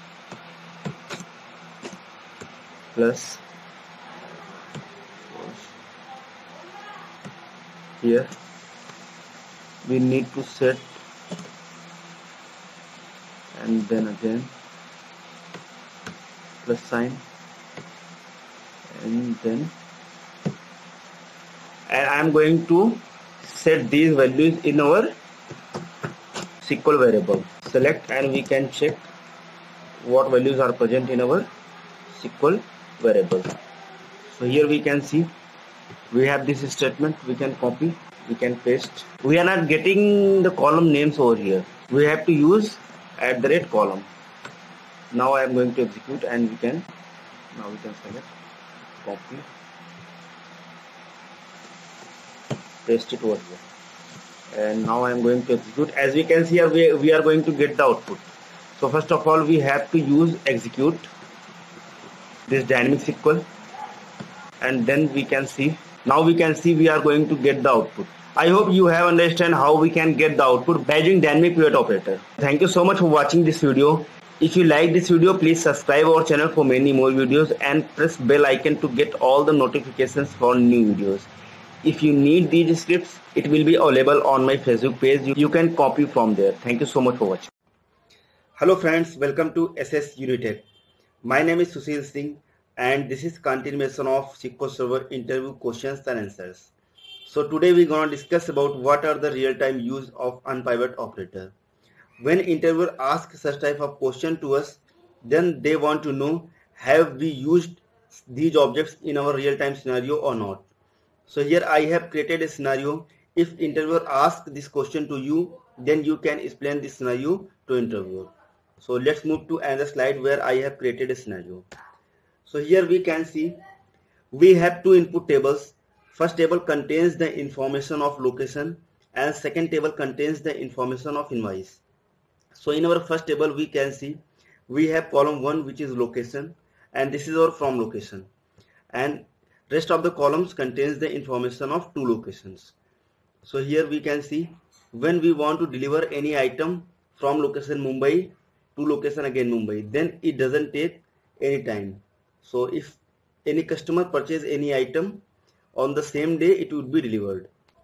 here we need to set, and then again plus sign, and I am going to set these values in our SQL variable. Select and we can check what values are present in our SQL variable. So here we can see we have this statement, we can copy, we can paste. We are not getting the column names over here. We have to use @column. Now I am going to execute, and we can select, copy, paste it over here, and now I am going to execute. As we can see here, we are going to get the output. So first of all, we have to use execute this dynamic SQL, and then we can see, now we can see we are going to get the output. I hope you have understand how we can get the output by using dynamic pivot operator. Thank you so much for watching this video. If you like this video, please subscribe our channel for many more videos and press bell icon to get all the notifications for new videos. If you need these scripts, it will be available on my Facebook page. You can copy from there. Thank you so much for watching. Hello friends, welcome to SS Unitech. My name is Sushil Singh, and this is continuation of SQL Server interview questions and answers. So today we're going to discuss about what are the real-time use of unpivot operator. When interviewer asks such type of question to us, then they want to know, have we used these objects in our real-time scenario or not. So here I have created a scenario. If interviewer asks this question to you, then you can explain this scenario to interviewer. So let's move to another slide where I have created a scenario. So here we can see we have two input tables. First table contains the information of location, and second table contains the information of invoice. So in our first table we can see we have column 1, which is location, and this is our from location, and rest of the columns contains the information of two locations. So here we can see when we want to deliver any item from location Mumbai to location again Mumbai, then it doesn't take any time. So if any customer purchase any item, on the same day it would be delivered.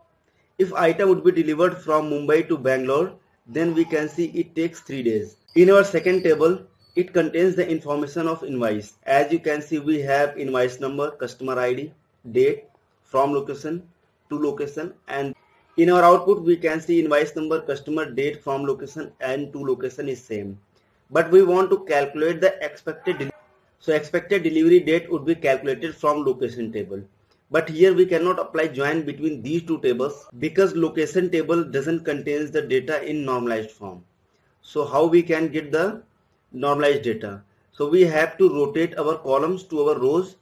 If item would be delivered from Mumbai to Bangalore, then we can see it takes 3 days. In our second table, it contains the information of invoice. As you can see, we have invoice number, customer ID, date, from location to location, and in our output we can see invoice number, customer, date, from location and to location is same. But we want to calculate the expected delivery. So expected delivery date would be calculated from location table. But here we cannot apply join between these two tables because location table doesn't contain the data in normalized form. So how we can get the normalized data? So we have to rotate our columns to our rows.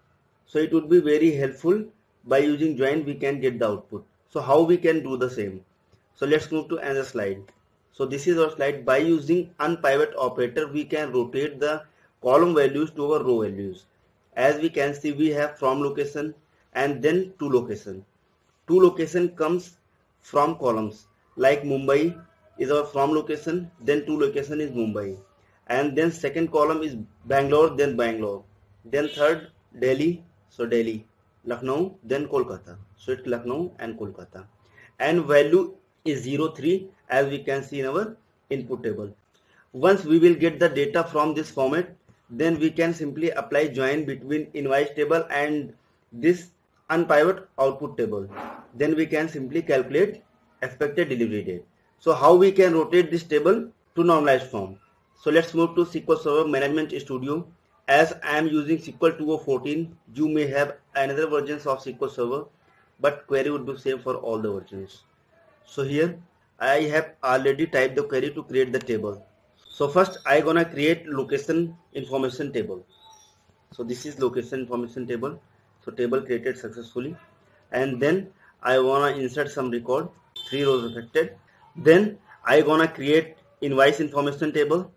So it would be very helpful. By using join we can get the output. So how we can do the same? So let's move to another slide. So this is our slide. By using unpivot operator we can rotate the column values to our row values. As we can see, we have from location and then to location. To location comes from columns, like Mumbai is our from location, then to location is Mumbai, and then second column is Bangalore, then Bangalore, then third Delhi, so Delhi, Lucknow, then Kolkata, so it's Lucknow and Kolkata, and value is 03 as we can see in our input table. Once we will get the data from this format, then we can simply apply join between invoice table and this unpivot output table. Then we can simply calculate expected delivery date. So how we can rotate this table to normalized form? So let's move to SQL Server Management Studio. As I am using SQL 2014, you may have another versions of SQL Server, but query would be same for all the versions. So here I have already typed the query to create the table. So first I gonna create location information table. So this is location information table. So table created successfully, and then I wanna insert some record, 3 rows affected. Then I gonna create invoice information table.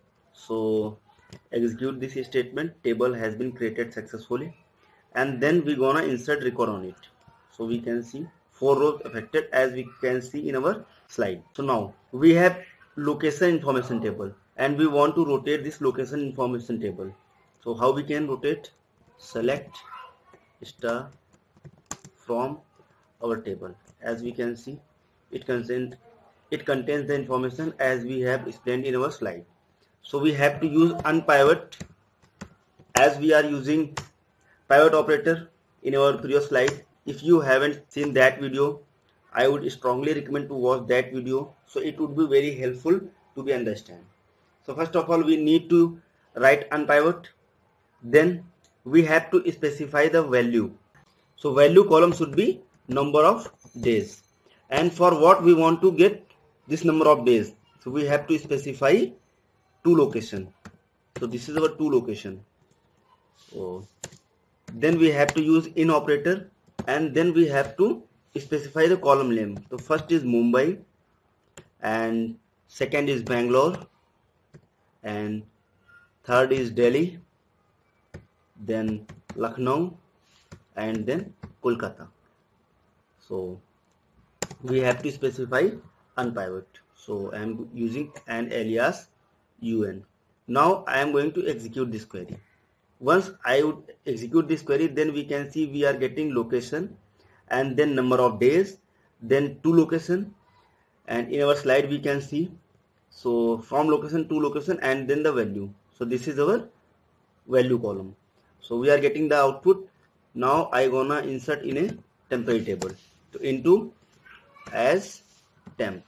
So execute this statement, table has been created successfully, and then we gonna insert record on it. So we can see 4 rows affected, as we can see in our slide. So now we have location information table and we want to rotate this location information table. So how we can rotate? Select star from our table. As we can see, it contains the information as we have explained in our slide. So we have to use unpivot, as we are using pivot operator in our previous slide. If you haven't seen that video, I would strongly recommend to watch that video, so it would be very helpful to be understand. So first of all, we need to write unpivot. Then we have to specify the value. So value column should be number of days, and for what we want to get this number of days, so we have to specify to location. So this is our to location. So then we have to use in operator, and then we have to specify the column name. So first is Mumbai, and second is Bangalore, and third is Delhi, then Lucknow, and then Kolkata. So we have to specify unpivot. So I am using an alias UN. Now I am going to execute this query. Once I would execute this query, then we can see we are getting location and then number of days, then to location, and in our slide we can see, so from location to location and then the value. So this is our value column. So we are getting the output. Now I gonna insert in a temporary table. So into as temp.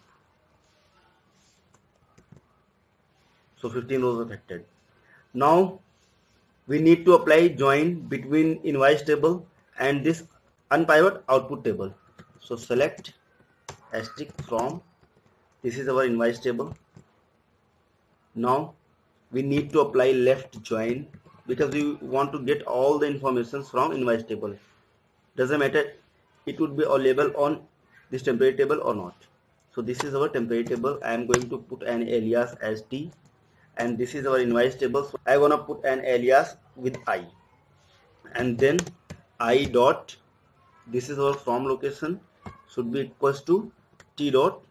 So 15 rows affected. Now we need to apply join between invoice table and this unpivot output table. So select asterisk from, this is our invoice table. Now we need to apply left join because we want to get all the information from invoice table. Doesn't matter it would be available on this temporary table or not. So this is our temporary table. I am going to put an alias as T, and this is our invoice table. So I want to put an alias with I, and then I dot, this is our from location, should be equals to T dot,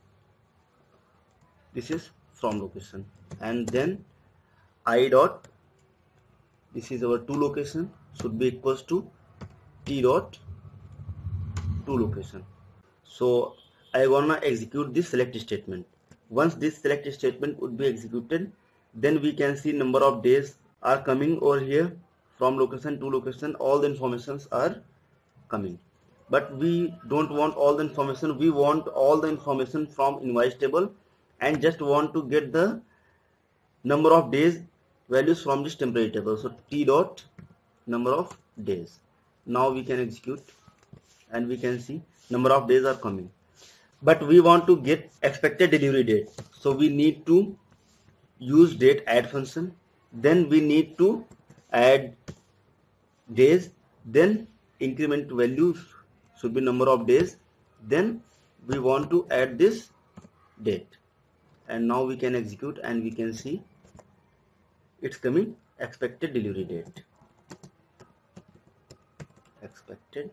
this is from location, and then I dot, this is our to location, should be equals to T dot to location. So I wanna execute this select statement. Once this select statement would be executed, then we can see number of days are coming over here from location to location. All the informations are coming, but we don't want all the information. We want all the information from invoice table and just want to get the number of days values from this temporary table. So T dot number of days. Now we can execute and we can see number of days are coming, but we want to get expected delivery date. So we need to use date add function, then we need to add days, then increment value should be number of days, then we want to add this date, and now we can execute and we can see it's coming expected delivery date, expected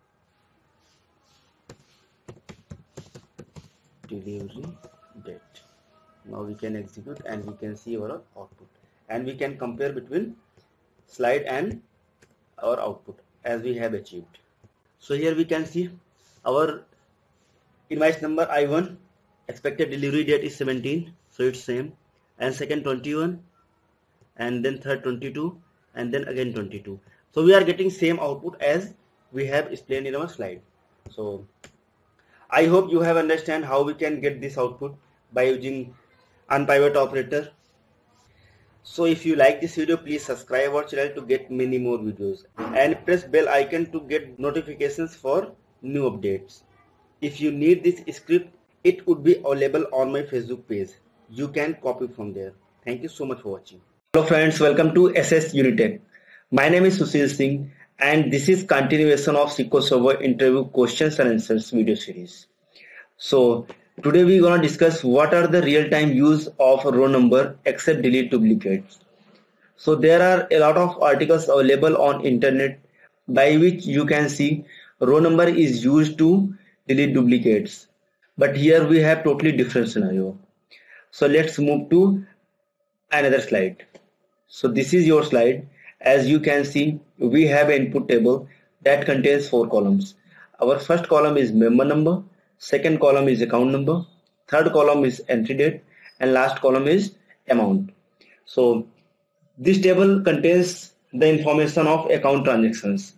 delivery date. Now we can execute and we can see our output, and we can compare between slide and our output as we have achieved. So here we can see our invoice number I1, expected delivery date is 17, so it's same, and second 21, and then third 22, and then again 22. So we are getting same output as we have explained in our slide. So I hope you have understand how we can get this output by using unpivot operator. So if you like this video, please subscribe our channel to get many more videos, and press bell icon to get notifications for new updates. If you need this script, it would be available on my Facebook page. You can copy from there. Thank you so much for watching. Hello friends, welcome to SS Unitech. My name is Sushil Singh and this is continuation of SQL Server interview questions and answers video series. So today we're going to discuss what are the real-time use of row number except delete duplicates. So there are a lot of articles available on internet by which you can see row number is used to delete duplicates. But here we have totally different scenario. So let's move to another slide. So this is your slide. As you can see, we have an input table that contains 4 columns. Our first column is member number, second column is account number, third column is entry date, and last column is amount. So this table contains the information of account transactions.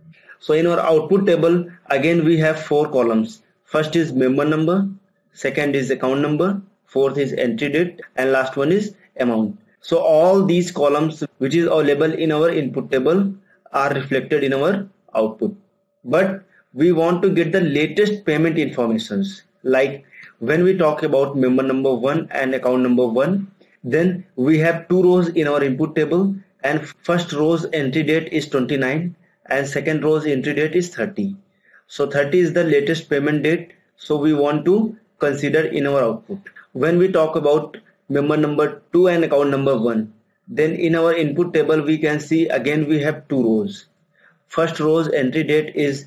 So in our output table, again we have 4 columns. First is member number, second is account number, fourth is entry date, and last one is amount. So all these columns which is available in our input table are reflected in our output. But we want to get the latest payment informations. Like when we talk about member number 1 and account number 1, then we have 2 rows in our input table, and first row's entry date is 29 and second row's entry date is 30. So 30 is the latest payment date, so we want to consider in our output. When we talk about member number 2 and account number 1, then in our input table we can see again we have 2 rows. First row's entry date is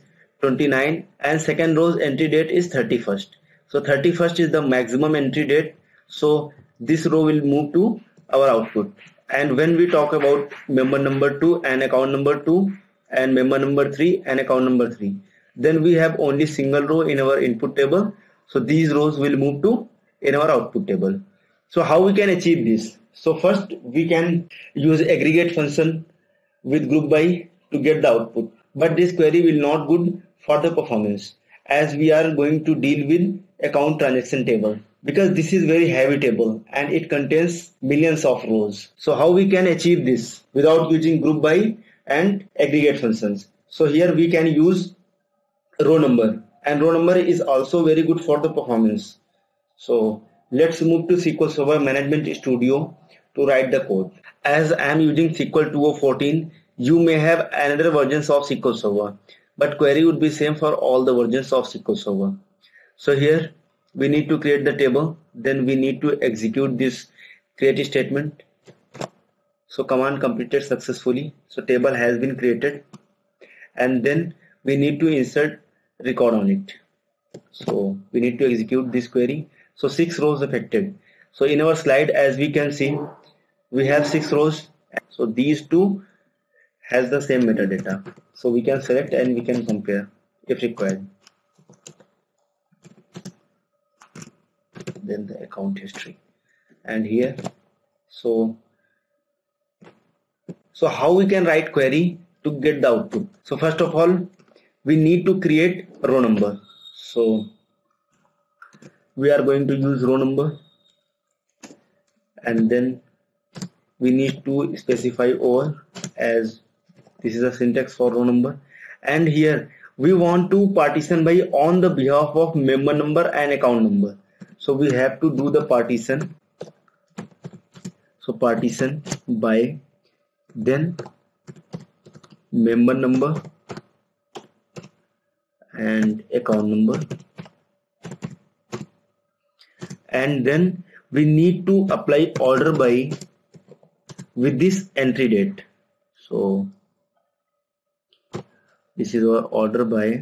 29 and second row's entry date is 31st. So 31st is the maximum entry date, so this row will move to our output. And when we talk about member number 2 and account number 2 and member number 3 and account number 3, then we have only single row in our input table, so these rows will move to in our output table. So how we can achieve this? So first we can use aggregate function with group by to get the output, but this query will not good for the performance as we are going to deal with account transaction table, because this is very heavy table and it contains millions of rows. So how we can achieve this without using group by and aggregate functions? So here we can use row number, and row number is also very good for the performance. So let's move to SQL Server Management Studio to write the code. As I am using SQL 2014, you may have another versions of SQL Server, but query would be same for all the versions of SQL Server. So here we need to create the table, then we need to execute this create statement. So command completed successfully. So table has been created, and then we need to insert record on it. So we need to execute this query. So 6 rows affected. So in our slide, as we can see, we have 6 rows. So these two has the same metadata. So we can select and we can compare if required. Then the account history, and here. So how we can write query to get the output? So first of all, we need to create row number. So we are going to use row number, and then we need to specify over, as this is a syntax for row number. And here we want to partition by on the behalf of member number and account number. So we have to do the partition. So partition by, then member number and account number, and then we need to apply order by with this entry date. So this is our order by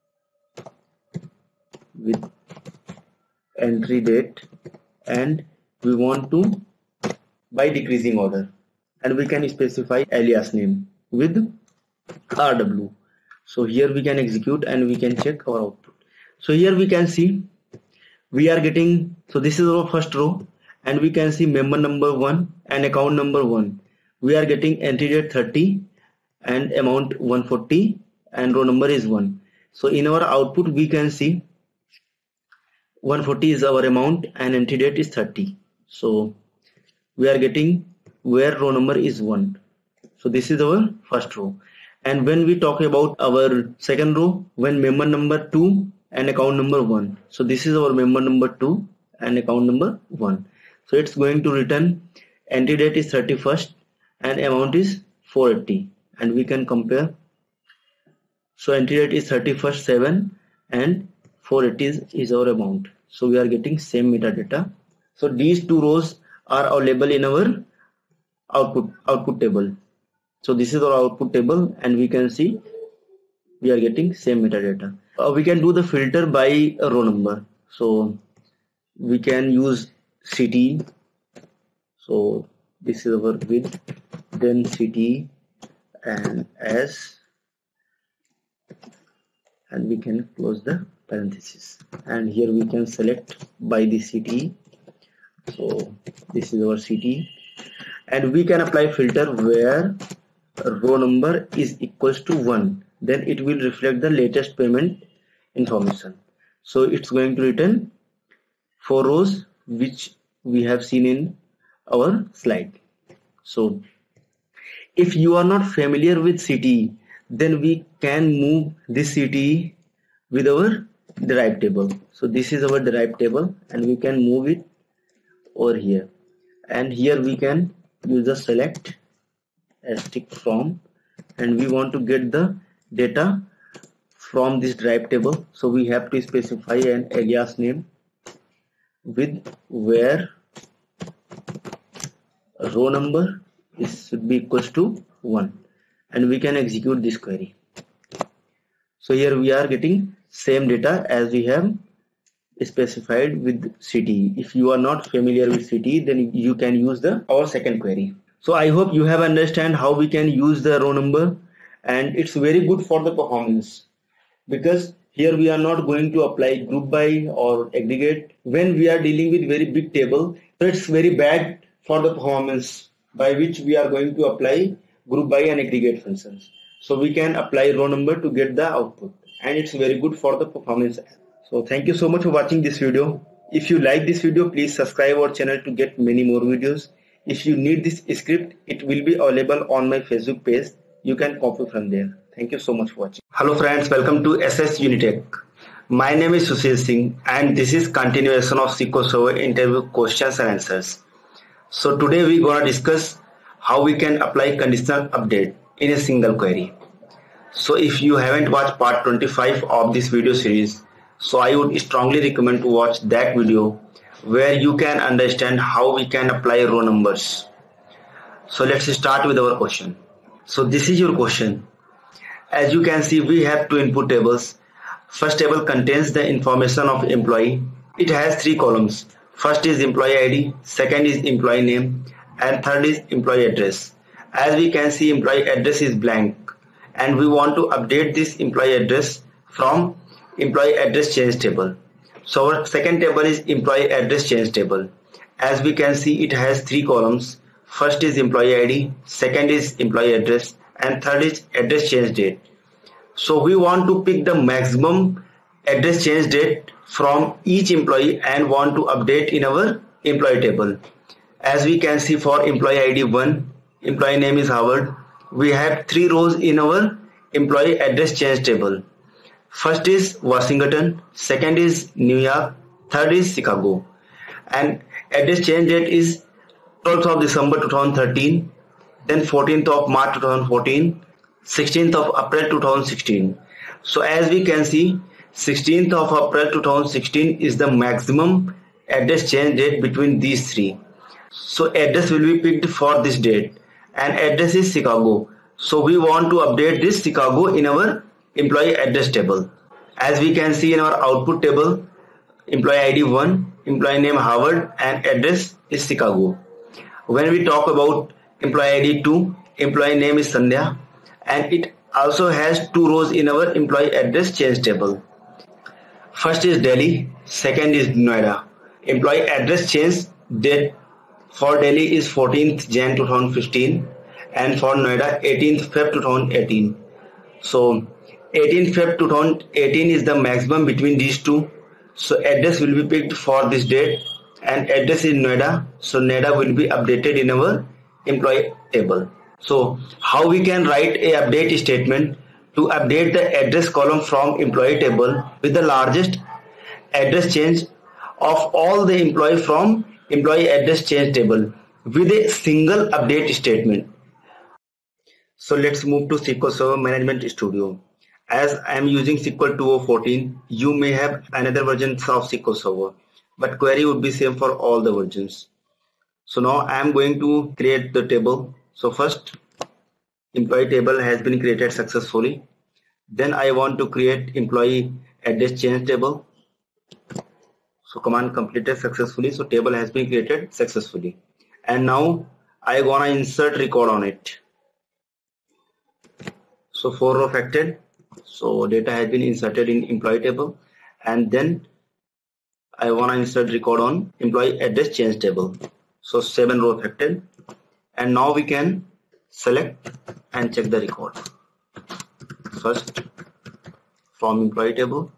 with entry date, and we want to by decreasing order, and we can specify alias name with RW. So here we can execute and we can check our output. So here we can see we are getting, so this is our first row, and we can see member number 1 and account number 1. We are getting entry date 30 and amount 140 and row number is 1. So in our output we can see 140 is our amount and entry date is 30. So we are getting where row number is 1. So this is our first row. And when we talk about our second row, when member number 2 and account number 1. So this is our member number 2 and account number 1. So it's going to return entry date is 31st and amount is 480, and we can compare. So entry date is 31st 7 and 480 is our amount. So we are getting same metadata. So these 2 rows are available in our output table. So this is our output table, and we can see we are getting same metadata. We can do the filter by row number. So we can use city. So this is our width, then city and S, and we can close the parenthesis, and here we can select by the city. So this is our city, and we can apply filter where row number is equals to 1, then it will reflect the latest payment information. So it's going to return 4 rows which we have seen in our slide. So if you are not familiar with city, then we can move this city with our derived table. So this is our derived table, and we can move it over here, and here we can use the select asterisk from, and we want to get the data from this derived table. So we have to specify an alias name with where row number should be equals to 1, and we can execute this query. So here we are getting same data as we have specified with city. If you are not familiar with city, then you can use our second query. So I hope you have understand how we can use the row number, and it's very good for the performance, because here we are not going to apply group by or aggregate when we are dealing with very big table. So it's very bad for the performance by which we are going to apply group by and aggregate functions. So we can apply row number to get the output, and it's very good for the performance. So thank you so much for watching this video. If you like this video, please subscribe our channel to get many more videos. If you need this script, it will be available on my Facebook page. You can copy from there. Thank you so much for watching. Hello friends, welcome to SS Unitech. My name is Sushil Singh, and this is continuation of SQL Server interview questions and answers. So today we're gonna discuss how we can apply conditional update in a single query. So if you haven't watched part 25 of this video series, so I would strongly recommend to watch that video where you can understand how we can apply row numbers. So let's start with our question. So this is your question. As you can see, we have two input tables. First table contains the information of employee. It has 3 columns. First is employee ID, second is employee name, and third is employee address. As we can see, employee address is blank, and we want to update this employee address from employee address change table. So our second table is employee address change table. As we can see, it has 3 columns. First is employee ID, second is employee address, and third is address change date. So we want to pick the maximum address change date from each employee and want to update in our employee table. As we can see, for employee ID 1, employee name is Howard, we have 3 rows in our employee address change table. First is Washington, second is New York, third is Chicago, and address change date is 12th of December 2013, then 14th of March 2014, 16th of April 2016. So as we can see, 16th of April 2016 is the maximum address change date between these 3. So address will be picked for this date, and address is Chicago. So we want to update this Chicago in our employee address table. As we can see in our output table, employee ID 1, employee name Howard, and address is Chicago. When we talk about employee ID 2, employee name is Sandhya, and it also has 2 rows in our employee address change table. First is Delhi, second is Noida. Employee address change date for Delhi is 14th Jan 2015, and for Noida 18th Feb 2018. So 18th Feb 2018 is the maximum between these 2. So address will be picked for this date, and address is Noida. So Noida will be updated in our employee table. So how we can write a update statement to update the address column from employee table with the largest address change of all the employee from employee address change table with a single update statement. So let's move to SQL Server Management Studio. As I am using SQL 2014, you may have another version of SQL Server, but query would be same for all the versions. So now I am going to create the table. So first, employee table has been created successfully. Then I want to create employee address change table. So command completed successfully. So table has been created successfully. And now I gonna insert record on it. So 4 row affected. So data has been inserted in employee table, and then I wanna insert record on employee address change table. So 7 row affected, and now we can select and check the record. First from employee table.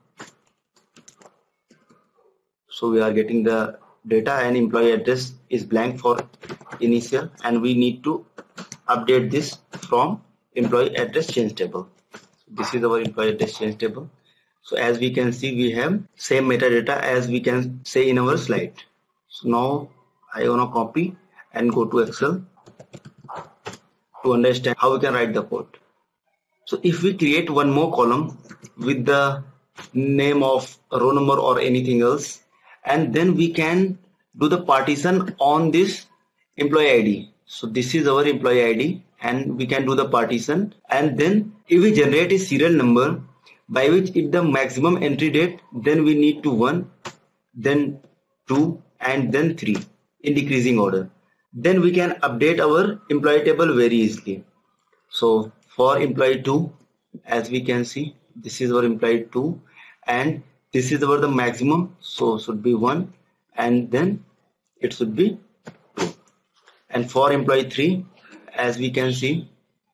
So we are getting the data and employee address is blank for initial, and we need to update this from employee address change table. This is our employee address change table. So as we can see, we have same metadata as we can say in our slide. So now I want to copy and go to Excel to understand how we can write the code. So if we create one more column with the name of row number or anything else, and then we can do the partition on this employee ID. So this is our employee ID, and we can do the partition, and then if we generate a serial number by which if the maximum entry date, then we need to 1, then 2, and then 3 in decreasing order. Then we can update our employee table very easily. So for employee 2, as we can see, this is our employee 2, and this is our the maximum, so should be 1, and then it should be 2. And for employee 3, as we can see,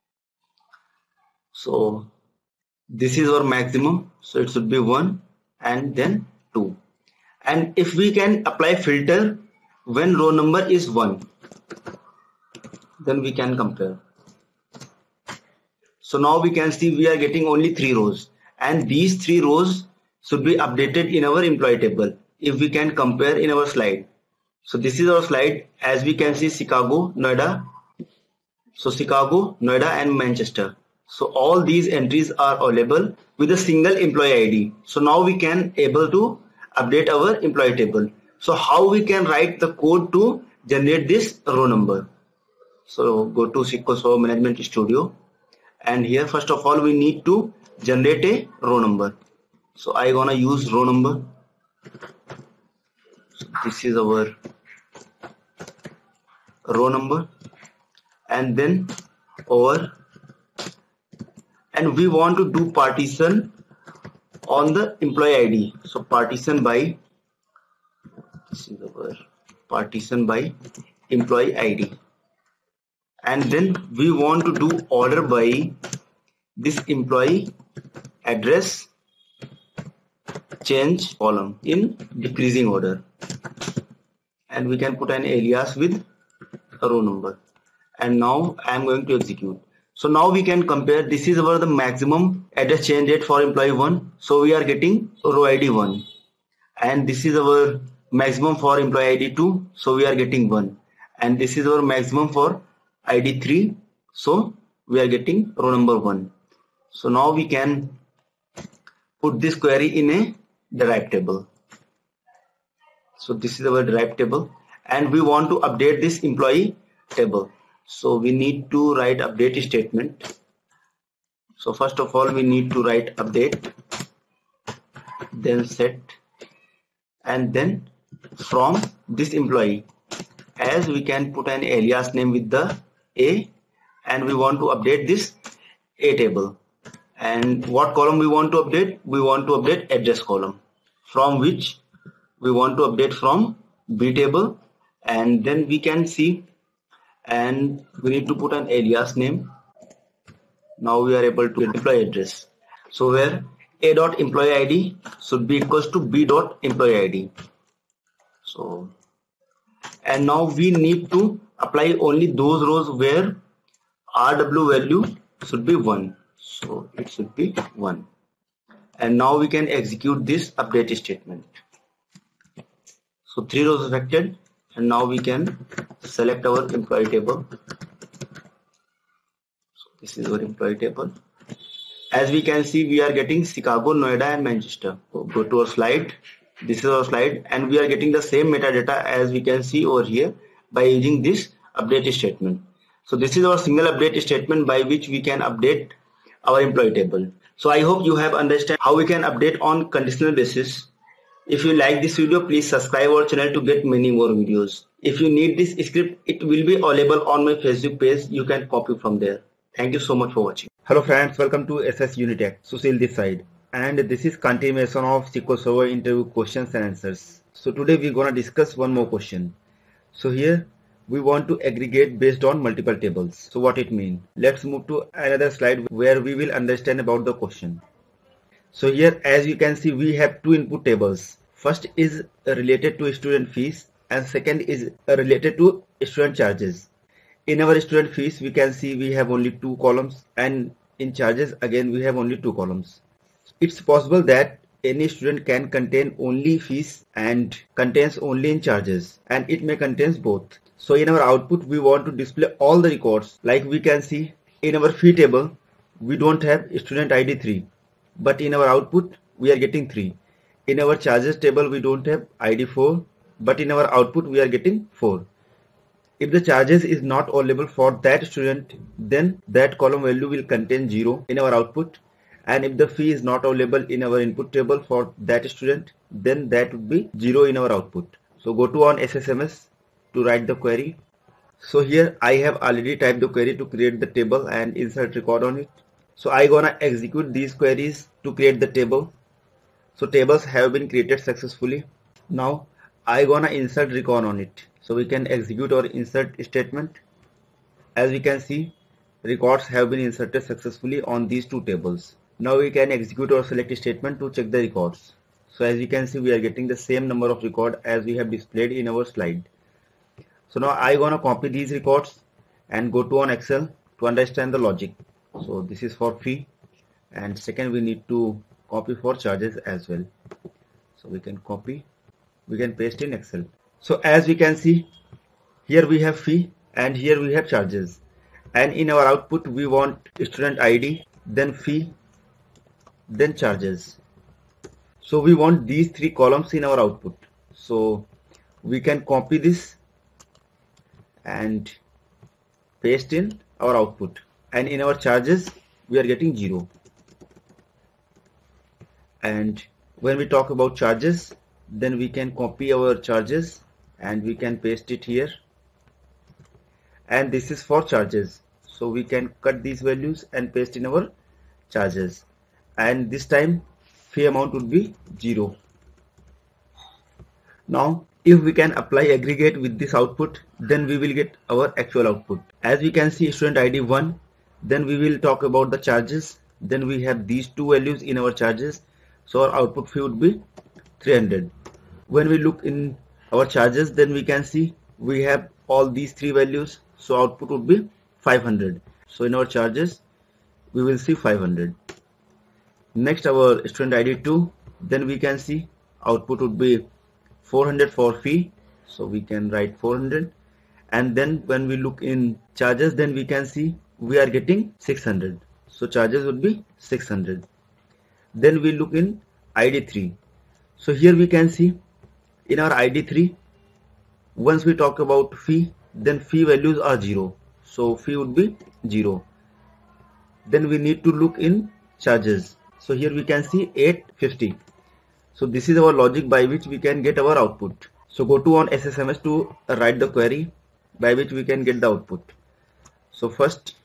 so this is our maximum, so it should be 1 and then 2. And if we can apply filter when row number is 1, then we can compare. So now we can see we are getting only 3 rows, and these 3 rows should be updated in our employee table if we can compare in our slide. So this is our slide. As we can see, Chicago, Noida. So Chicago, Noida and Manchester. So all these entries are available with a single employee ID. So now we can able to update our employee table. So how we can write the code to generate this row number? So go to SQL Server Management Studio, and here first of all we need to generate a row number. So I gonna use row number. So this is our row number, and then over, and we want to do partition on the employee ID. So partition by, this is our partition by employee ID, and then we want to do order by this employee address change column in decreasing order, and we can put an alias with a row number. And now I am going to execute. So now we can compare. This is our the maximum address change date for employee 1, so we are getting row ID 1, and this is our maximum for employee ID 2, so we are getting 1, and this is our maximum for ID 3, so we are getting row number 1. So now we can put this query in a derived table. So this is our derived table, and we want to update this employee table. So we need to write update statement. So first of all we need to write update, then set, and then from this employee, as we can put an alias name with the A, and we want to update this A table. And what column we want to update? We want to update address column, from which we want to update from B table, and then we can see, and we need to put an alias name. Now we are able to get employee address. So where A.employee ID should be equals to B.employee ID. So, and now we need to apply only those rows where RW value should be 1. So it should be 1. And now we can execute this update statement. So 3 rows affected, and now we can select our employee table. So this is our employee table. As we can see, we are getting Chicago, Noida and Manchester. So go to our slide. This is our slide, and we are getting the same metadata as we can see over here by using this update statement. So this is our single update statement by which we can update our employee table. So I hope you have understand how we can update on conditional basis. If you like this video, please subscribe our channel to get many more videos. If you need this script, it will be available on my Facebook page. You can copy from there. Thank you so much for watching. Hello friends, welcome to SS Unitech. Sushil this side, and this is continuation of SQL Server interview questions and answers. So today we're gonna discuss one more question. So here we want to aggregate based on multiple tables. So what it means? Let's move to another slide where we will understand about the question. So here, as you can see, we have two input tables. First is related to student fees and second is related to student charges. In our student fees, we can see we have only two columns, and in charges again we have only two columns. It's possible that any student can contain only fees and contains only in charges, and it may contains both. So in our output we want to display all the records. Like we can see in our fee table we don't have student ID 3, but in our output we are getting 3. In our charges table we don't have ID 4, but in our output we are getting 4. If the charges is not available for that student, then that column value will contain 0 in our output, and if the fee is not available in our input table for that student, then that would be 0 in our output. So go to on SSMS to write the query. So here I have already typed the query to create the table and insert record on it. So I gonna execute these queries to create the table. So tables have been created successfully. Now I gonna insert record on it. So we can execute our insert statement. As we can see, records have been inserted successfully on these two tables. Now we can execute our select statement to check the records. So as you can see, we are getting the same number of record as we have displayed in our slide. So now I gonna copy these records and go to on Excel to understand the logic. So this is for fee, and second we need to copy for charges as well. So we can copy, we can paste in Excel. So as we can see, here we have fee and here we have charges, and in our output we want student ID, then fee, then charges. So we want these three columns in our output. So we can copy this and paste in our output, and in our charges we are getting 0. And when we talk about charges, then we can copy our charges and we can paste it here, and this is for charges. So we can cut these values and paste in our charges, and this time fee amount would be 0. Now if we can apply aggregate with this output, then we will get our actual output. As we can see, student ID 1, then we will talk about the charges, then we have these two values in our charges, so our output fee would be 300. When we look in our charges, then we can see we have all these three values, so output would be 500. So in our charges we will see 500. Next, our student ID 2, then we can see output would be 400 for fee, so we can write 400. And then when we look in charges, then we can see we are getting 600, so charges would be 600. Then we look in ID 3. So here we can see in our ID 3, once we talk about fee, then fee values are 0, so fee would be 0. Then we need to look in charges. So here we can see 850. So this is our logic by which we can get our output. So go to on SSMS to write the query by which we can get the output. So first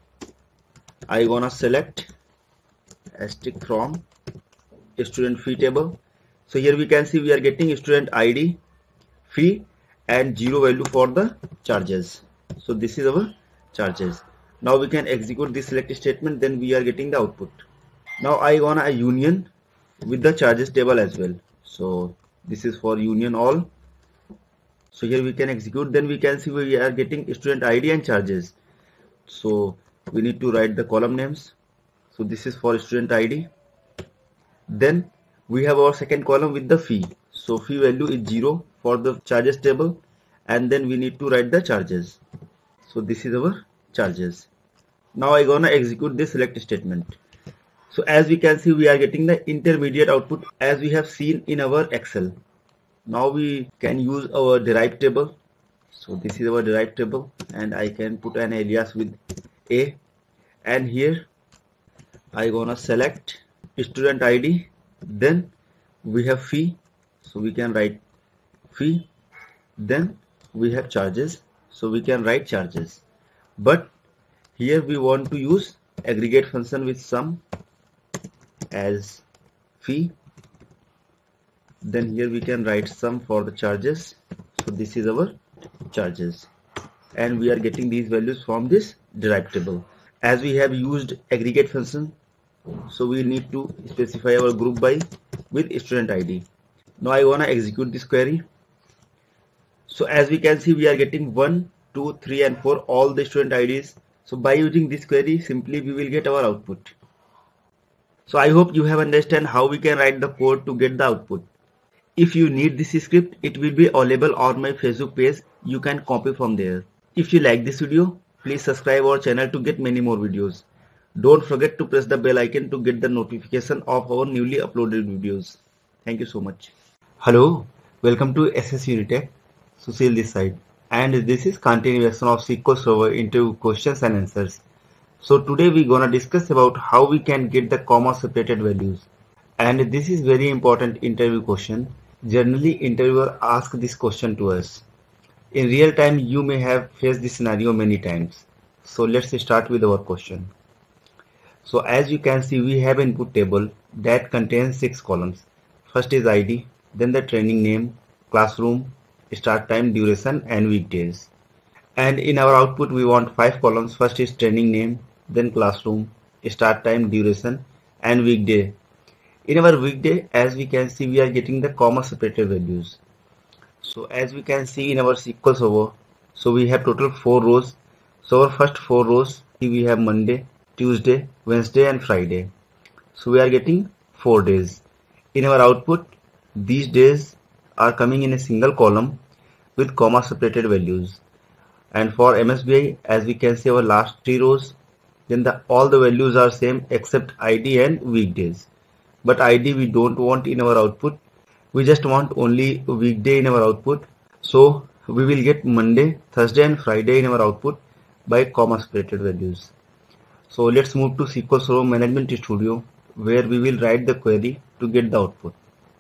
I gonna select asterisk from student fee table. So here we can see we are getting student ID, fee, and 0 value for the charges. So this is our charges. Now we can execute this select statement, then we are getting the output. Now I gonna a union with the charges table as well. So this is for union all. So here we can execute, then we can see we are getting student ID and charges. So we need to write the column names. So this is for student ID. Then we have our second column with the fee. So fee value is 0 for the charges table, and then we need to write the charges. So this is our charges. Now I gonna execute this select statement. So as we can see, we are getting the intermediate output as we have seen in our Excel. Now we can use our derived table. So this is our derived table, and I can put an alias with A, and here I gonna select student ID, then we have fee, so we can write fee, then we have charges, so we can write charges. But here we want to use aggregate function with sum as fee, then here we can write sum for the charges, so this is our charges, and we are getting these values from this derived table. As we have used aggregate function, so we need to specify our group by with student ID. Now I wanna execute this query. So as we can see, we are getting 1, 2, 3 and 4, all the student IDs. So by using this query, simply we will get our output. So I hope you have understand how we can write the code to get the output. If you need this script, it will be available on my Facebook page. You can copy from there. If you like this video, please subscribe our channel to get many more videos. Don't forget to press the bell icon to get the notification of our newly uploaded videos. Thank you so much. Hello, welcome to SS Unitech. Sushil this side, and this is continuation of SQL Server interview questions and answers. So today we're gonna discuss about how we can get the comma separated values, and this is very important interview question. Generally interviewer ask this question to us. In real time you may have faced this scenario many times. So let's start with our question. So as you can see, we have input table that contains 6 columns. First is ID, then the training name, classroom, start time, duration and weekdays. And in our output we want 5 columns. First is training name, then classroom, start time, duration and weekday. In our weekday, as we can see, we are getting the comma separated values. So as we can see in our SQL Server, so we have total 4 rows. So our first 4 rows, we have Monday, Tuesday, Wednesday and Friday. So we are getting 4 days. In our output, these days are coming in a single column with comma separated values. And for MSBI, as we can see, our last 3 rows, then all the values are same except ID and weekdays. But ID we don't want in our output. We just want only weekday in our output. So we will get Monday, Thursday and Friday in our output by comma separated values. So let's move to SQL Server Management Studio, where we will write the query to get the output.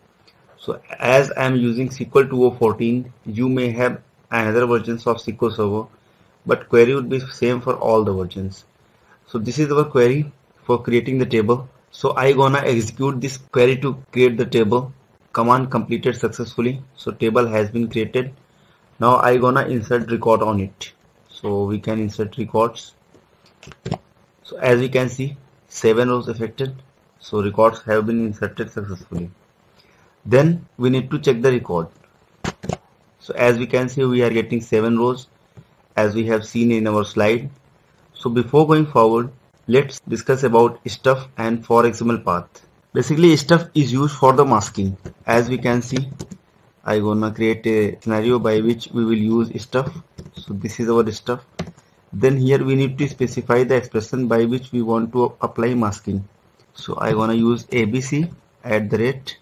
So as I am using SQL 2014, you may have another versions of SQL Server, but query would be same for all the versions. So this is our query for creating the table. So I gonna execute this query to create the table. Command completed successfully. So table has been created. Now I gonna insert record on it. So we can insert records. So as we can see, 7 rows affected. So records have been inserted successfully. Then we need to check the record. So as we can see, we are getting 7 rows as we have seen in our slide. So before going forward, let's discuss about stuff and for XML path. Basically stuff is used for the masking. As we can see, I gonna create a scenario by which we will use stuff. So this is our stuff. Then here we need to specify the expression by which we want to apply masking. So I gonna use ABC @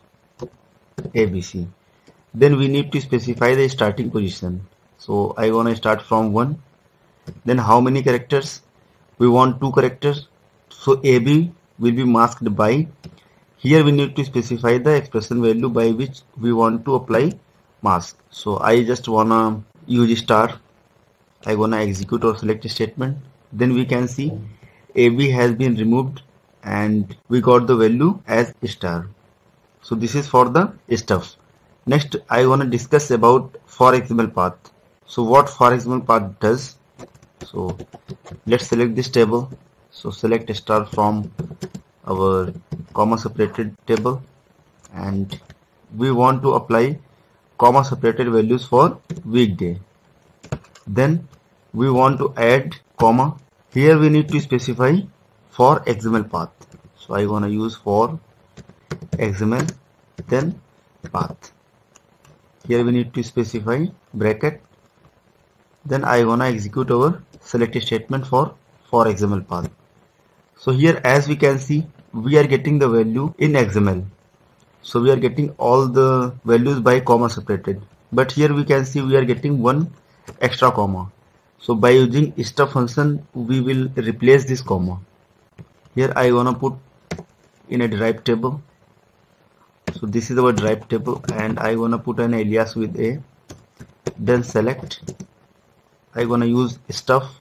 ABC. Then we need to specify the starting position. So I gonna start from 1. Then how many characters? We want 2 characters. So AB will be masked by. Here we need to specify the expression value by which we want to apply mask. So I just wanna use star. I gonna execute or select statement. Then we can see AB has been removed and we got the value as star. So this is for the stuff. Next I wanna discuss about for XML path. So what for XML path does? So let's select this table. So select star from our comma separated table, and we want to apply comma separated values for weekday. Then we want to add comma. Here we need to specify for XML path. So I want to use for XML, then path. Here we need to specify bracket. Then I want to execute our select statement for XML path. So here as we can see, we are getting the value in XML. So we are getting all the values by comma separated. But here we can see we are getting one extra comma. So by using stuff function, we will replace this comma. Here I gonna put in a derived table. So this is our derived table, and I gonna put an alias with a. Then select. I gonna use stuff.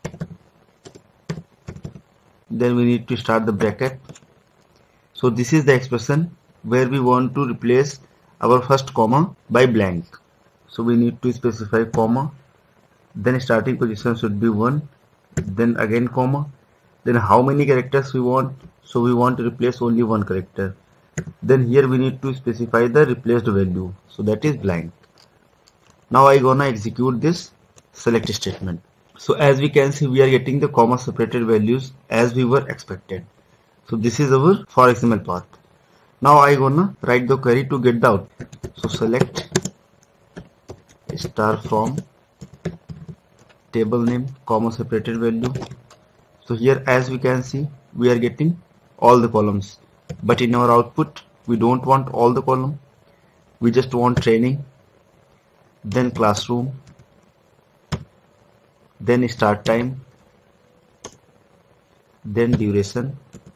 Then we need to start the bracket. So this is the expression where we want to replace our first comma by blank. So we need to specify comma, then starting position should be 1, then again comma, then how many characters we want. So we want to replace only one character. Then here we need to specify the replaced value, so that is blank. Now I gonna execute this select statement. So as we can see, we are getting the comma separated values as we were expected. So this is our for XML path. Now I gonna write the query to get the output. So select star from table name comma separated value. So here as we can see, we are getting all the columns, but in our output we don't want all the column. We just want training, then classroom, then start time, then duration,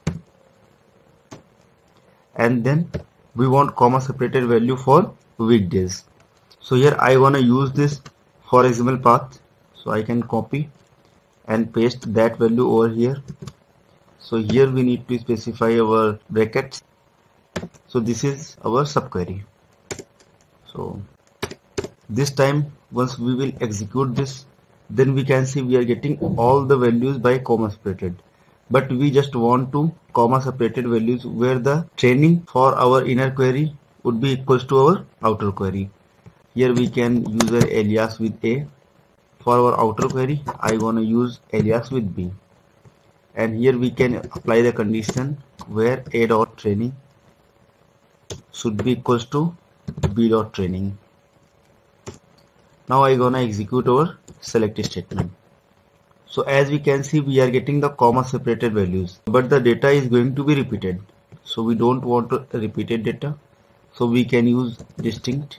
and then we want comma separated value for weekdays. So here I wanna use this for XML path, so I can copy and paste that value over here. So here we need to specify our brackets. So this is our subquery. So this time once we will execute this, then we can see we are getting all the values by comma separated, but we just want to comma separated values where the training for our inner query would be equals to our outer query. Here we can use an alias with A. For our outer query, I wanna use alias with B, and here we can apply the condition where A dot training should be equals to B dot training. Now I gonna execute our select statement. So as we can see, we are getting the comma separated values, but the data is going to be repeated. So we don't want to repeated data, so we can use distinct.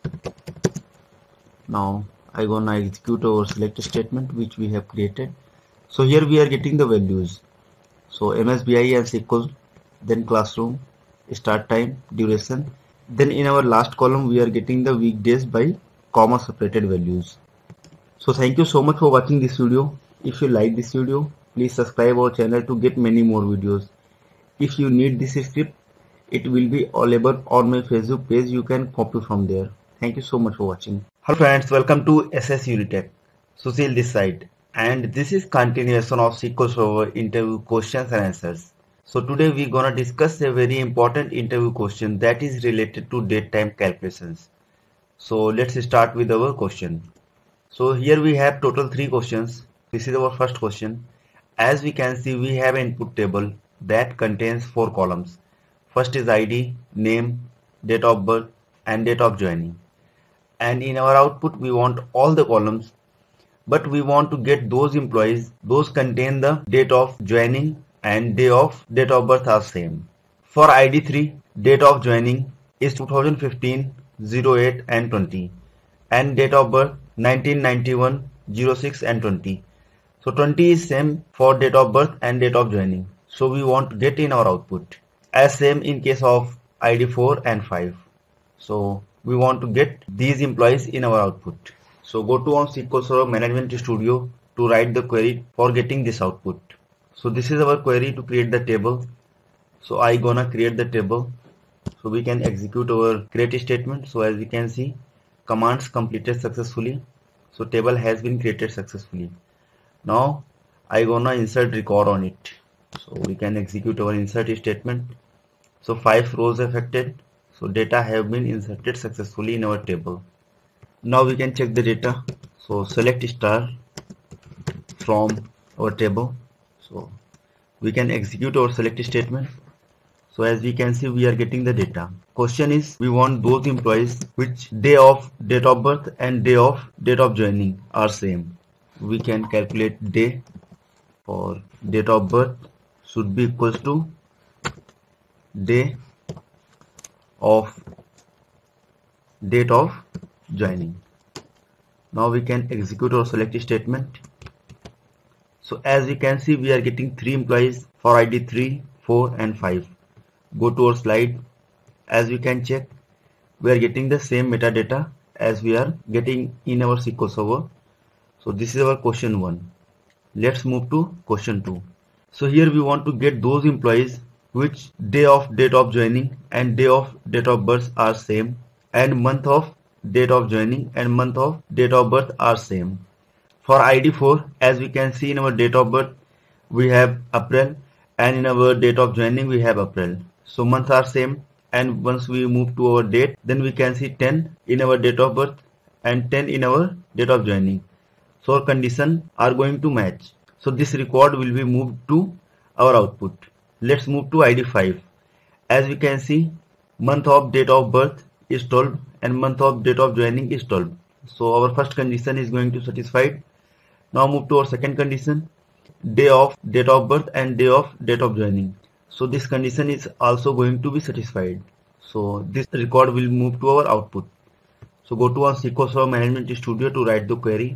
Now I gonna execute our select statement which we have created. So here we are getting the values. So MSBI and SQL, then classroom, start time, duration. Then in our last column we are getting the weekdays by comma separated values. So thank you so much for watching this video. If you like this video, please subscribe our channel to get many more videos. If you need this script, it will be available on my Facebook page. You can copy from there. Thank you so much for watching. Hello friends, welcome to SS Unitech. Sushil this side, and this is continuation of SQL Server interview questions and answers. So today we're gonna discuss a very important interview question that is related to date time calculations. So let's start with our question. So here we have total 3 questions. This is our first question. As we can see, we have an input table that contains 4 columns. First is ID, name, date of birth, and date of joining. And in our output we want all the columns, but we want to get those employees those contain the date of joining and date of birth are same. For ID 3, date of joining is 2015, 08 and 20, and date of birth 1991, 06 and 20. So 20 is same for date of birth and date of joining, so we want to get in our output as same in case of ID 4 and 5. So we want to get these employees in our output. So go to on SQL Server Management Studio to write the query for getting this output. So this is our query to create the table. So I gonna create the table. So we can execute our create statement. So as we can see, commands completed successfully. So table has been created successfully. Now I gonna insert record on it. So we can execute our insert statement. So 5 rows affected. So data have been inserted successfully in our table. Now we can check the data. So select star from our table. So we can execute our select statement. So as we can see, we are getting the data. Question is, we want those employees which day of date of birth and day of joining are same. We can calculate day for date of birth should be equals to day of date of joining. Now we can execute our select statement. So as we can see, we are getting 3 employees for ID 3, 4 and 5. Go to our slide. As we can check, we are getting the same metadata as we are getting in our SQL Server. So this is our question 1. Let's move to question 2. So here we want to get those employees which day of date of joining and day of date of birth are same, and month of date of joining and month of date of birth are same. For ID 4, as we can see in our date of birth, we have April, and in our date of joining we have April. So months are same, and once we move to our date, then we can see 10 in our date of birth and 10 in our date of joining. So our conditions are going to match. So this record will be moved to our output. Let's move to ID 5. As we can see, month of date of birth is 12 and month of date of joining is 12. So our first condition is going to satisfy. Now move to our second condition, day of date of birth and day of date of joining. So this condition is also going to be satisfied. So this record will move to our output. So go to our SQL Server Management Studio to write the query.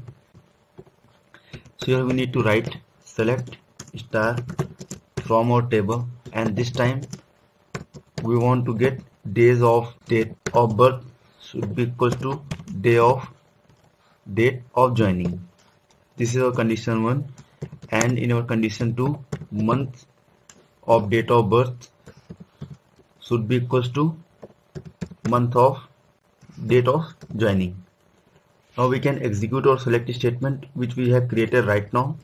So here we need to write select star from our table, and this time we want to get days of date of birth should be equal to day of date of joining. This is our condition 1, and in our condition 2, month of date of birth should be equals to month of date of joining. Now we can execute our select statement which we have created right now.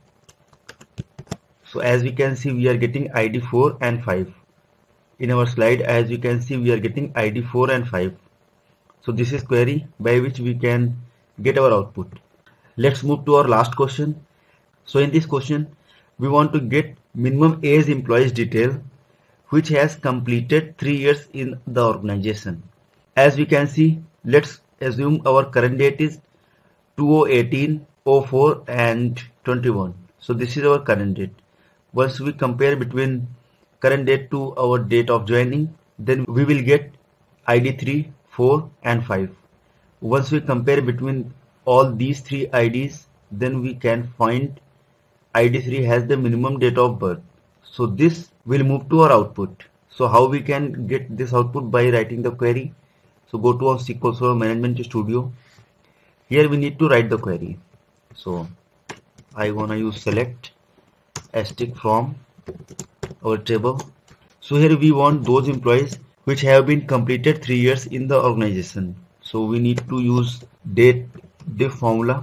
So as we can see, we are getting ID 4 and 5. In our slide, as you can see, we are getting ID 4 and 5. So this is query by which we can get our output. Let's move to our last question. So in this question, we want to get minimum age employees detail which has completed 3 years in the organization. As we can see, let's assume our current date is 2018, 04 and 21. So this is our current date. Once we compare between current date to our date of joining, then we will get ID 3, 4 and 5. Once we compare between all these 3 IDs, then we can find ID 3 has the minimum date of birth. So this will move to our output. So how we can get this output? By writing the query. So go to our SQL Server Management Studio. Here we need to write the query. So I wanna use select asterisk from our table. So here we want those employees which have been completed 3 years in the organization. So we need to use date diff formula,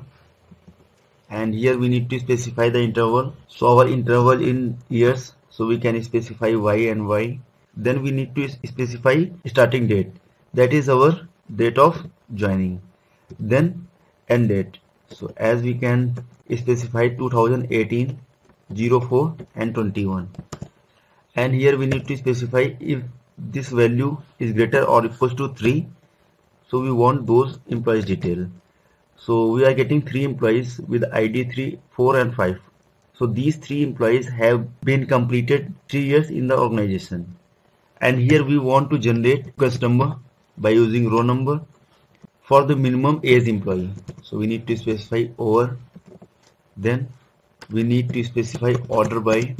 and here we need to specify the interval. So our interval in years, so we can specify y and y. Then we need to specify starting date, that is our date of joining. Then end date. So as we can specify 2018, 04 and 21. And here we need to specify if this value is greater or equals to 3. So we want those employees detail. So we are getting 3 employees with ID 3, 4 and 5. So these 3 employees have been completed 3 years in the organization. And here we want to generate request number by using row number for the minimum age employee. So we need to specify over. Then we need to specify order by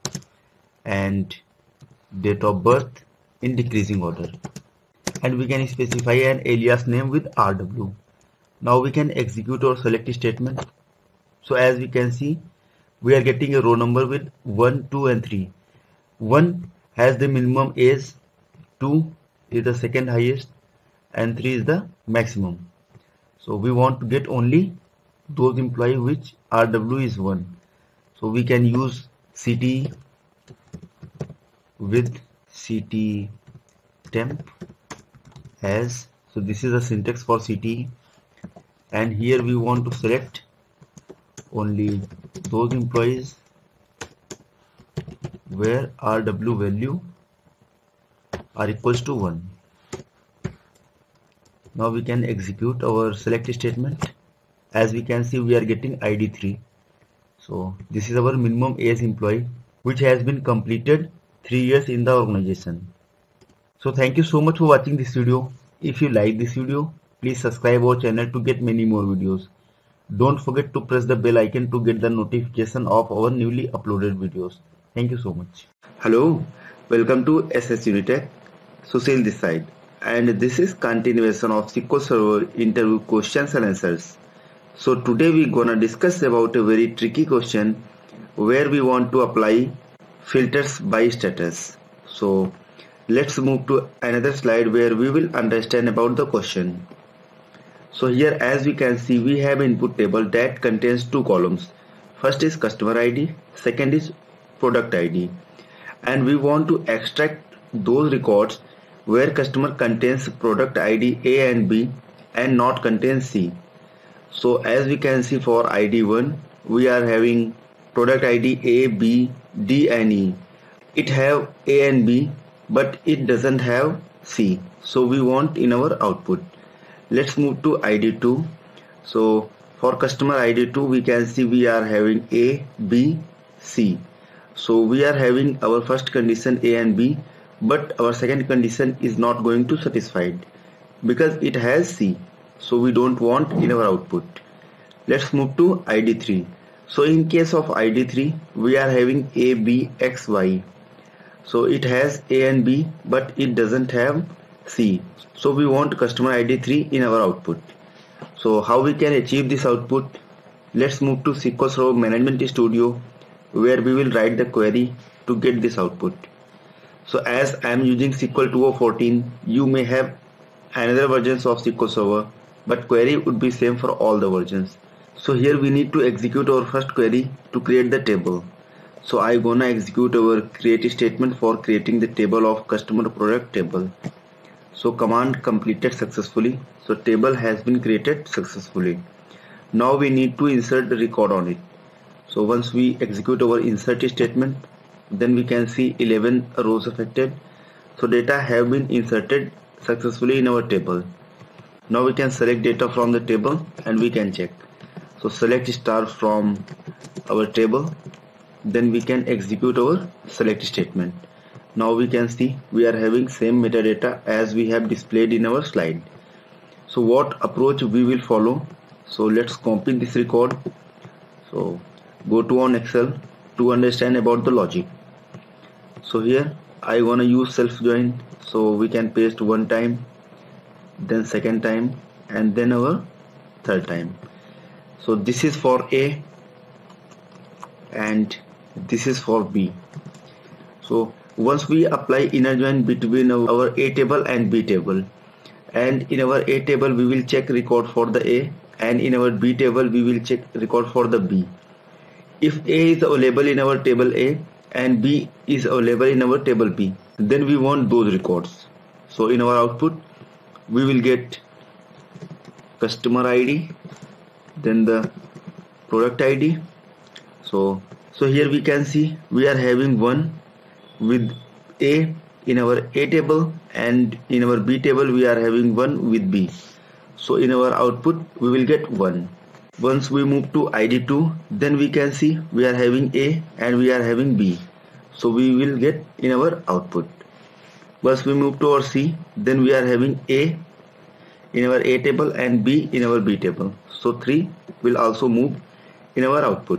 and date of birth in decreasing order. And we can specify an alias name with RW. Now we can execute our select statement. So as we can see, we are getting a row number with 1, 2 and 3. 1 has the minimum age, 2 is the second highest and 3 is the maximum. So we want to get only those employees which RW is 1. So we can use CT with CT temp as. So this is the syntax for CT, and here we want to select only those employees where RW value are equals to 1. Now we can execute our select statement. As we can see, we are getting ID 3. So this is our minimum age employee which has been completed 3 years in the organization. So thank you so much for watching this video. If you like this video, please subscribe our channel to get many more videos. Don't forget to press the bell icon to get the notification of our newly uploaded videos. Thank you so much. Hello, welcome to SS Unitech. Sushil this side, and this is continuation of SQL Server interview questions and answers. So today we gonna discuss about a very tricky question where we want to apply filters by status. So let's move to another slide where we will understand about the question. So here, as we can see, we have input table that contains two columns. First is customer ID, second is product ID, and we want to extract those records where customer contains product ID A and B and not contains C. So as we can see, for ID1 we are having product ID A, B, D and E. It have A and B, but it doesn't have C. So we want in our output. Let's move to ID2. So for customer ID2 we can see we are having A, B, C. So we are having our first condition A and B, but our second condition is not going to satisfy because it has C. So we don't want in our output. Let's move to ID3. So in case of ID3 we are having A, B, X, Y. So it has A and B, but it doesn't have C. So we want customer ID3 in our output. So how we can achieve this output? Let's move to SQL Server Management Studio where we will write the query to get this output. So as I am using SQL 2014, you may have another versions of SQL Server, but query would be same for all the versions. So here we need to execute our first query to create the table. So I gonna execute our create statement for creating the table of customer product table. So command completed successfully. So table has been created successfully. Now we need to insert the record on it. So once we execute our insert statement, then we can see 11 rows affected. So data have been inserted successfully in our table. Now we can select data from the table and we can check. So select star from our table, then we can execute our select statement. Now we can see we are having same metadata as we have displayed in our slide. So what approach we will follow? So let's copy this record. So go to on Excel to understand about the logic. So here I wanna use self join. So we can paste one time, then second time, and then our third time. So this is for A and this is for B. So once we apply inner join between our A table and B table, and in our A table we will check record for the A, and in our B table we will check record for the B. If A is available in our table A and B is available in our table B, then we want those records. So in our output we will get customer ID, then the product ID. So here we can see we are having one with A in our A table, and in our B table we are having one with B. So in our output we will get 1. Once we move to ID2, then we can see we are having A and we are having B. So we will get in our output. Once we move to our C, then we are having A in our A table and B in our B table. So 3 will also move in our output.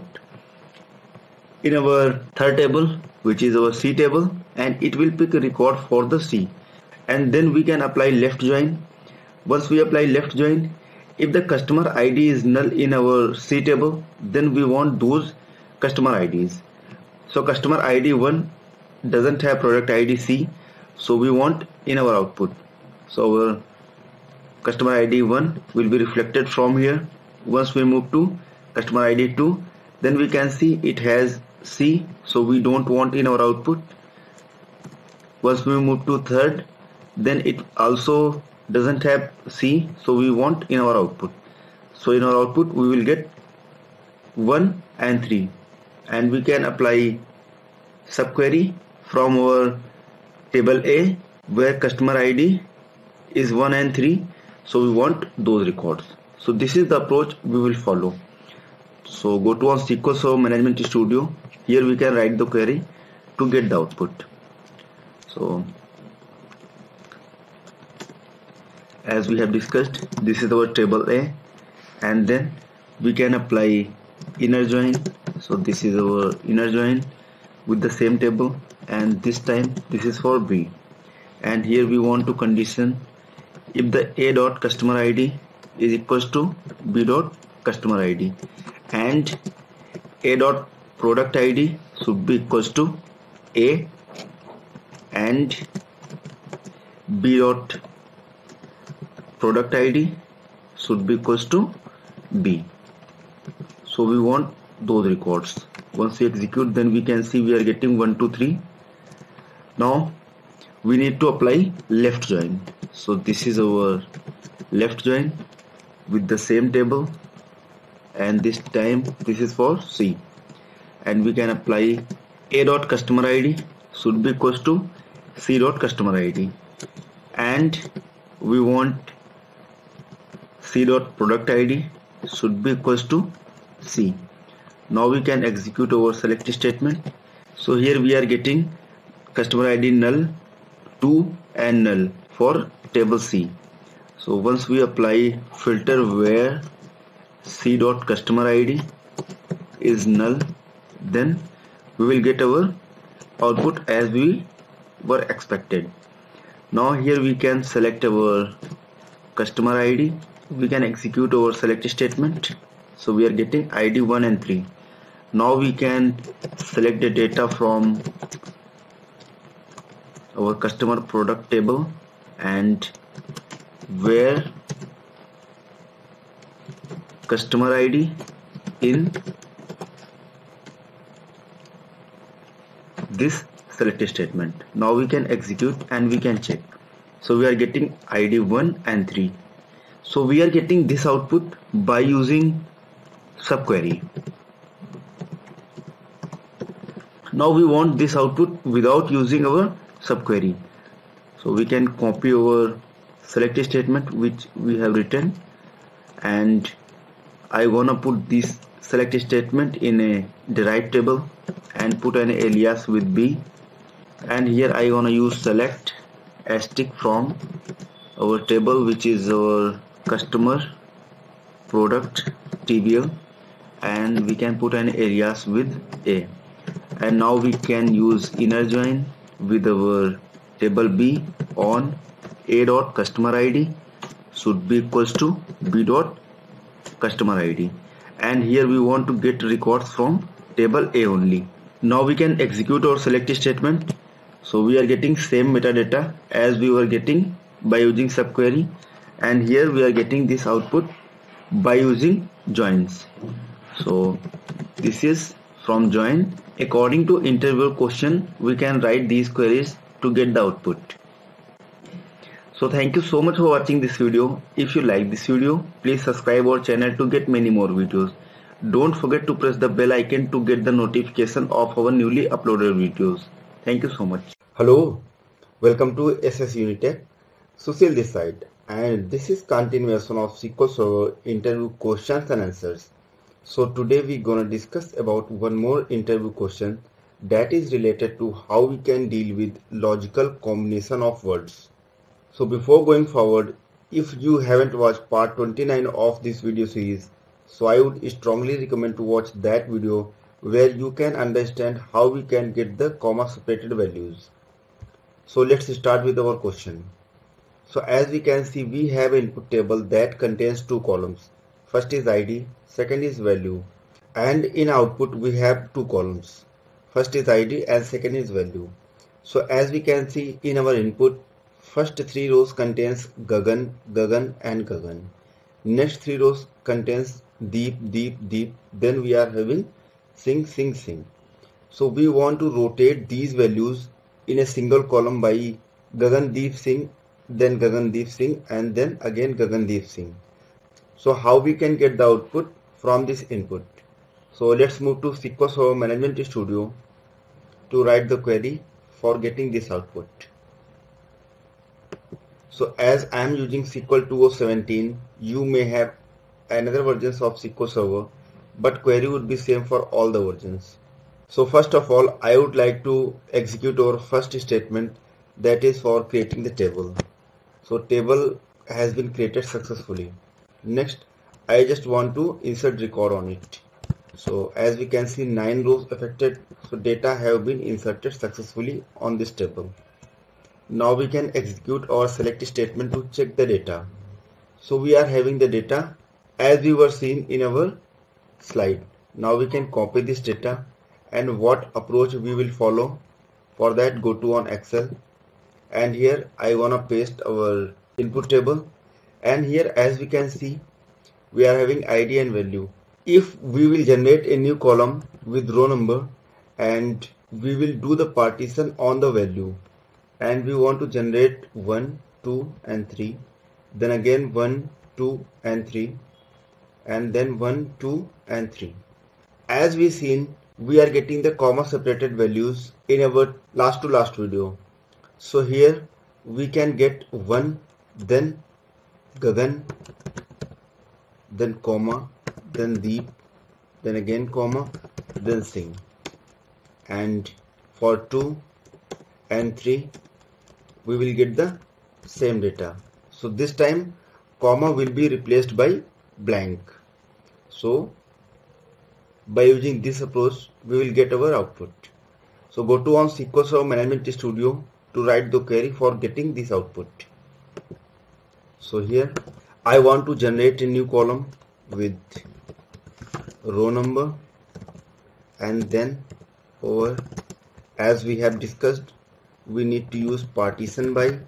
In our third table, which is our C table, and it will pick a record for the C, and then we can apply left join. Once we apply left join, if the customer ID is null in our C table, then we want those customer IDs. So customer ID 1 doesn't have product ID C, so we want in our output. So our customer ID 1 will be reflected from here. Once we move to customer ID 2, then we can see it has C, so we don't want in our output. Once we move to third, then it also doesn't have C, so we want in our output. So in our output we will get 1 and 3, and we can apply subquery from our table A where customer ID is 1 and 3, so we want those records. So this is the approach we will follow. So go to on SQL Server Management Studio. Here we can write the query to get the output. So as we have discussed, this is our table A, and then we can apply inner join. So this is our inner join with the same table, and this time this is for B, and here we want to condition if the A dot customer ID is equals to B dot customer ID, and A dot product ID should be equals to A, and B dot product ID should be equals to B. So we want those records. Once we execute, then we can see we are getting 1, 2, 3. Now we need to apply left join. So this is our left join with the same table, and this time this is for C, and we can apply A dot customer ID should be equals to C dot customer ID, and we want C dot product ID should be equals to C. Now we can execute our select statement. So here we are getting customer ID null, 2 and null for table C. So once we apply filter where C dot customer ID is null, then we will get our output as we were expected. Now here we can select our customer ID. We can execute our select statement. So we are getting ID 1 and 3. Now we can select the data from our customer product table, and where customer ID in this select statement. Now we can execute and we can check. So we are getting ID 1 and 3. So we are getting this output by using subquery. Now we want this output without using our subquery. So we can copy our select statement which we have written, and I wanna put this select statement in a derived table and put an alias with B, and here I wanna use select asterisk from our table which is our customer product TBL, and we can put an alias with A. And now we can use inner join with our table B on A dot customer ID should be equals to B dot customer ID, and here we want to get records from table A only. Now we can execute our select statement. So we are getting same metadata as we were getting by using subquery, and here we are getting this output by using joins. So this is from join. According to interviewer question, we can write these queries to get the output. So thank you so much for watching this video. If you like this video, please subscribe our channel to get many more videos. Don't forget to press the bell icon to get the notification of our newly uploaded videos. Thank you so much. Hello, welcome to SS Unitech. Sushil this side, and this is continuation of SQL Server interview questions and answers. So today we're gonna discuss about one more interview question that is related to how we can deal with logical combination of words. So before going forward, if you haven't watched part 29 of this video series, so I would strongly recommend to watch that video where you can understand how we can get the comma separated values. So let's start with our question. So as we can see, we have an input table that contains two columns. First is ID, second is value, and in output we have two columns. First is ID and second is value. So as we can see in our input, first three rows contains Gagan, Gagan and Gagan. Next three rows contains Deep, Deep, Deep. Then we are having Sing, Sing, Sing. So we want to rotate these values in a single column by Gagan, Deep, Sing, then Gagan, Deep, Sing, and then again Gagan, Deep, Sing. So how we can get the output from this input? So let's move to SQL Server Management Studio to write the query for getting this output. So as I am using SQL 2017, you may have another versions of SQL Server, but query would be same for all the versions. So first of all, I would like to execute our first statement, that is for creating the table. So table has been created successfully. Next, I just want to insert record on it. So as we can see, 9 rows affected. So data have been inserted successfully on this table. Now we can execute our select statement to check the data. So we are having the data as we were seeing in our slide. Now we can copy this data, and what approach we will follow. For that, go to on Excel, and here I wanna paste our input table, and here as we can see we are having ID and value. If we will generate a new column with row number, and we will do the partition on the value, and we want to generate 1, 2 and 3, then again 1, 2 and 3, and then 1, 2 and 3. As we seen, we are getting the comma separated values in our last to last video. So here we can get 1, then Gagan, then comma, then Deep, then again comma, then Singh. And for 2 and 3 we will get the same data. So this time comma will be replaced by blank. So by using this approach we will get our output. So go to on SQL Server Management Studio to write the query for getting this output. So here I want to generate a new column with row number, and then over, as we have discussed, we need to use partition by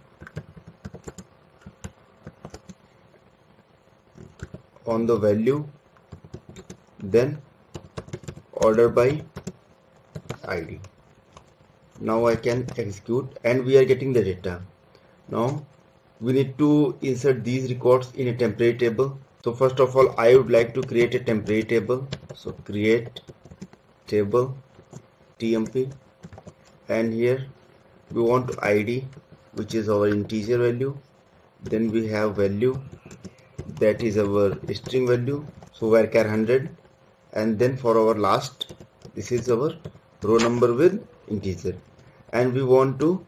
on the value, then order by ID. Now I can execute, and we are getting the data. Now we need to insert these records in a temporary table. So first of all, I would like to create a temporary table. So create table TMP, and here we want to ID, which is our integer value, then we have value, that is our string value, so varchar 100, and then for our last, this is our row number with integer, and we want to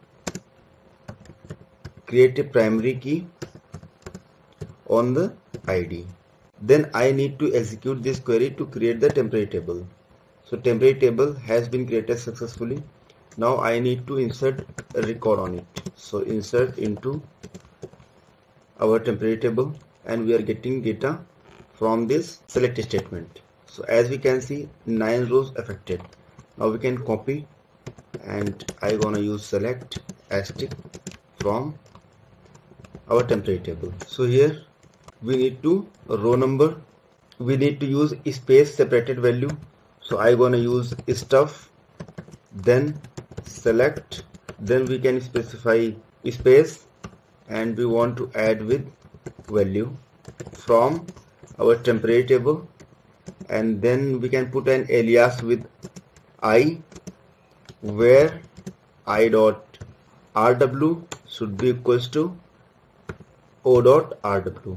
create a primary key on the ID. Then I need to execute this query to create the temporary table. So temporary table has been created successfully. Now I need to insert a record on it. So insert into our temporary table, and we are getting data from this select statement. So as we can see, 9 rows affected. Now we can copy, and I gonna use select asterisk from our temporary table. So here we need to row number, we need to use space separated value. So I gonna use stuff, then select, then we can specify space, and we want to add with value from our temporary table, and then we can put an alias with I, where I dot rw should be equals to o dot rw,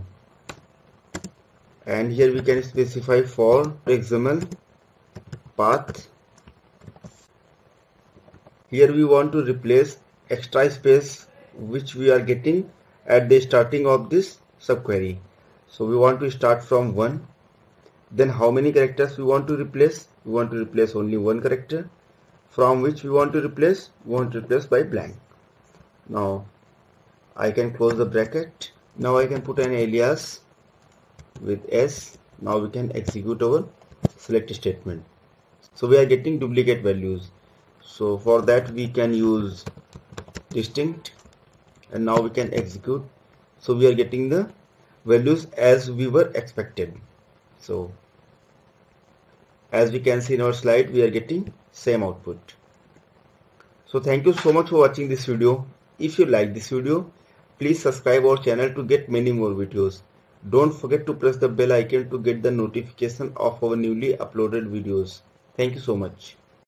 and here we can specify for XML path. Here we want to replace extra space which we are getting at the starting of this subquery. So we want to start from 1. Then how many characters we want to replace? We want to replace only 1 character. From which we want to replace? We want to replace by blank. Now I can close the bracket. Now I can put an alias with S. Now we can execute our select statement. So we are getting duplicate values. So for that we can use distinct, and now we can execute. So we are getting the values as we were expected. So as we can see in our slide, we are getting same output. So thank you so much for watching this video. If you like this video, please subscribe our channel to get many more videos. Don't forget to press the bell icon to get the notification of our newly uploaded videos. Thank you so much.